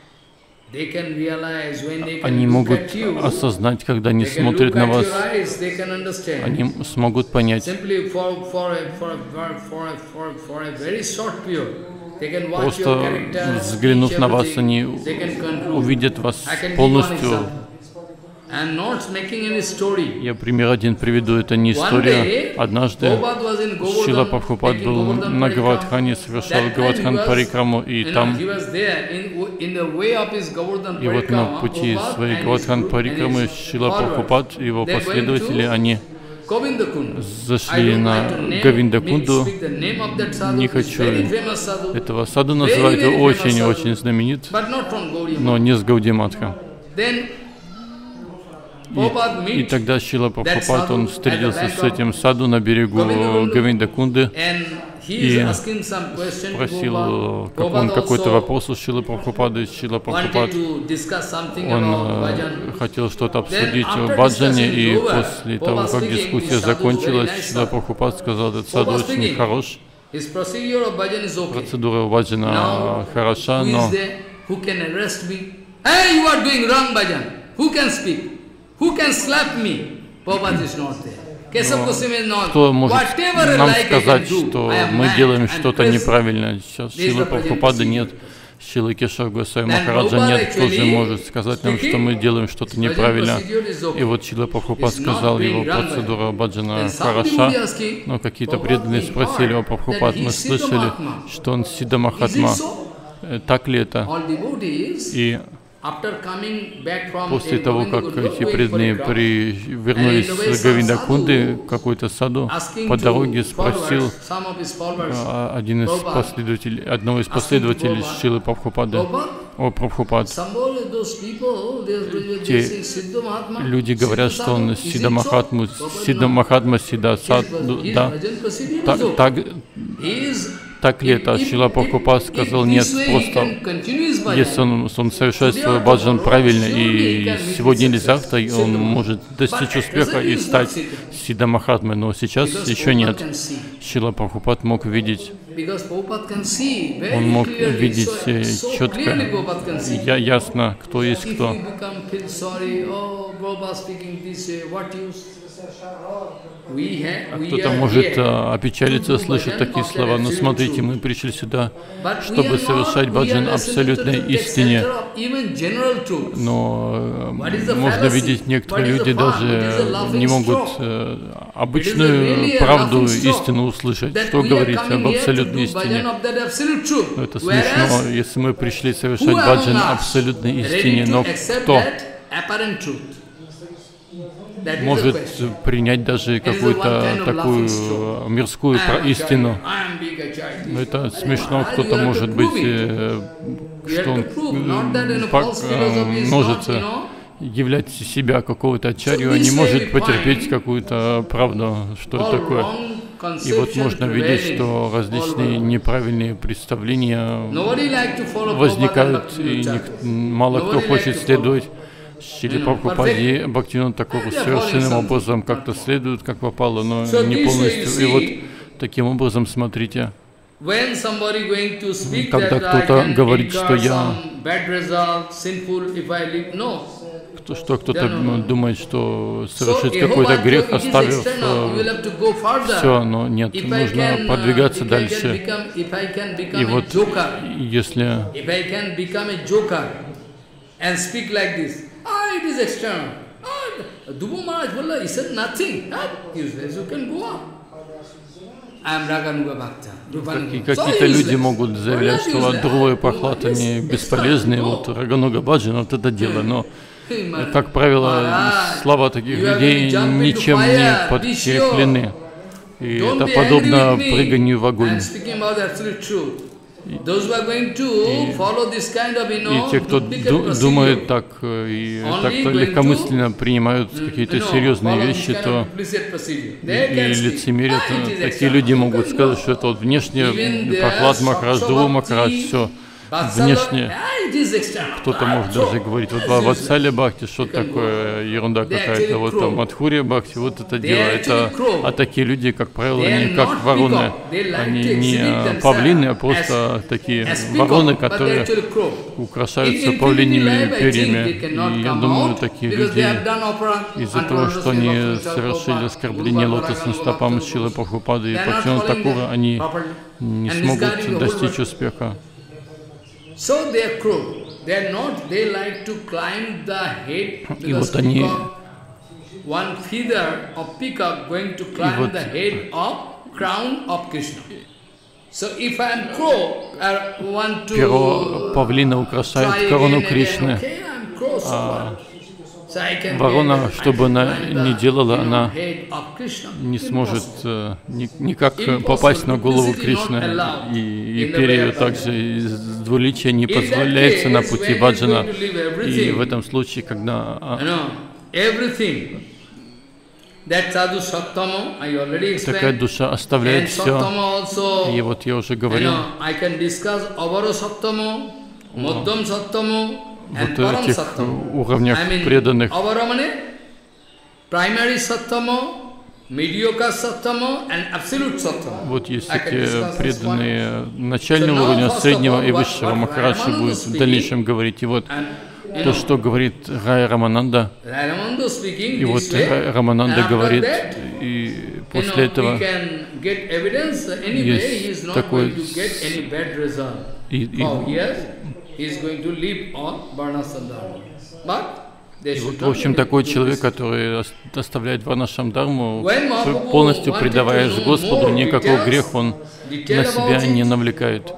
They can realize when they can они look могут at you, осознать, когда они they can смотрят look на at вас, your eyes, they can understand. они смогут понять. Simply for, for, a, for, a, for, a, for, a, for a very short period, they can watch your Просто character, взглянув speech, на вас, everything, они they can conclude. увидят вас I can give one полностью. example. And not making any story. Я пример один приведу, это не One история. day, Однажды Prabhupada was in Govardhan, Шила Прабхупад making был Govardhan на Parikram. Гавардхане, совершал That time he Гавардхан was, Парикраму, и you know, там, he was there in, in the way of his Govardhan и вот на Parikrama, пути Prabhupada своей and his Гавардхан group and Парикрамы his Шила followers, Прабхупад и его they're going последователи, to они Govindakund. I зашли don't на like to name, Говиндакунду. speak the name of that sadhu. Не He's хочу very famous sadhu, этого саду называть, very famous очень-очень sadhu, знаменит, but not from Gaudiya но Math. не с Гаудиматха. Then Prabhupada И, и meet тогда Шила Прабхупад, он встретился с этим саду на берегу Говиндакунды, and he и is asking some question to спросил, Prabhupada. как он Prabhupada какой-то also вопрос у Шилы Прабхупады, Шила Прабхупад, wanted to discuss something он about э, bhajan. хотел что-то обсудить after о баджане, discussing и is over, после Prabhupada того, как speaking, дискуссия this sadhu is very закончилась, nice Шила sadhu. Прабхупад сказал, этот саду Prabhupada очень speaking. хорош, His procedure of bhajan is okay. процедура баджана Now, хороша, who но is there who can arrest me? Hey, you are doing wrong bhajan. Who can speak? Who can slap me? Prabhupada is not there. Keshav Goswami is not. кто может Whatever I нам like, I can сказать, do. что I am мы mad, делаем I'm что-то crazy. неправильно? Сейчас This is Шилы the present Прабхупады procedure. нет, Шилы Кешав Госвами Then Махараджа Prabhupada нет, тоже actually может сказать нам, что мы делаем что-то Bhajan неправильно. procedure is okay. И вот Шила Прабхупад It's not сказал, being его wrong процедура Then баджана some хороша, people asking, но какие-то Prabhupada, преданные we спросили у heard Прабхупад, that мы he is слышали, Siddha-Mahatma. что он Сиддха Is it Махатма. so? Э, Так ли это? All devotees, И after coming back from после a того, как Govindakundu, эти going преданные Parikrama, при... вернулись с Говиндакунды, какой-то саду asking по to дороге спросил followers, some of his followers, а, один из Prabhupada, последователей, одного из asking последователей Prabhupada, Шилы Прабхупады, Prabhupada, о Прабхупад. some of those people, they are Те saying Siddha Mahatma, люди говорят, Siddha что он Sadhu. Is it Сиддха so? Махатму, Prabhupada, Сиддха no. Махатма, Сиддха His Саду, his да. bhajan procedure Так, is okay. так He is так ли это? Шрила Прабхупад сказал, нет, просто если он, он совершает свой баджан правильно, и сегодня или завтра он может достичь успеха и стать Сиддха Махатмой, но сейчас еще нет. Шрила Прабхупад мог видеть, он мог видеть четко, я, ясно, кто есть кто. А кто-то может а, опечалиться, слышать такие слова, но смотрите, мы пришли сюда, чтобы совершать баджан абсолютной истине. Но э, можно видеть, некоторые люди даже не могут э, обычную правду, истину услышать. Что говорить об абсолютной истине? Но это смешно, если мы пришли совершать баджан абсолютной истине, но кто может принять даже какую-то такую мирскую истину? Это смешно, кто-то может быть, что он может являть себя какого-то ачарью, а не может потерпеть какую-то правду, что это такое. И вот можно видеть, что различные неправильные представления возникают, и мало кто хочет следовать Шриле Прабхупаде, Бхактивинода Тхакуру совершенным образом как-то следует, как попало, но не полностью. И вот таким образом, смотрите, когда кто-то говорит, что я, что кто-то думает, что совершить какой-то грех, оставив все, но нет, нужно продвигаться дальше. И вот если Ah, it is external. Ah, Dhruva Maharaj Valla, he said nothing. Ah, useless, you can go on. I am Raganuga Bhakta. И какие-то люди могут заявлять, что Dhruva и Прахлад они бесполезны, вот Рагануга Баджан, вот это дело, но, как правило, слова таких людей ничем не подкреплены. И это подобно прыганию в огонь. И, и те, кто думает так и так-то легкомысленно принимают какие-то серьезные вещи, то и лицемерят. Такие люди могут сказать, что это вот внешне Прахлад Махарадж, Dhruva Махарадж, все. Внешне кто-то может даже говорить, вот в Ватсале Бхакти, что-то такое, ерунда какая-то, вот там Мадхурья Бхакти, вот это дело, это, а такие люди, как правило, они как вороны, они не павлины, а просто такие вороны, которые украшаются павлиньими перьями. И я думаю, такие люди из-за того, что они совершили оскорбление лотосным стопам Шрилы Прабхупады и Бхактивинода Тхакура, они не смогут достичь успеха. So they are crow. They are not. They like to climb the head because peacock, one feather of peacock going to climb the head of crown of Krishna. So if I am crow, I want to. Перо павлина украшает корону Кришны. А ворона, что бы она ни делала, она не сможет э, ни, никак попасть на голову Кришны. И, и перья также двуличие не позволяется на пути баджана. И в этом случае, когда такая душа оставляет все, и вот я уже говорил, вот этих уровнях преданных. Вот есть такие преданные начального уровня, среднего и высшего. Махараджи будет в дальнейшем говорить. И вот то, что говорит Рая Рамананда, и вот Рая Рамананда говорит, и после этого есть такой... И, и, И вот, в общем, такой человек, который оставляет варнашам дharmu, полностью предаваясь Господу, никакой грех он на себя не навлекает.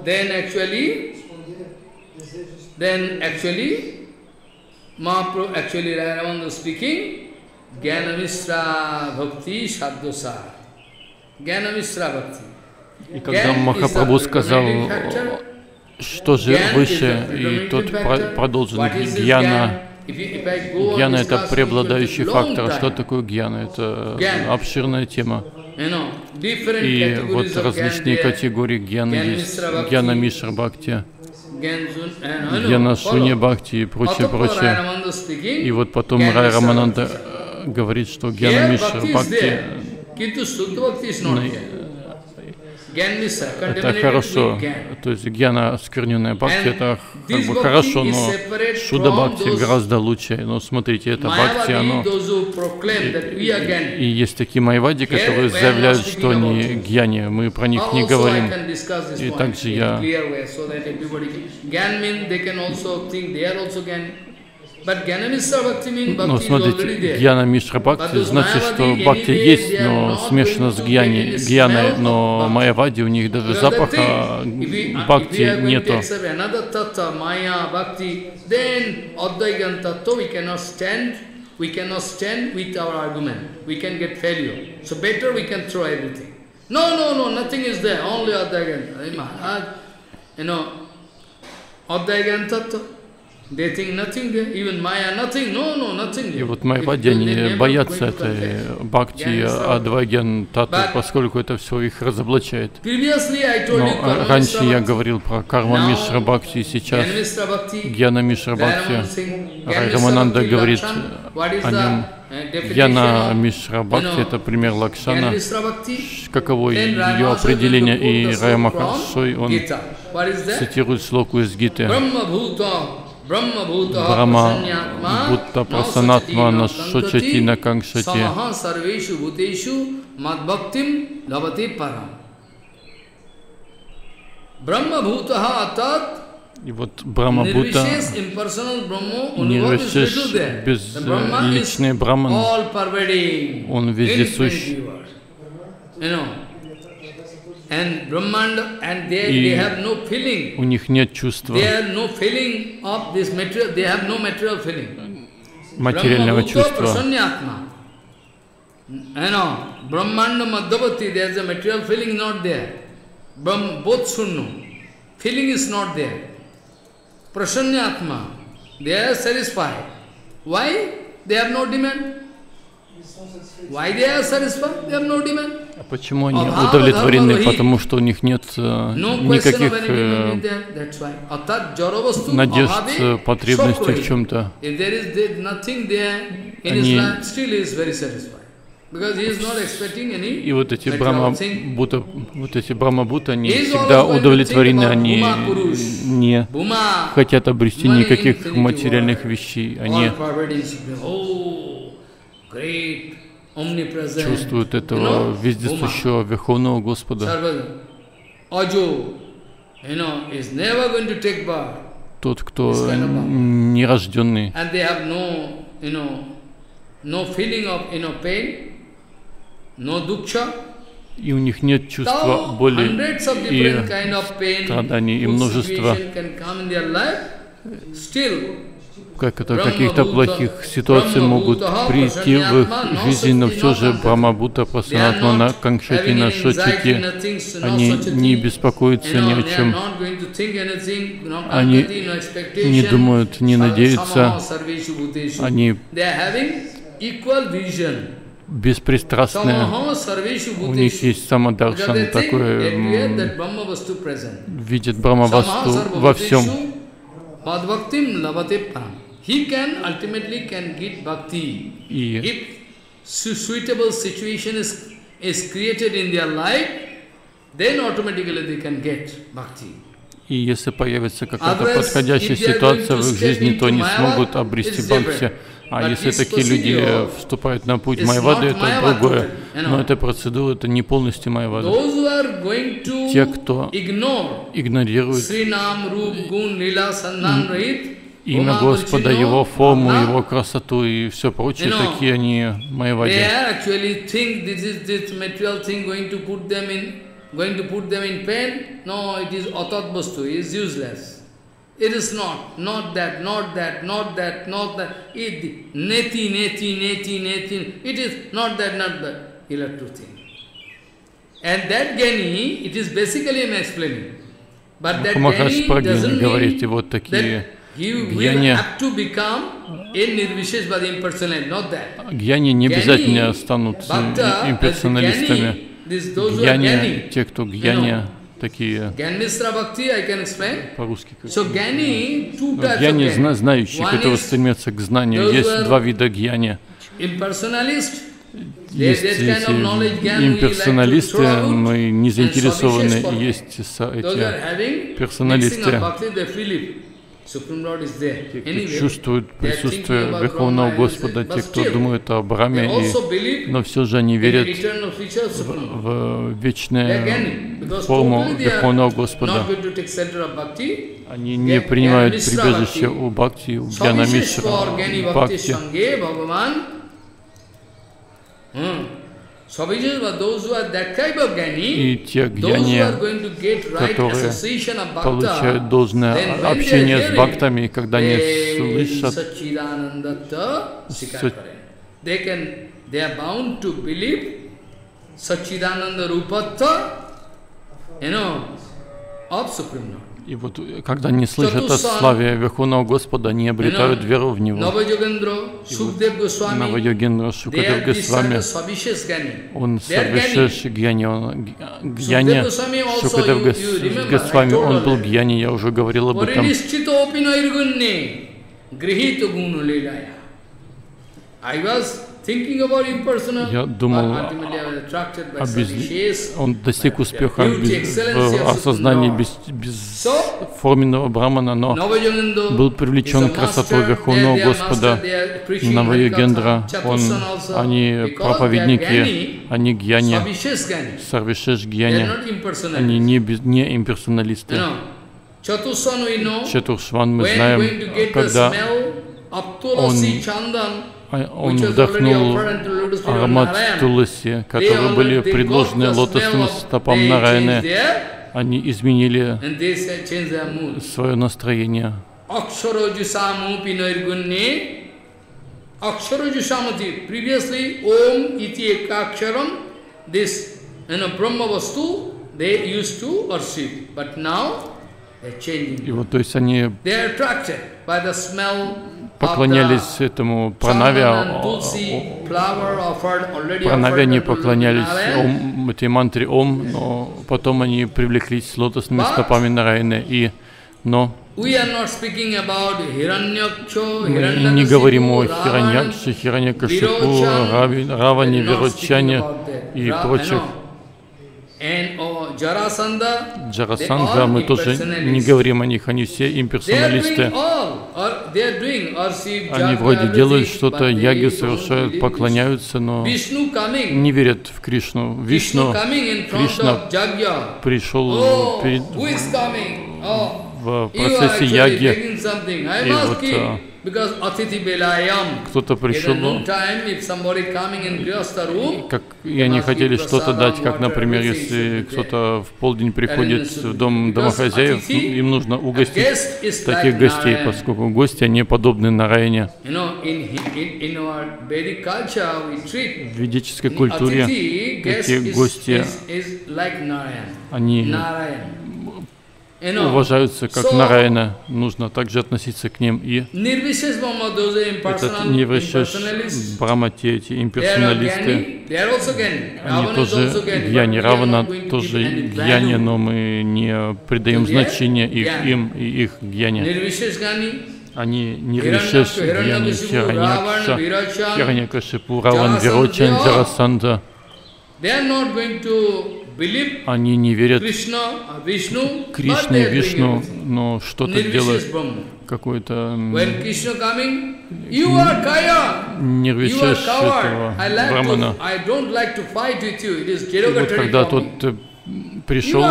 И когда Махапрабху сказал, что же выше, и тот продолжил, гьяна. Гьяна — это преобладающий фактор. Что такое гьяна? Это обширная тема. И вот различные категории гьяны есть, гьяна Мишра Бхакти, гьяна Шунья Бхакти и прочее, прочее. И вот потом Рай Рамананда говорит, что гьяна Мишра Бхакти это хорошо, то есть гьяна оскверненная бхакти это как бы хорошо, но Шуда Бхакти гораздо лучше. Но смотрите, это бхакти, оно и, и есть такие майвади, которые заявляют, что они гьяни, мы про них не говорим. И также я но смотрите, гьяна Мишра Бхакти значит, что бхакти есть, но смешано с гьяни, гьяной, но майявади у них даже запаха бхакти нету. И вот майявади, они боятся этой бхакти, адвайгьян тату, поскольку это все их разоблачает. Но раньше я говорил про карма Мишра Бхакти, и сейчас гьяна Мишра Бхакти. Рай Рамананда говорит о нем. Гьяна Мишра Бхакти — это пример Лакшана. Каково ее определение? И Рай Махаршой, он цитирует шлоку из Гиты. Брахма Бхутта Прасанатма Нашочати Накангшати. И вот Брахма Бхута, Нирвишеш, безличный Брахман, он вездесущ. И у них нет чувства, материального чувства. Brahmanda Madhavati, there is a material feeling not there. Brahm, both sunnu. Feeling is not there. Prasannatma, they are satisfied. Why? They have no demand. Why they are satisfied? They have no demand. А почему они удовлетворены? Потому что у них нет э, никаких э, надежд, потребностей в чем-то. Они и вот эти Брахма-Бхута, вот эти Брахма-Бхута, они всегда удовлетворены, они не хотят обрести никаких материальных вещей, они чувствуют этого вездесущего Верховного Господа. Тот, кто нерожденный, и у них нет чувства боли и страданий, и множества как это, каких-то плохих ситуаций могут прийти в их жизнь, но все же Брахма-Бхута Прасанатма Накангшати Нашочати, они не беспокоятся ни о чем, они не думают, не надеются, они беспристрастные, у них есть самадаршан, такое видит Брахмавасту во всем. He can ultimately can get bhakti if suitable situation is is created in their life, then automatically they can get bhakti. И если появится какая-то подходящая ситуация в их жизни, то они смогут обрести бхакти. А если такие люди вступают на путь майявады, это другое. Но эта процедура, это не полностью майявада. Те, кто игнорирует имя Господа, Его форму, Его красоту и все прочее, такие они майявади. Going to put them in pain? No, it is atat vastu, it is useless. It is not, not that, not that, not that, not that. It, neti, neti, neti, neti. It is not that, not that. He'll have to think. And that Gyani, it is basically I'm explaining. But that Gyani doesn't mean Гьяни, гьяни не обязательно станут имперсоналистами. Гьяни, те, кто гьяни, такие по-русски. Гьяни, знающие, которые стремятся к знанию. Есть два вида гьяни. Есть эти имперсоналисты, мы не заинтересованы, есть эти персоналисты, те, кто чувствуют присутствие Верховного Господа, те, кто думают о Брахме, и, но все же они верят в, в вечную форму Верховного Господа. Они не принимают прибежище у Бхакти, у Гьяна-мишра, Бхакти. И те гьяни, которые получают должное общение с бхактами, когда они слышат, и вот когда они слышат о славе Верховного Господа, они обретают веру в Него. Навайогендра Шукадев Госвами, он Сарвишеш Гьяни, он Гьяни Шукадев Госвами, он был Гьяни, я уже говорил об этом. Я думал, обез... он достиг успеха без... в осознании без... бесформенного Брахмана, но был привлечен красотой Верховного Господа. Навайогендра, он, они проповедники, они гьяни, Сарвишеш Гьяни, они не, без... не имперсоналисты. Чатуршван мы знаем, когда он Он вдохнул аромат туласи, которые были предложены лотосным стопам Нараяны. Они изменили свое настроение. Previously, Om iti ekaksharam, this you know, Brahma Vastu, they used to worship, but now they're changing. И вот, то есть они they're attracted by the smell. Поклонялись этому пранаве, пранаве они поклонялись ом, этой мантре Ом, но потом они привлеклись лотосными стопами Нараяны. И, но мы не говорим о Хираньякше, Хираньякашипу, Раване, Вирочане и прочих. Джарасандха, мы тоже не говорим о них, они все имперсоналисты. Они вроде делают что-то, яги совершают, поклоняются, но не верят в Кришну. Вишну, Кришна пришел перед, в процессе яги, и вот кто-то пришел, как, и они хотели что-то дать, как, например, если кто-то в полдень приходит в дом домохозяев, им нужно угостить таких гостей, поскольку гости, они подобны Нараяне. В ведической культуре эти гости, они уважаются как Нараяна, нужно также относиться к ним. И этот Нирвишеш Брахма, те эти имперсоналисты, они тоже гьяни, Равана тоже гьяни, но мы не придаем значения их, им и их гьяни. Они Нирвишеш гьяни, Хираньякша, Хираньякашипу, Раван, Вирочан, Джарасандха. Они не верят в Кришну и Вишну, но что-то делают, какой-то нирвишеш этого Брахмана. И вот когда тот пришел,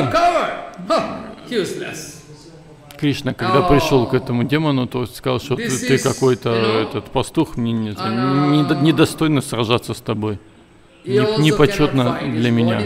Кришна, когда пришел к этому демону, то сказал, что ты, ты какой-то этот пастух, мне недостойно сражаться с тобой. Непочетно для меня.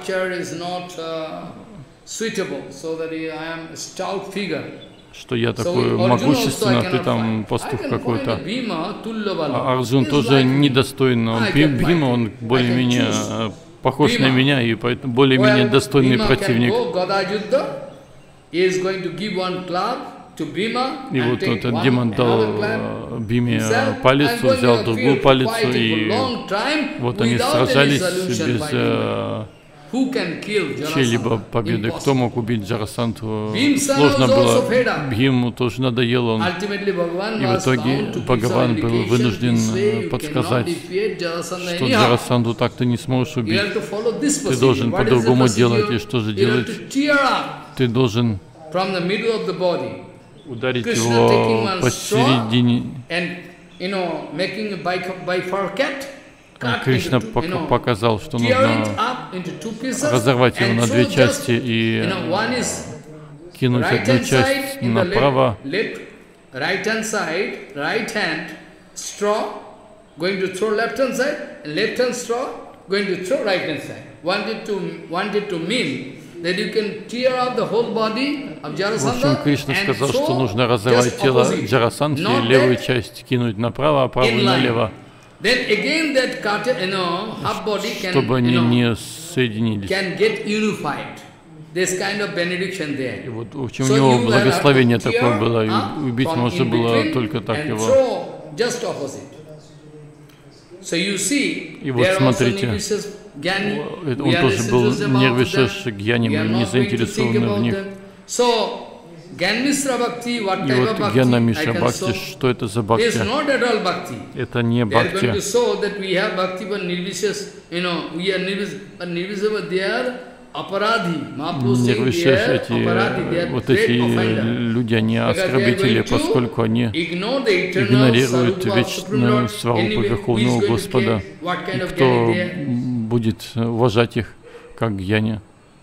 Что я такой могущественный, а ты там пастух какой-то. А Арджун тоже недостойный. Он Бхима, он более-менее похож на меня и поэтому более-менее достойный противник. И вот этот демон дал Биме палец, взял другую палец, и вот они сражались без чьей-либо победы. Кто мог убить Джарасандху? Сложно было. Бхиму тоже надоело. Он. И в итоге Бхагаван был вынужден подсказать, что Джарасандху так ты не сможешь убить. Ты должен по-другому делать. И что же делать? Ты должен ударить его посередине. Кришна показал, что нужно разорвать его на две части и кинуть одну часть направо, в общем, Кришна сказал, что нужно разорвать тело Джарасандхи, левую часть кинуть направо, а правую налево, чтобы они не соединились. И вот в общем у него благословение такое было, и убить можно было только так его. И вот смотрите, он тоже был Нирвишеш, Гьяним, не заинтересованный в них. И вот Гьяна Мишра Бхакти, что это за бхакти? Это не бхакти. Нирвишеш, эти, вот эти люди, они оскорбители, поскольку они игнорируют вечную сварупу Верховного Господа. И кто будет уважать их, как Гьяни?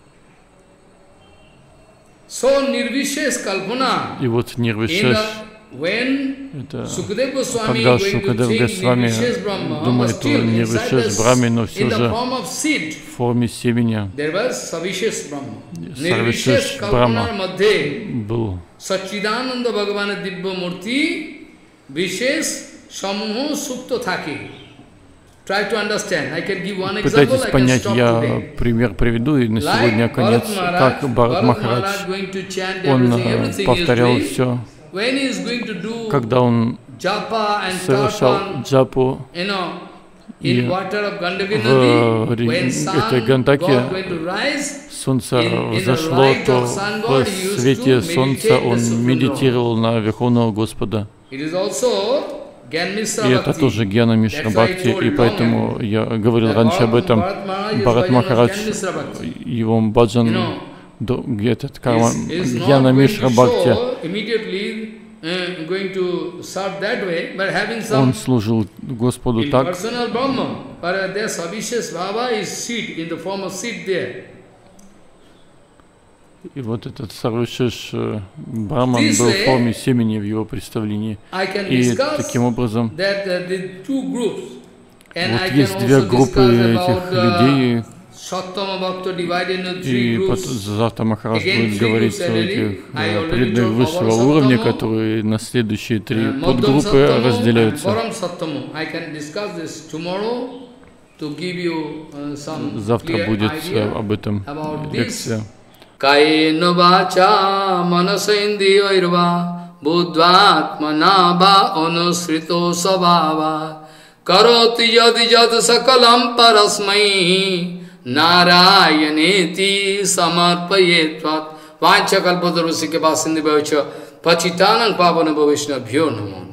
И вот Нирвишеш, это когда Шукадев Госвами думает о Нирвишеш Брахме, но все же в форме семени. Сарвишеш Брахма был. Пытайтесь понять, я пример приведу, и на сегодня конец, как Бхарат Махарадж, он повторял все, когда он совершал джапу, и в этой Гандаке солнце взошло, то в свете солнца он медитировал на Верховного Господа. И это тоже Гьяна Мишра Бхакти, и поэтому я говорил раньше об этом. Бхарат Махарадж, его баджан, этот Гьяна Мишра Бхакти, он служил Господу так, и вот этот Сарвишеш Брахман был в форме семени в его представлении. И таким образом, вот есть две группы этих людей, и завтра Махарадж будет говорить о этих преданных высшего уровня, которые на следующие три подгруппы разделяются. Завтра будет об этом лекция. Kayena vacha manasendriyoirva buddhatmana va anusrito sabhava karoti yad yad sakalam parasmai narayaneti samarpayetvat vancha kalpatarusike vasindhivaicha pachitanam pavana bhavishnabhyo namo.